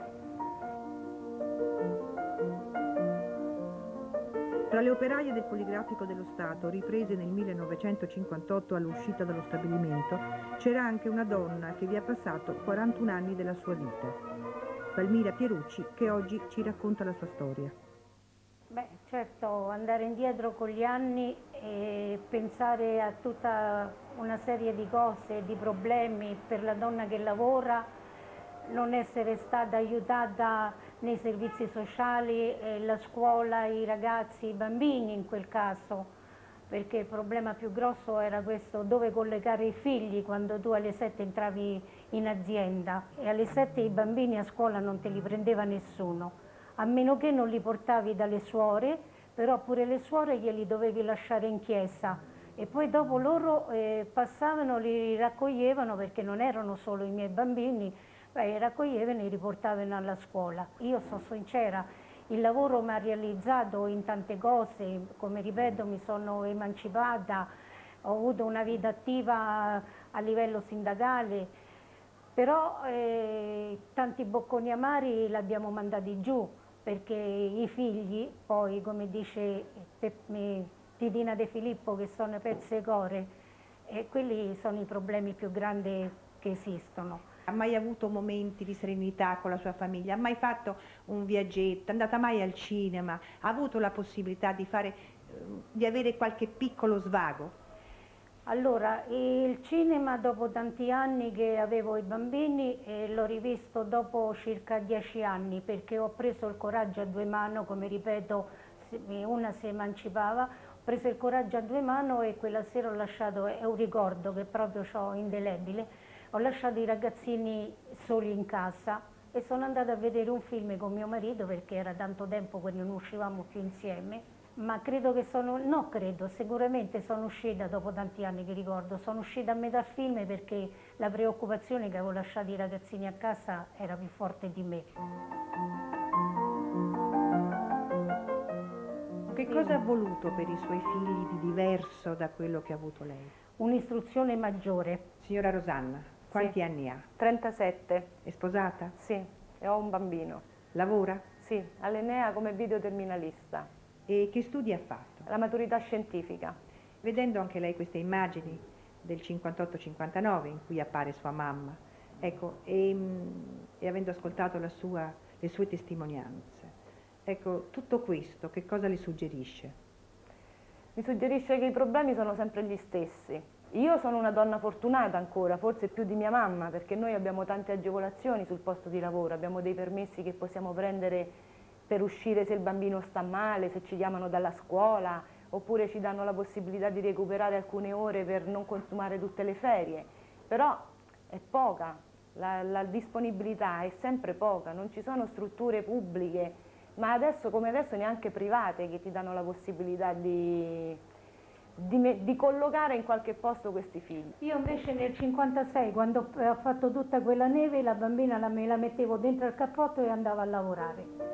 U: Tra le operaie del Poligrafico dello Stato, riprese nel 1958 all'uscita dallo stabilimento, c'era anche una donna che vi ha passato 41 anni della sua vita. Palmira Pierucci, che oggi ci racconta la sua storia.
G: Beh, certo, andare indietro con gli anni e pensare a tutta una serie di cose, di problemi per la donna che lavora, non essere stata aiutata nei servizi sociali, la scuola, i ragazzi, i bambini in quel caso, perché il problema più grosso era questo, dove collegare i figli quando tu alle 7 entravi in azienda e alle 7 i bambini a scuola non te li prendeva nessuno, a meno che non li portavi dalle suore, però pure le suore glieli dovevi lasciare in chiesa e poi dopo loro passavano, li raccoglievano perché non erano solo i miei bambini, li raccoglievano e li riportavano alla scuola. Io sono sincera, il lavoro mi ha realizzato in tante cose, come ripeto mi sono emancipata, ho avuto una vita attiva a livello sindacale, però tanti bocconi amari l'abbiamo mandati giù, perché i figli, poi come dice Titina De Filippo, che sono pezze core, e quelli sono i problemi più grandi che esistono.
U: Ha mai avuto momenti di serenità con la sua famiglia? Ha mai fatto un viaggetto? È andata mai al cinema? Ha avuto la possibilità di avere qualche piccolo svago?
G: Allora, il cinema dopo tanti anni che avevo i bambini l'ho rivisto dopo circa 10 anni perché ho preso il coraggio a due mani, come ripeto, una si emancipava, ho preso il coraggio a due mani e quella sera ho lasciato, è un ricordo che proprio ho indelebile, ho lasciato i ragazzini soli in casa e sono andata a vedere un film con mio marito perché era tanto tempo che non uscivamo più insieme, ma sicuramente sono uscita dopo tanti anni che ricordo, sono uscita a metà film perché la preoccupazione che avevo lasciato i ragazzini a casa era più forte di me.
U: Che cosa ha voluto per i suoi figli di diverso da quello che ha avuto lei?
G: Un'istruzione maggiore.
U: Signora Rosanna, quanti anni ha?
V: 37.
U: È sposata?
V: Sì, e ho un bambino.
U: Lavora?
V: Sì, all'Enea come videoterminalista.
U: E che studi ha fatto?
V: La maturità scientifica.
U: Vedendo anche lei queste immagini del 58-59 in cui appare sua mamma, ecco, e avendo ascoltato le sue testimonianze, ecco, tutto questo che cosa le suggerisce?
V: Mi suggerisce che i problemi sono sempre gli stessi. Io sono una donna fortunata ancora, forse più di mia mamma, perché noi abbiamo tante agevolazioni sul posto di lavoro, abbiamo dei permessi che possiamo prendere per uscire se il bambino sta male, se ci chiamano dalla scuola, oppure ci danno la possibilità di recuperare alcune ore per non consumare tutte le ferie. Però è poca, la disponibilità è sempre poca, non ci sono strutture pubbliche, ma adesso come adesso neanche private che ti danno la possibilità di collocare in qualche posto questi figli.
G: Io invece nel 56, quando ho fatto tutta quella neve, la bambina me la mettevo dentro il cappotto e andavo a lavorare.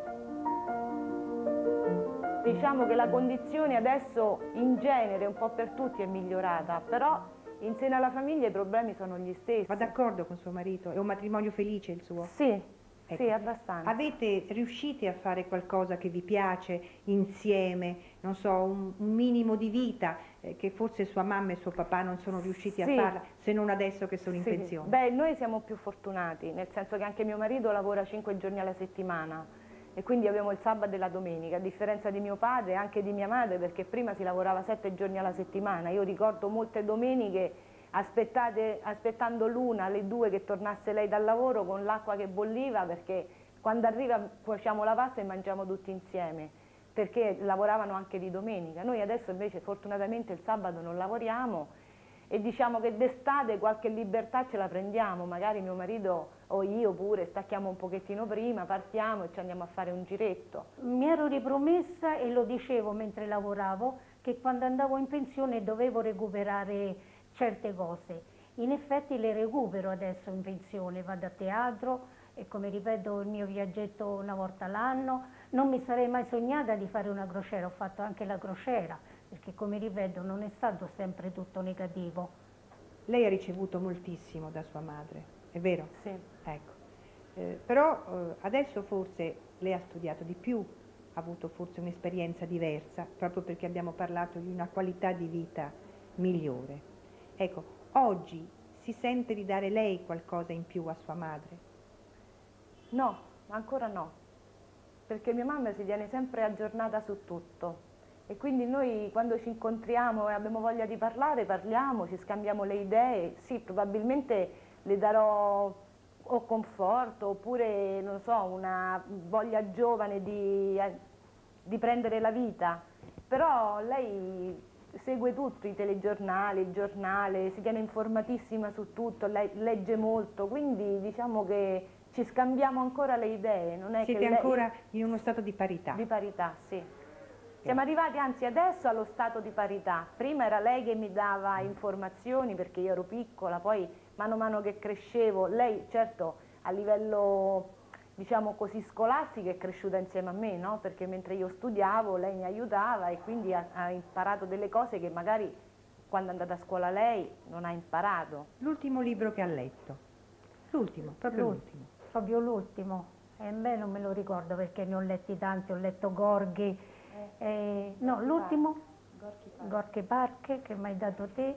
V: Diciamo che la condizione adesso in genere un po' per tutti è migliorata, però in seno alla famiglia i problemi sono gli stessi.
U: Va d'accordo con suo marito? È un matrimonio felice il suo?
V: Sì,
U: ecco.
V: Sì, abbastanza.
U: Riuscite a fare qualcosa che vi piace insieme, non so, un minimo di vita che forse sua mamma e suo papà non sono riusciti a farla, se non adesso che sono in pensione?
V: Beh, noi siamo più fortunati, nel senso che anche mio marito lavora 5 giorni alla settimana e quindi abbiamo il sabato e la domenica, a differenza di mio padre e anche di mia madre, perché prima si lavorava 7 giorni alla settimana. Io ricordo molte domeniche aspettando l'una, alle 2 che tornasse lei dal lavoro con l'acqua che bolliva, perché quando arriva cuociamo la pasta e mangiamo tutti insieme, perché lavoravano anche di domenica. Noi adesso invece fortunatamente il sabato non lavoriamo e diciamo che d'estate qualche libertà ce la prendiamo, magari mio marito o io pure stacchiamo un pochettino prima, partiamo e ci andiamo a fare un giretto.
G: Mi ero ripromessa e lo dicevo mentre lavoravo che quando andavo in pensione dovevo recuperare certe cose. In effetti le recupero adesso in pensione, vado a teatro e come ripeto il mio viaggetto una volta l'anno. Non mi sarei mai sognata di fare una crociera, ho fatto anche la crociera, perché come ripeto non è stato sempre tutto negativo.
U: Lei ha ricevuto moltissimo da sua madre, è vero?
V: Sì.
U: Ecco. Però adesso forse lei ha studiato di più, ha avuto forse un'esperienza diversa, proprio perché abbiamo parlato di una qualità di vita migliore. Ecco, oggi si sente di dare lei qualcosa in più a sua madre?
V: No, ancora no. perché mia mamma si tiene sempre aggiornata su tutto. E quindi noi quando ci incontriamo e abbiamo voglia di parlare, parliamo, ci scambiamo le idee. Sì, probabilmente le darò o conforto, oppure, non so, una voglia giovane di prendere la vita. Però lei segue tutto, i telegiornali, il giornale, si tiene informatissima su tutto, lei legge molto, quindi diciamo che ci scambiamo ancora le idee. Non è
U: Siete
V: che lei...
U: ancora in uno stato di parità?
V: Di parità, sì. Siamo arrivati anzi adesso allo stato di parità. Prima era lei che mi dava informazioni perché io ero piccola, poi mano a mano che crescevo, lei certo a livello diciamo così scolastico è cresciuta insieme a me, no? Perché mentre io studiavo lei mi aiutava e quindi ha imparato delle cose che magari quando è andata a scuola lei non ha imparato.
U: L'ultimo libro che ha letto? L'ultimo, proprio l'ultimo.
G: Proprio l'ultimo. E beh, non me lo ricordo perché ne ho letti tanti, ho letto Gorghi. No, l'ultimo, Gorky Park, che mi hai dato te,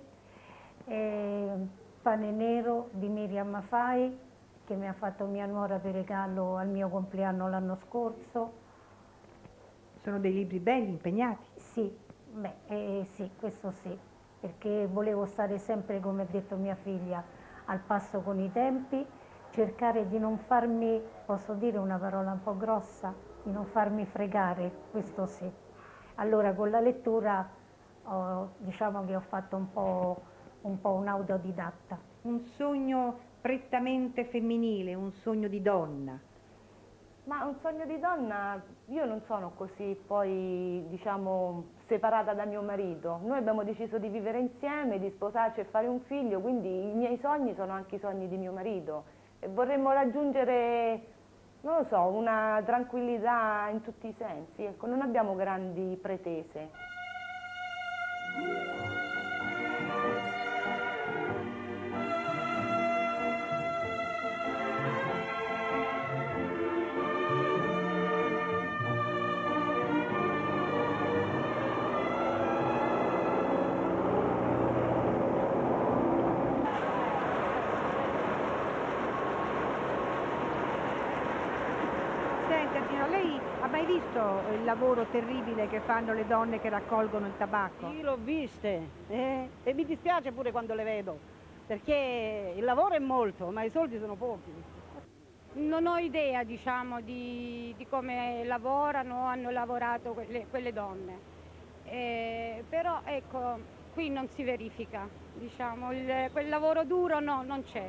G: Pane Nero di Miriam Mafai, che mi ha fatto mia nuora per regalo al mio compleanno l'anno scorso.
U: Sono dei libri belli, impegnati?
G: Sì, sì, questo sì, perché volevo stare sempre, come ha detto mia figlia, al passo con i tempi, cercare di non farmi, posso dire una parola un po' grossa, di non farmi fregare, questo sì. Allora con la lettura diciamo che ho fatto un po' un autodidatta.
U: Un sogno prettamente femminile, un sogno di donna.
V: Ma un sogno di donna, io non sono così poi diciamo separata da mio marito. Noi abbiamo deciso di vivere insieme, di sposarci e fare un figlio, quindi i miei sogni sono anche i sogni di mio marito. E vorremmo raggiungere, non lo so, una tranquillità in tutti i sensi, ecco, non abbiamo grandi pretese.
U: Lei ha mai visto il lavoro terribile che fanno le donne che raccolgono il tabacco?
D: Sì, l'ho viste e mi dispiace pure quando le vedo, perché il lavoro è molto, ma i soldi sono pochi.
H: Non ho idea, diciamo, di come lavorano, hanno lavorato quelle donne, però ecco, qui non si verifica, diciamo, quel lavoro duro no, non c'è.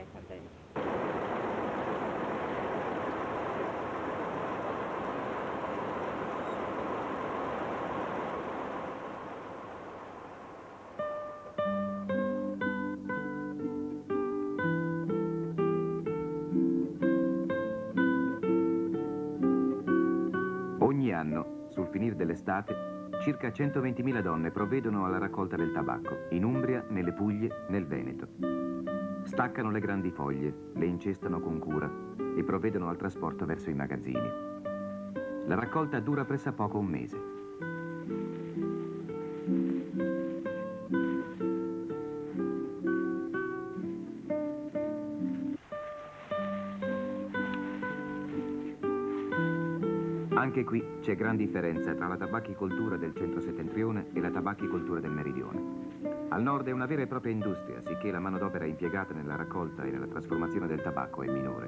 P: Ogni anno, sul finire dell'estate, circa 120.000 donne provvedono alla raccolta del tabacco, in Umbria, nelle Puglie, nel Veneto. Staccano le grandi foglie, le incestano con cura e provvedono al trasporto verso i magazzini. La raccolta dura pressappoco un mese. Anche qui c'è gran differenza tra la tabacchicoltura del centro-settentrione e la tabacchicoltura del meridione. Al nord è una vera e propria industria, sicché la manodopera impiegata nella raccolta e nella trasformazione del tabacco è minore.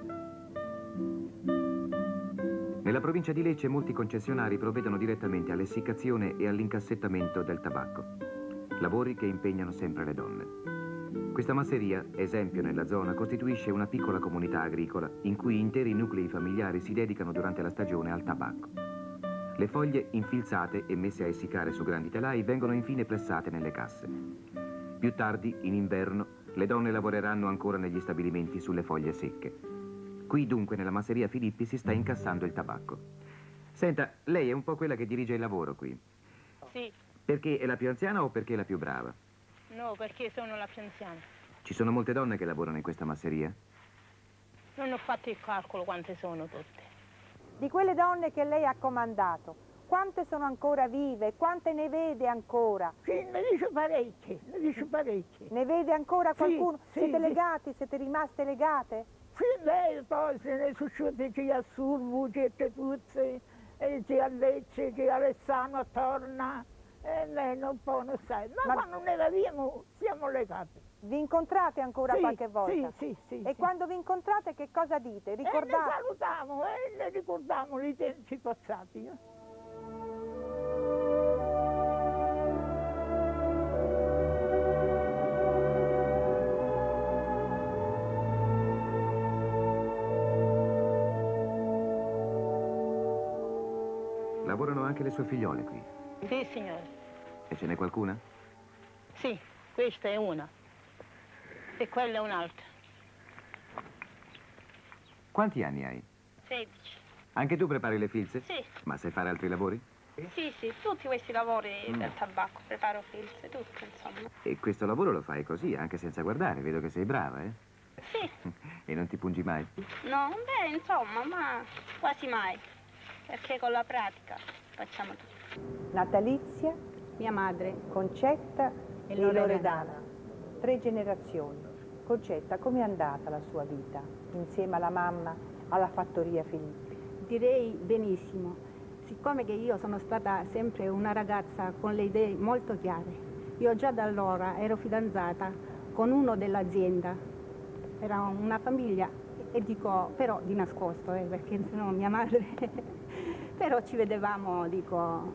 P: Nella provincia di Lecce molti concessionari provvedono direttamente all'essiccazione e all'incassettamento del tabacco, lavori che impegnano sempre le donne. Questa masseria, esempio nella zona, costituisce una piccola comunità agricola in cui interi nuclei familiari si dedicano durante la stagione al tabacco. Le foglie infilzate e messe a essiccare su grandi telai vengono infine pressate nelle casse. Più tardi, in inverno, le donne lavoreranno ancora negli stabilimenti sulle foglie secche. Qui dunque nella masseria Filippi si sta incassando il tabacco. Senta, lei è un po' quella che dirige il lavoro qui.
H: Sì.
P: Perché è la più anziana o perché è la più brava?
H: No, perché sono la più anziana.
P: Ci sono molte donne che lavorano in questa masseria?
H: Non ho fatto il calcolo quante sono tutte.
Q: Di quelle donne che lei ha comandato, quante sono ancora vive? Quante ne vede ancora?
I: Sì, ne dice parecchie, ne dice parecchie.
Q: Ne vede ancora qualcuno?
I: Sì,
Q: siete
I: sì.
Q: legati? Siete rimaste legate?
I: Sì, lei poi se ne succede che a survu, che tuzze, e zia Lecce che Alessandro torna e lei non può non stare. Ma quando ne arriviamo siamo legati.
Q: Vi incontrate ancora
I: Sì,
Q: qualche volta?
I: Sì.
Q: E quando vi incontrate che cosa dite? Ricordate?
I: Ne salutiamo e ne ricordiamo i tempi passati.
P: Lavorano anche le sue figliole qui.
B: Sì, signore.
P: E ce n'è qualcuna?
B: Sì, questa è una. E quella è un'altra.
P: Quanti anni hai?
B: 16.
P: Anche tu prepari le filze?
B: Sì.
P: Ma sai fare altri lavori?
B: Sì, tutti questi lavori del tabacco, preparo filze, tutto, insomma.
P: E questo lavoro lo fai così, anche senza guardare. Vedo che sei brava, eh?
B: Sì.
P: E non ti pungi mai?
B: No, beh, insomma, ma quasi mai. Perché con la pratica facciamo tutto.
Q: Natalizia,
U: mia madre,
Q: Concetta
U: e
Q: e
U: Loredana.
Q: Loredana. 3 generazioni. Concetta, com'è andata la sua vita insieme alla mamma alla fattoria Filippi?
U: Direi benissimo, siccome che io sono stata sempre una ragazza con le idee molto chiare. Io già da allora ero fidanzata con uno dell'azienda, era una famiglia, e dico, però di nascosto, perché sennò mia madre, però ci vedevamo, dico,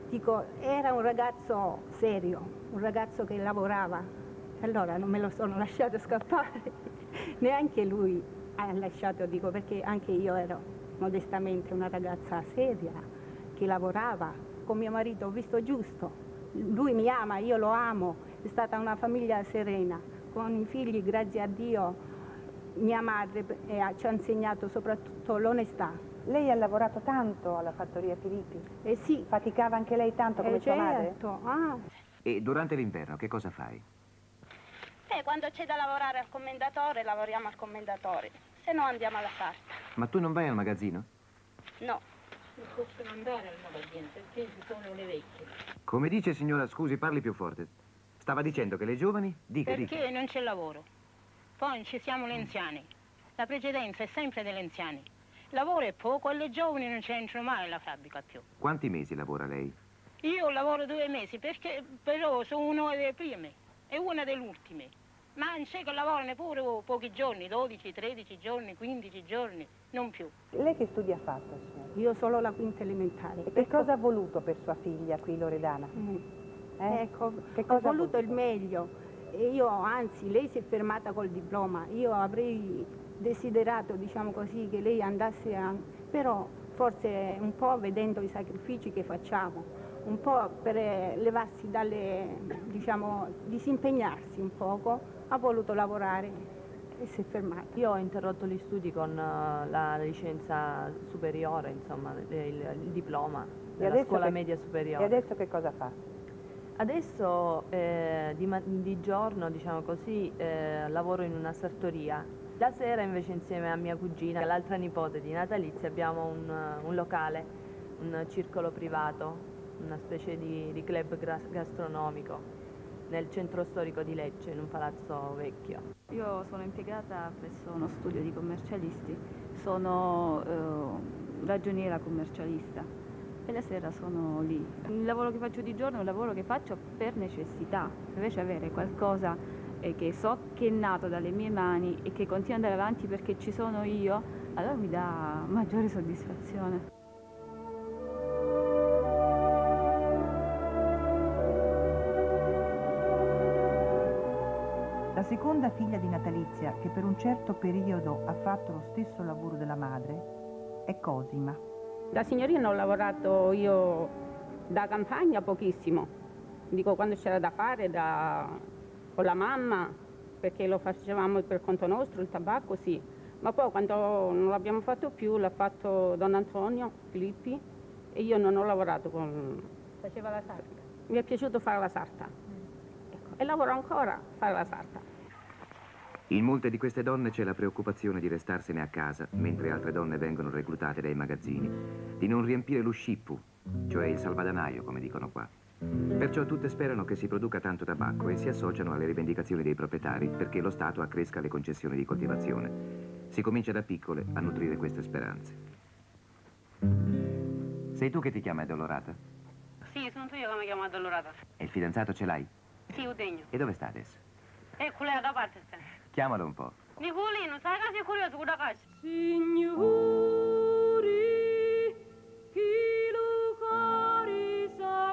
U: era un ragazzo serio, un ragazzo che lavorava, allora non me lo sono lasciato scappare, neanche lui ha lasciato, dico, perché anche io ero modestamente una ragazza seria, che lavorava, con mio marito ho visto giusto, lui mi ama, io lo amo, è stata una famiglia serena, con i figli, grazie a Dio, mia madre ci ha insegnato soprattutto l'onestà.
Q: Lei ha lavorato tanto alla fattoria Filippi?
U: Sì.
Q: Faticava anche lei tanto come sua madre?
P: E durante l'inverno che cosa fai?
B: Quando c'è da lavorare al commendatore, lavoriamo al commendatore, se no andiamo alla sarta.
P: Ma tu non vai al magazzino?
B: No.
K: Non possono andare al magazzino perché ci sono le vecchie.
P: Come dice signora, scusi, parli più forte. Stava dicendo che le giovani? Dica.
B: Perché non c'è lavoro. Poi ci siamo gli anziani. La precedenza è sempre degli anziani. Il lavoro è poco e le giovani non c'entrano mai alla fabbrica più.
P: Quanti mesi lavora lei?
B: Io lavoro 2 mesi perché però sono una delle prime e una delle ultime. Ma c'è che lavorano pure pochi giorni, 12, 13 giorni, 15 giorni, non più.
Q: Lei che studi ha fatto, signora?
U: Io solo la quinta elementare.
Q: E che cosa ha voluto per sua figlia qui, Loredana?
U: Ecco,
Q: che
U: ho voluto il meglio. E io, anzi, lei si è fermata col diploma. Io avrei desiderato, diciamo così, che lei andasse a... Però forse un po' vedendo i sacrifici che facciamo, un po' per levarsi dalle, diciamo, disimpegnarsi un poco, ha voluto lavorare e si è fermata.
W: Io ho interrotto gli studi con la licenza superiore, insomma, il diploma della scuola media superiore.
Q: E adesso che cosa fa?
W: Adesso di giorno, diciamo così, lavoro in una sartoria. La sera invece insieme a mia cugina, l'altra nipote di Natalizia, abbiamo un locale, un circolo privato, una specie di club gastronomico nel centro storico di Lecce, in un palazzo vecchio.
X: Io sono impiegata presso uno studio di commercialisti, sono ragioniera commercialista e la sera sono lì. Il lavoro che faccio di giorno è un lavoro che faccio per necessità, invece avere qualcosa che so che è nato dalle mie mani e che continua ad andare avanti perché ci sono io, allora mi dà maggiore soddisfazione.
U: La seconda figlia di Natalizia, che per un certo periodo ha fatto lo stesso lavoro della madre, è Cosima.
Y: Da signorina ho lavorato io da campagna pochissimo, dico quando c'era da fare con la mamma, perché lo facevamo per conto nostro, il tabacco sì, ma poi quando non l'abbiamo fatto più l'ha fatto Don Antonio Filippi e io non ho lavorato con...
U: Faceva la sarta?
Y: Mi è piaciuto fare la sarta, ecco, e lavoro ancora a fare la sarta.
P: In molte di queste donne c'è la preoccupazione di restarsene a casa, mentre altre donne vengono reclutate dai magazzini, di non riempire lo scippu, cioè il salvadanaio, come dicono qua. Perciò tutte sperano che si produca tanto tabacco e si associano alle rivendicazioni dei proprietari perché lo Stato accresca le concessioni di coltivazione. Si comincia da piccole a nutrire queste speranze. Sei tu che ti chiami Addolorata?
N: Sì, sono io che mi chiamo Addolorata.
P: E il fidanzato ce l'hai?
N: Sì, Udegno.
P: E dove sta adesso?
N: Ecco lei da parte sta.
P: Chiamalo un po'.
N: Nicolino, sai che sei curioso con la caccia?
R: Signori, chi lo cori sa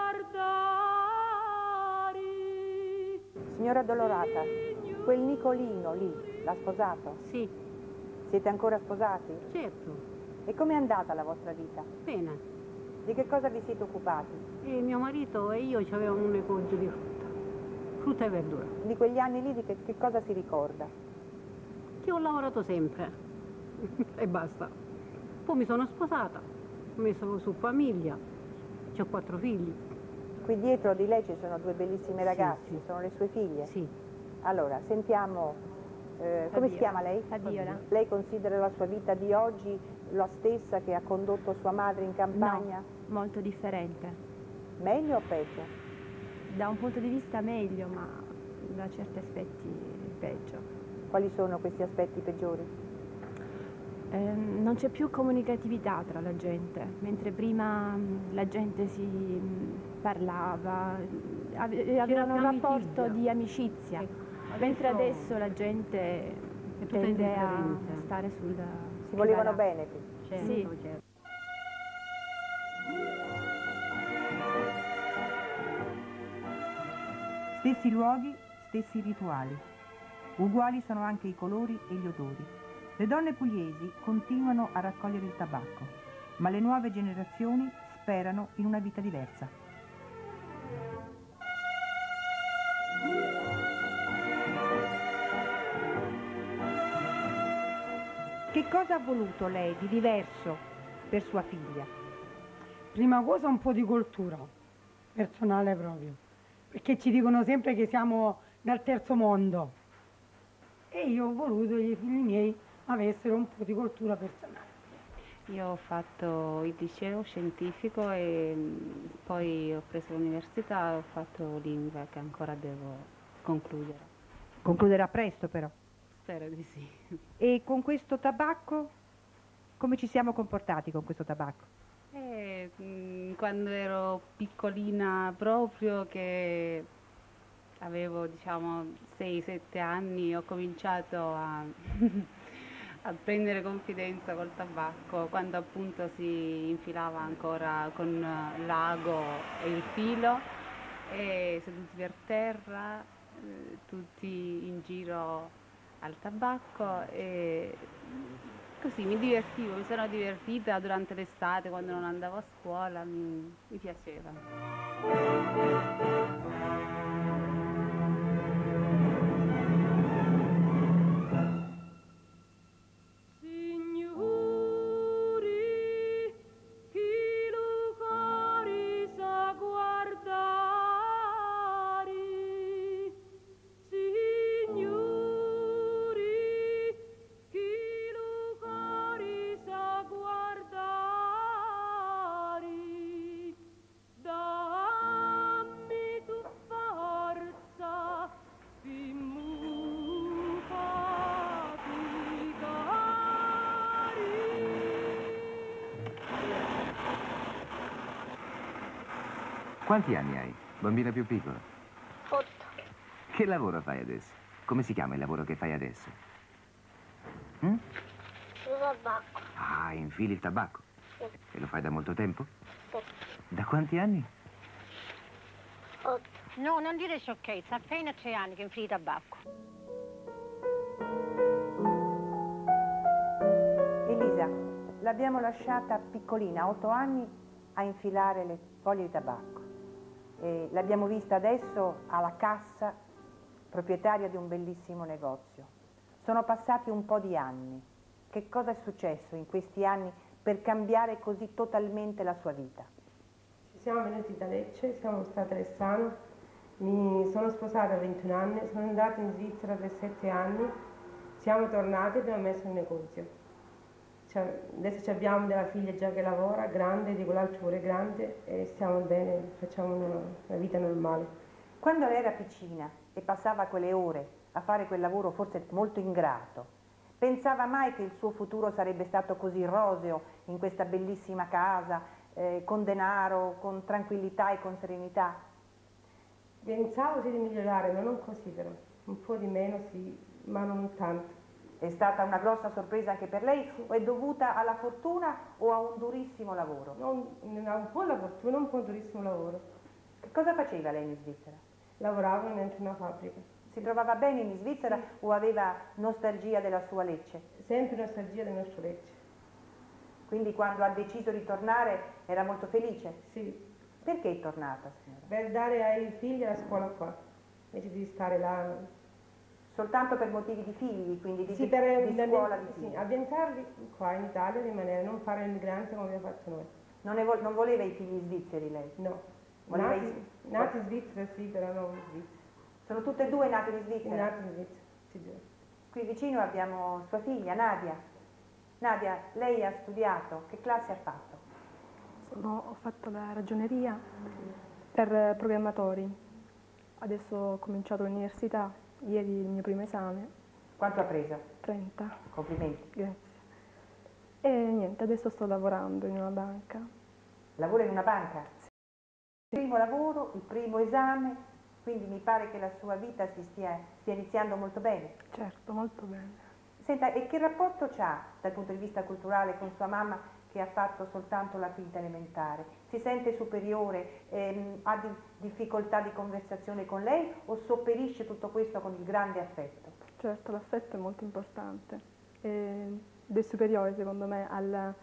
R: guardare.
Q: Signora Addolorata, quel Nicolino lì, l'ha sposato?
Y: Sì.
Q: Siete ancora sposati?
Y: Certo.
Q: E com'è andata la vostra vita?
Y: Bene.
Q: Di che cosa vi siete occupati?
Y: E mio marito e io avevamo un negozio di frutta e verdura.
Q: Di quegli anni lì di che cosa si ricorda?
Y: Che ho lavorato sempre e basta. Poi mi sono sposata, ho messo su famiglia, ho 4 figli.
Q: Qui dietro di lei ci sono 2 bellissime ragazze,
Y: sì.
Q: Sono le sue figlie?
Y: Sì.
Q: Allora, sentiamo, come si chiama lei?
V: Fabiola.
Q: Lei considera la sua vita di oggi la stessa che ha condotto sua madre in campagna?
V: No, molto differente.
Q: Meglio o peggio?
V: Da un punto di vista meglio, ma da certi aspetti peggio.
Q: Quali sono questi aspetti peggiori?
V: Non c'è più comunicatività tra la gente, mentre prima la gente si parlava, aveva un rapporto di amicizia, mentre adesso la gente tende a stare sul...
Q: Si volevano bene qui?
V: Certo, sì.
Y: Certo.
U: Stessi luoghi, stessi rituali. Uguali sono anche i colori e gli odori. Le donne pugliesi continuano a raccogliere il tabacco, ma le nuove generazioni sperano in una vita diversa. Che cosa ha voluto lei di diverso per sua figlia?
S: Prima cosa un po' di cultura, personale proprio, perché ci dicono sempre che siamo dal terzo mondo e io ho voluto che i figli miei avessero un po' di cultura personale.
Y: Io ho fatto il liceo scientifico e poi ho preso l'università e ho fatto lingue che ancora devo concludere.
U: Concluderà presto però.
Y: Spero di sì.
U: E con questo tabacco, come ci siamo comportati con questo tabacco?
Y: Quando ero piccolina proprio, che avevo diciamo 6-7 anni, ho cominciato a prendere confidenza col tabacco, quando appunto si infilava ancora con l'ago e il filo, e seduti per terra, tutti in giro al tabacco, e così mi divertivo, mi sono divertita durante l'estate quando non andavo a scuola, mi piaceva.
P: Quanti anni hai? Bambina più piccola?
A: 8.
P: Che lavoro fai adesso? Come si chiama il lavoro che fai adesso?
A: Il tabacco.
P: Ah, infili il tabacco?
A: Sì.
P: E lo fai da molto tempo?
A: Sì.
P: Da quanti anni?
A: 8.
B: No, non dire sciocchezza, appena 3 anni che infili tabacco.
Q: Elisa, l'abbiamo lasciata piccolina, 8 anni, a infilare le foglie di tabacco. E l'abbiamo vista adesso alla cassa, proprietaria di un bellissimo negozio. Sono passati un po' di anni. Che cosa è successo in questi anni per cambiare così totalmente la sua vita?
C: Ci siamo venuti da Lecce, siamo state a Alessano, mi sono sposata a 21 anni, sono andata in Svizzera per 7 anni, siamo tornati e abbiamo messo un negozio. Adesso abbiamo della figlia già che lavora, grande, di quell'altro pure grande, e stiamo bene, facciamo una vita normale.
Q: Quando lei era piccina e passava quelle ore a fare quel lavoro forse molto ingrato, pensava mai che il suo futuro sarebbe stato così roseo in questa bellissima casa, con denaro, con tranquillità e con serenità?
C: Pensavo sì di migliorare, ma non così però. Un po' di meno sì, ma non tanto.
Q: È stata una grossa sorpresa anche per lei o è dovuta alla fortuna o a un durissimo lavoro?
C: Un po' la fortuna, un po' un durissimo lavoro.
Q: Che cosa faceva lei in Svizzera?
C: Lavoravo in una fabbrica.
Q: Si trovava bene in Svizzera o aveva nostalgia della sua Lecce?
C: Sempre nostalgia del nostro Lecce.
Q: Quindi quando ha deciso di tornare era molto felice?
C: Sì.
Q: Perché è tornata, signora?
C: Per dare ai figli la scuola qua, invece di stare là.
Q: Soltanto per motivi di figli, quindi di,
C: sì,
Q: di scuola di figli?
C: Sì, ambientarli qua in Italia, rimanere, non fare l'immigrante come abbiamo fatto noi.
Q: Non voleva i figli svizzeri lei?
C: No.
Q: Voleva
C: nati in Svizzera sì, però non in Svizzera.
Q: Sono tutte e due nate in Svizzera?
C: Nati in Svizzera, sì.
Q: Qui vicino abbiamo sua figlia, Nadia. Nadia, lei ha studiato, che classe ha fatto?
E: Ho fatto la ragioneria per programmatori. Adesso ho cominciato l'università, ieri il mio primo esame.
Q: Quanto ha preso?
E: 30.
Q: Complimenti.
E: Grazie. E niente, adesso sto lavorando in una banca.
Q: Lavora in una banca?
E: Sì.
Q: Il primo lavoro, il primo esame, quindi mi pare che la sua vita stia iniziando molto bene.
E: Certo, molto bene.
Q: Senta, e che rapporto c'ha dal punto di vista culturale con sua mamma che ha fatto soltanto la quinta elementare? Si sente superiore, ha difficoltà di conversazione con lei o sopperisce tutto questo con il grande affetto?
E: Certo, l'affetto è molto importante ed è superiore secondo me alla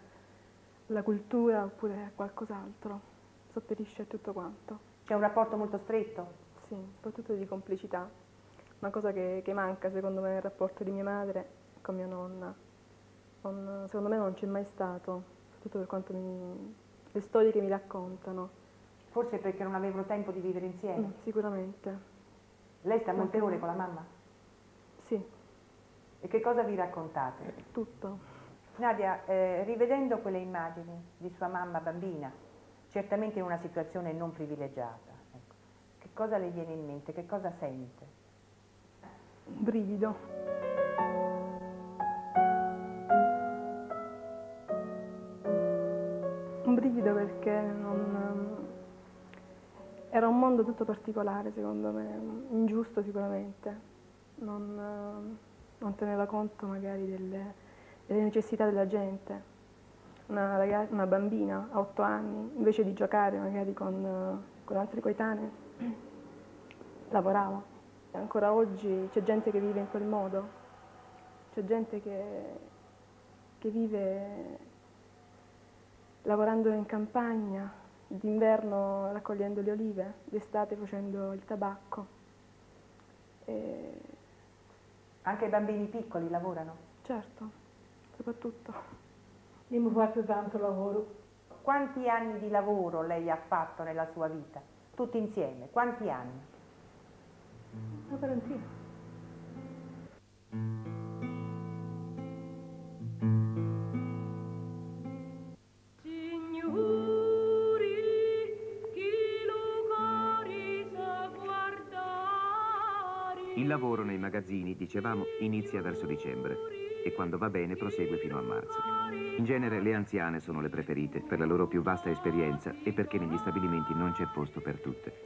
E: cultura oppure a qualcos'altro, sopperisce a tutto quanto.
Q: C'è un rapporto molto stretto?
E: Sì, soprattutto di complicità, una cosa che manca secondo me nel rapporto di mia madre con mia nonna. Secondo me non c'è mai stato, soprattutto per quanto le storie che mi raccontano.
Q: Forse perché non avevano tempo di vivere insieme?
E: Sicuramente.
Q: Lei sta molte ore con la mamma?
E: Sì.
Q: E che cosa vi raccontate?
E: Tutto.
Q: Nadia, rivedendo quelle immagini di sua mamma bambina, certamente in una situazione non privilegiata, ecco, che cosa le viene in mente? Che cosa sente?
E: Un brivido. Un brivido perché era un mondo tutto particolare secondo me, ingiusto sicuramente, non teneva conto magari delle necessità della gente. Una bambina a 8 anni, invece di giocare magari con altri coetanei, lavorava. Ancora oggi c'è gente che vive in quel modo, c'è gente che vive lavorando in campagna, d'inverno raccogliendo le olive, d'estate facendo il tabacco.
Q: Anche i bambini piccoli lavorano?
E: Certo, soprattutto.
F: Abbiamo fatto tanto lavoro.
Q: Quanti anni di lavoro lei ha fatto nella sua vita? Tutti insieme, quanti anni?
F: Una quarantina.
P: Il lavoro nei magazzini, dicevamo, inizia verso dicembre e quando va bene prosegue fino a marzo. In genere le anziane sono le preferite per la loro più vasta esperienza e perché negli stabilimenti non c'è posto per tutte.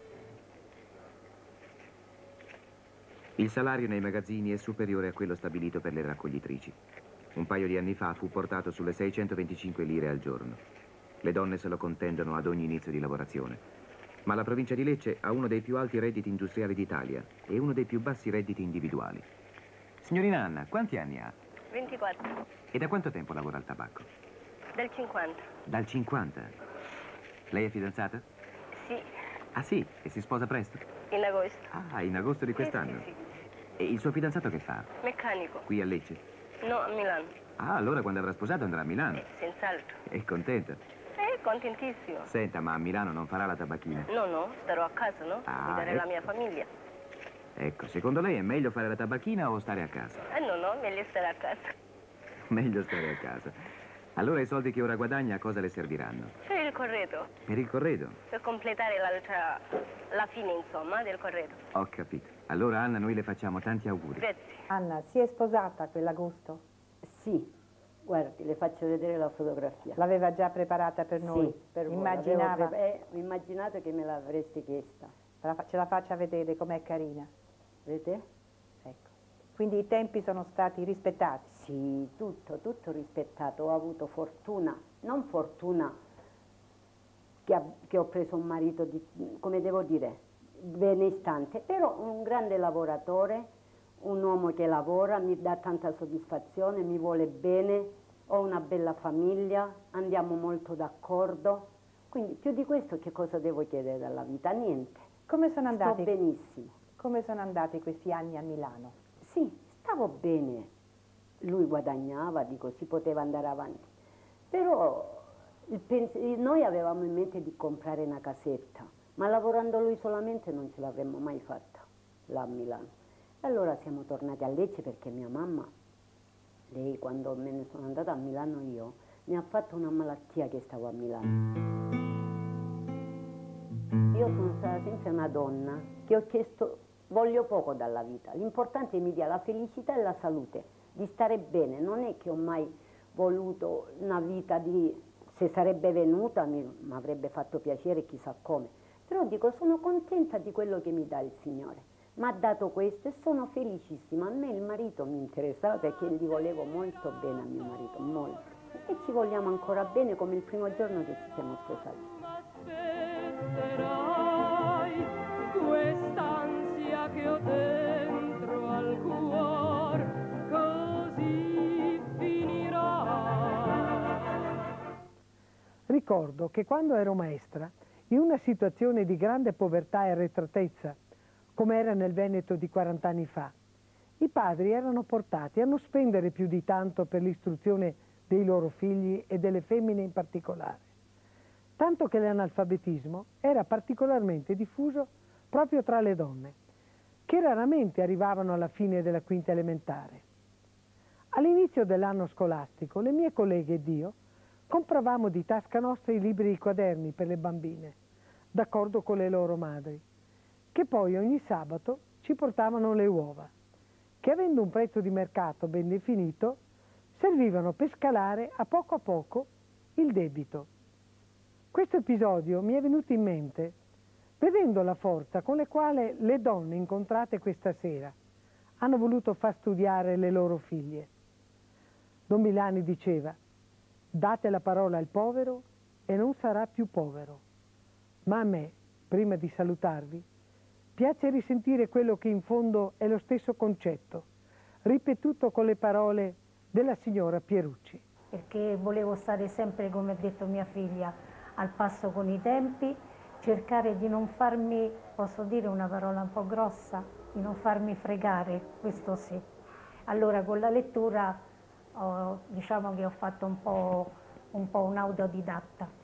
P: Il salario nei magazzini è superiore a quello stabilito per le raccoglitrici. Un paio di anni fa fu portato sulle 625 lire al giorno. Le donne se lo contendono ad ogni inizio di lavorazione. Ma la provincia di Lecce ha uno dei più alti redditi industriali d'Italia e uno dei più bassi redditi individuali. Signorina Anna, quanti anni ha?
J: 24.
P: E da quanto tempo lavora al tabacco?
J: Del 50.
P: Dal 50. Lei è fidanzata?
J: Sì.
P: Ah sì? E si sposa presto?
J: In agosto.
P: Ah, in agosto di quest'anno?
J: Sì.
P: E il suo fidanzato che fa?
J: Meccanico.
P: Qui a Lecce?
J: No, a Milano.
P: Ah, allora quando avrà sposato andrà a Milano?
J: Senz'altro.
P: È contenta?
J: Contentissimo.
P: Senta, ma a Milano non farà la tabacchina?
J: No, starò a casa, no?
P: Ah,
J: Vedere la mia famiglia.
P: Ecco, secondo lei è meglio fare la tabacchina o stare a casa?
J: No, meglio stare a casa.
P: Meglio stare a casa. Allora i soldi che ora guadagna a cosa le serviranno?
J: Per il corredo.
P: Per il corredo?
J: Per completare la fine, insomma, del corredo.
P: Ho capito. Allora, Anna, noi le facciamo tanti auguri.
J: Grazie.
Q: Anna, si è sposata quell'agosto?
D: Sì,
G: Guardi, le faccio vedere la fotografia.
Q: L'aveva già preparata per noi?
G: Sì, per voi.
Q: Immaginava?
G: Ho immaginato che me l'avreste chiesta.
Q: Ce la faccia vedere com'è carina.
G: Vedete?
Q: Ecco. Quindi i tempi sono stati rispettati?
G: Sì, tutto rispettato. Ho avuto fortuna, non fortuna che ho preso un marito, come devo dire, benestante, però un grande lavoratore, un uomo che lavora, mi dà tanta soddisfazione, mi vuole bene, ho una bella famiglia, andiamo molto d'accordo, quindi più di questo che cosa devo chiedere dalla vita? Niente.
Q: Come sono andati?
G: Sto benissimo.
Q: Come sono andati questi anni a Milano?
G: Sì, stavo bene, lui guadagnava, dico, si poteva andare avanti, però noi avevamo in mente di comprare una casetta, ma lavorando lui solamente non ce l'avremmo mai fatta là a Milano. E allora siamo tornati a Lecce perché mia mamma, lei quando me ne sono andata a Milano io, mi ha fatto una malattia che stavo a Milano. Io sono stata sempre una donna che ho chiesto, voglio poco dalla vita, l'importante è che mi dia la felicità e la salute, di stare bene, non è che ho mai voluto una vita di, se sarebbe venuta mi avrebbe fatto piacere chissà come, però dico sono contenta di quello che mi dà il Signore, mi ha dato questo e sono felicissima, a me il marito mi interessava perché gli volevo molto bene a mio marito, molto, e ci vogliamo ancora bene come il primo giorno che ci siamo sposati.
R: Aspetterai quest'ansia che ho dentro al cuor, così finirà.
L: Ricordo che quando ero maestra, in una situazione di grande povertà e arretratezza, come era nel Veneto di 40 anni fa, i padri erano portati a non spendere più di tanto per l'istruzione dei loro figli e delle femmine in particolare. Tanto che l'analfabetismo era particolarmente diffuso proprio tra le donne, che raramente arrivavano alla fine della quinta elementare. All'inizio dell'anno scolastico, le mie colleghe ed io compravamo di tasca nostra i libri e i quaderni per le bambine, d'accordo con le loro madri, che poi ogni sabato ci portavano le uova, che avendo un prezzo di mercato ben definito, servivano per scalare a poco il debito. Questo episodio mi è venuto in mente vedendo la forza con la quale le donne incontrate questa sera hanno voluto far studiare le loro figlie. Don Milani diceva: date la parola al povero e non sarà più povero. Ma a me, prima di salutarvi, piace risentire quello che in fondo è lo stesso concetto, ripetuto con le parole della signora Pierucci.
A: Perché volevo stare sempre, come ha detto mia figlia, al passo con i tempi, cercare di non farmi, posso dire una parola un po' grossa, di non farmi fregare, questo sì. Allora con la lettura diciamo che ho fatto un po' un autodidatta.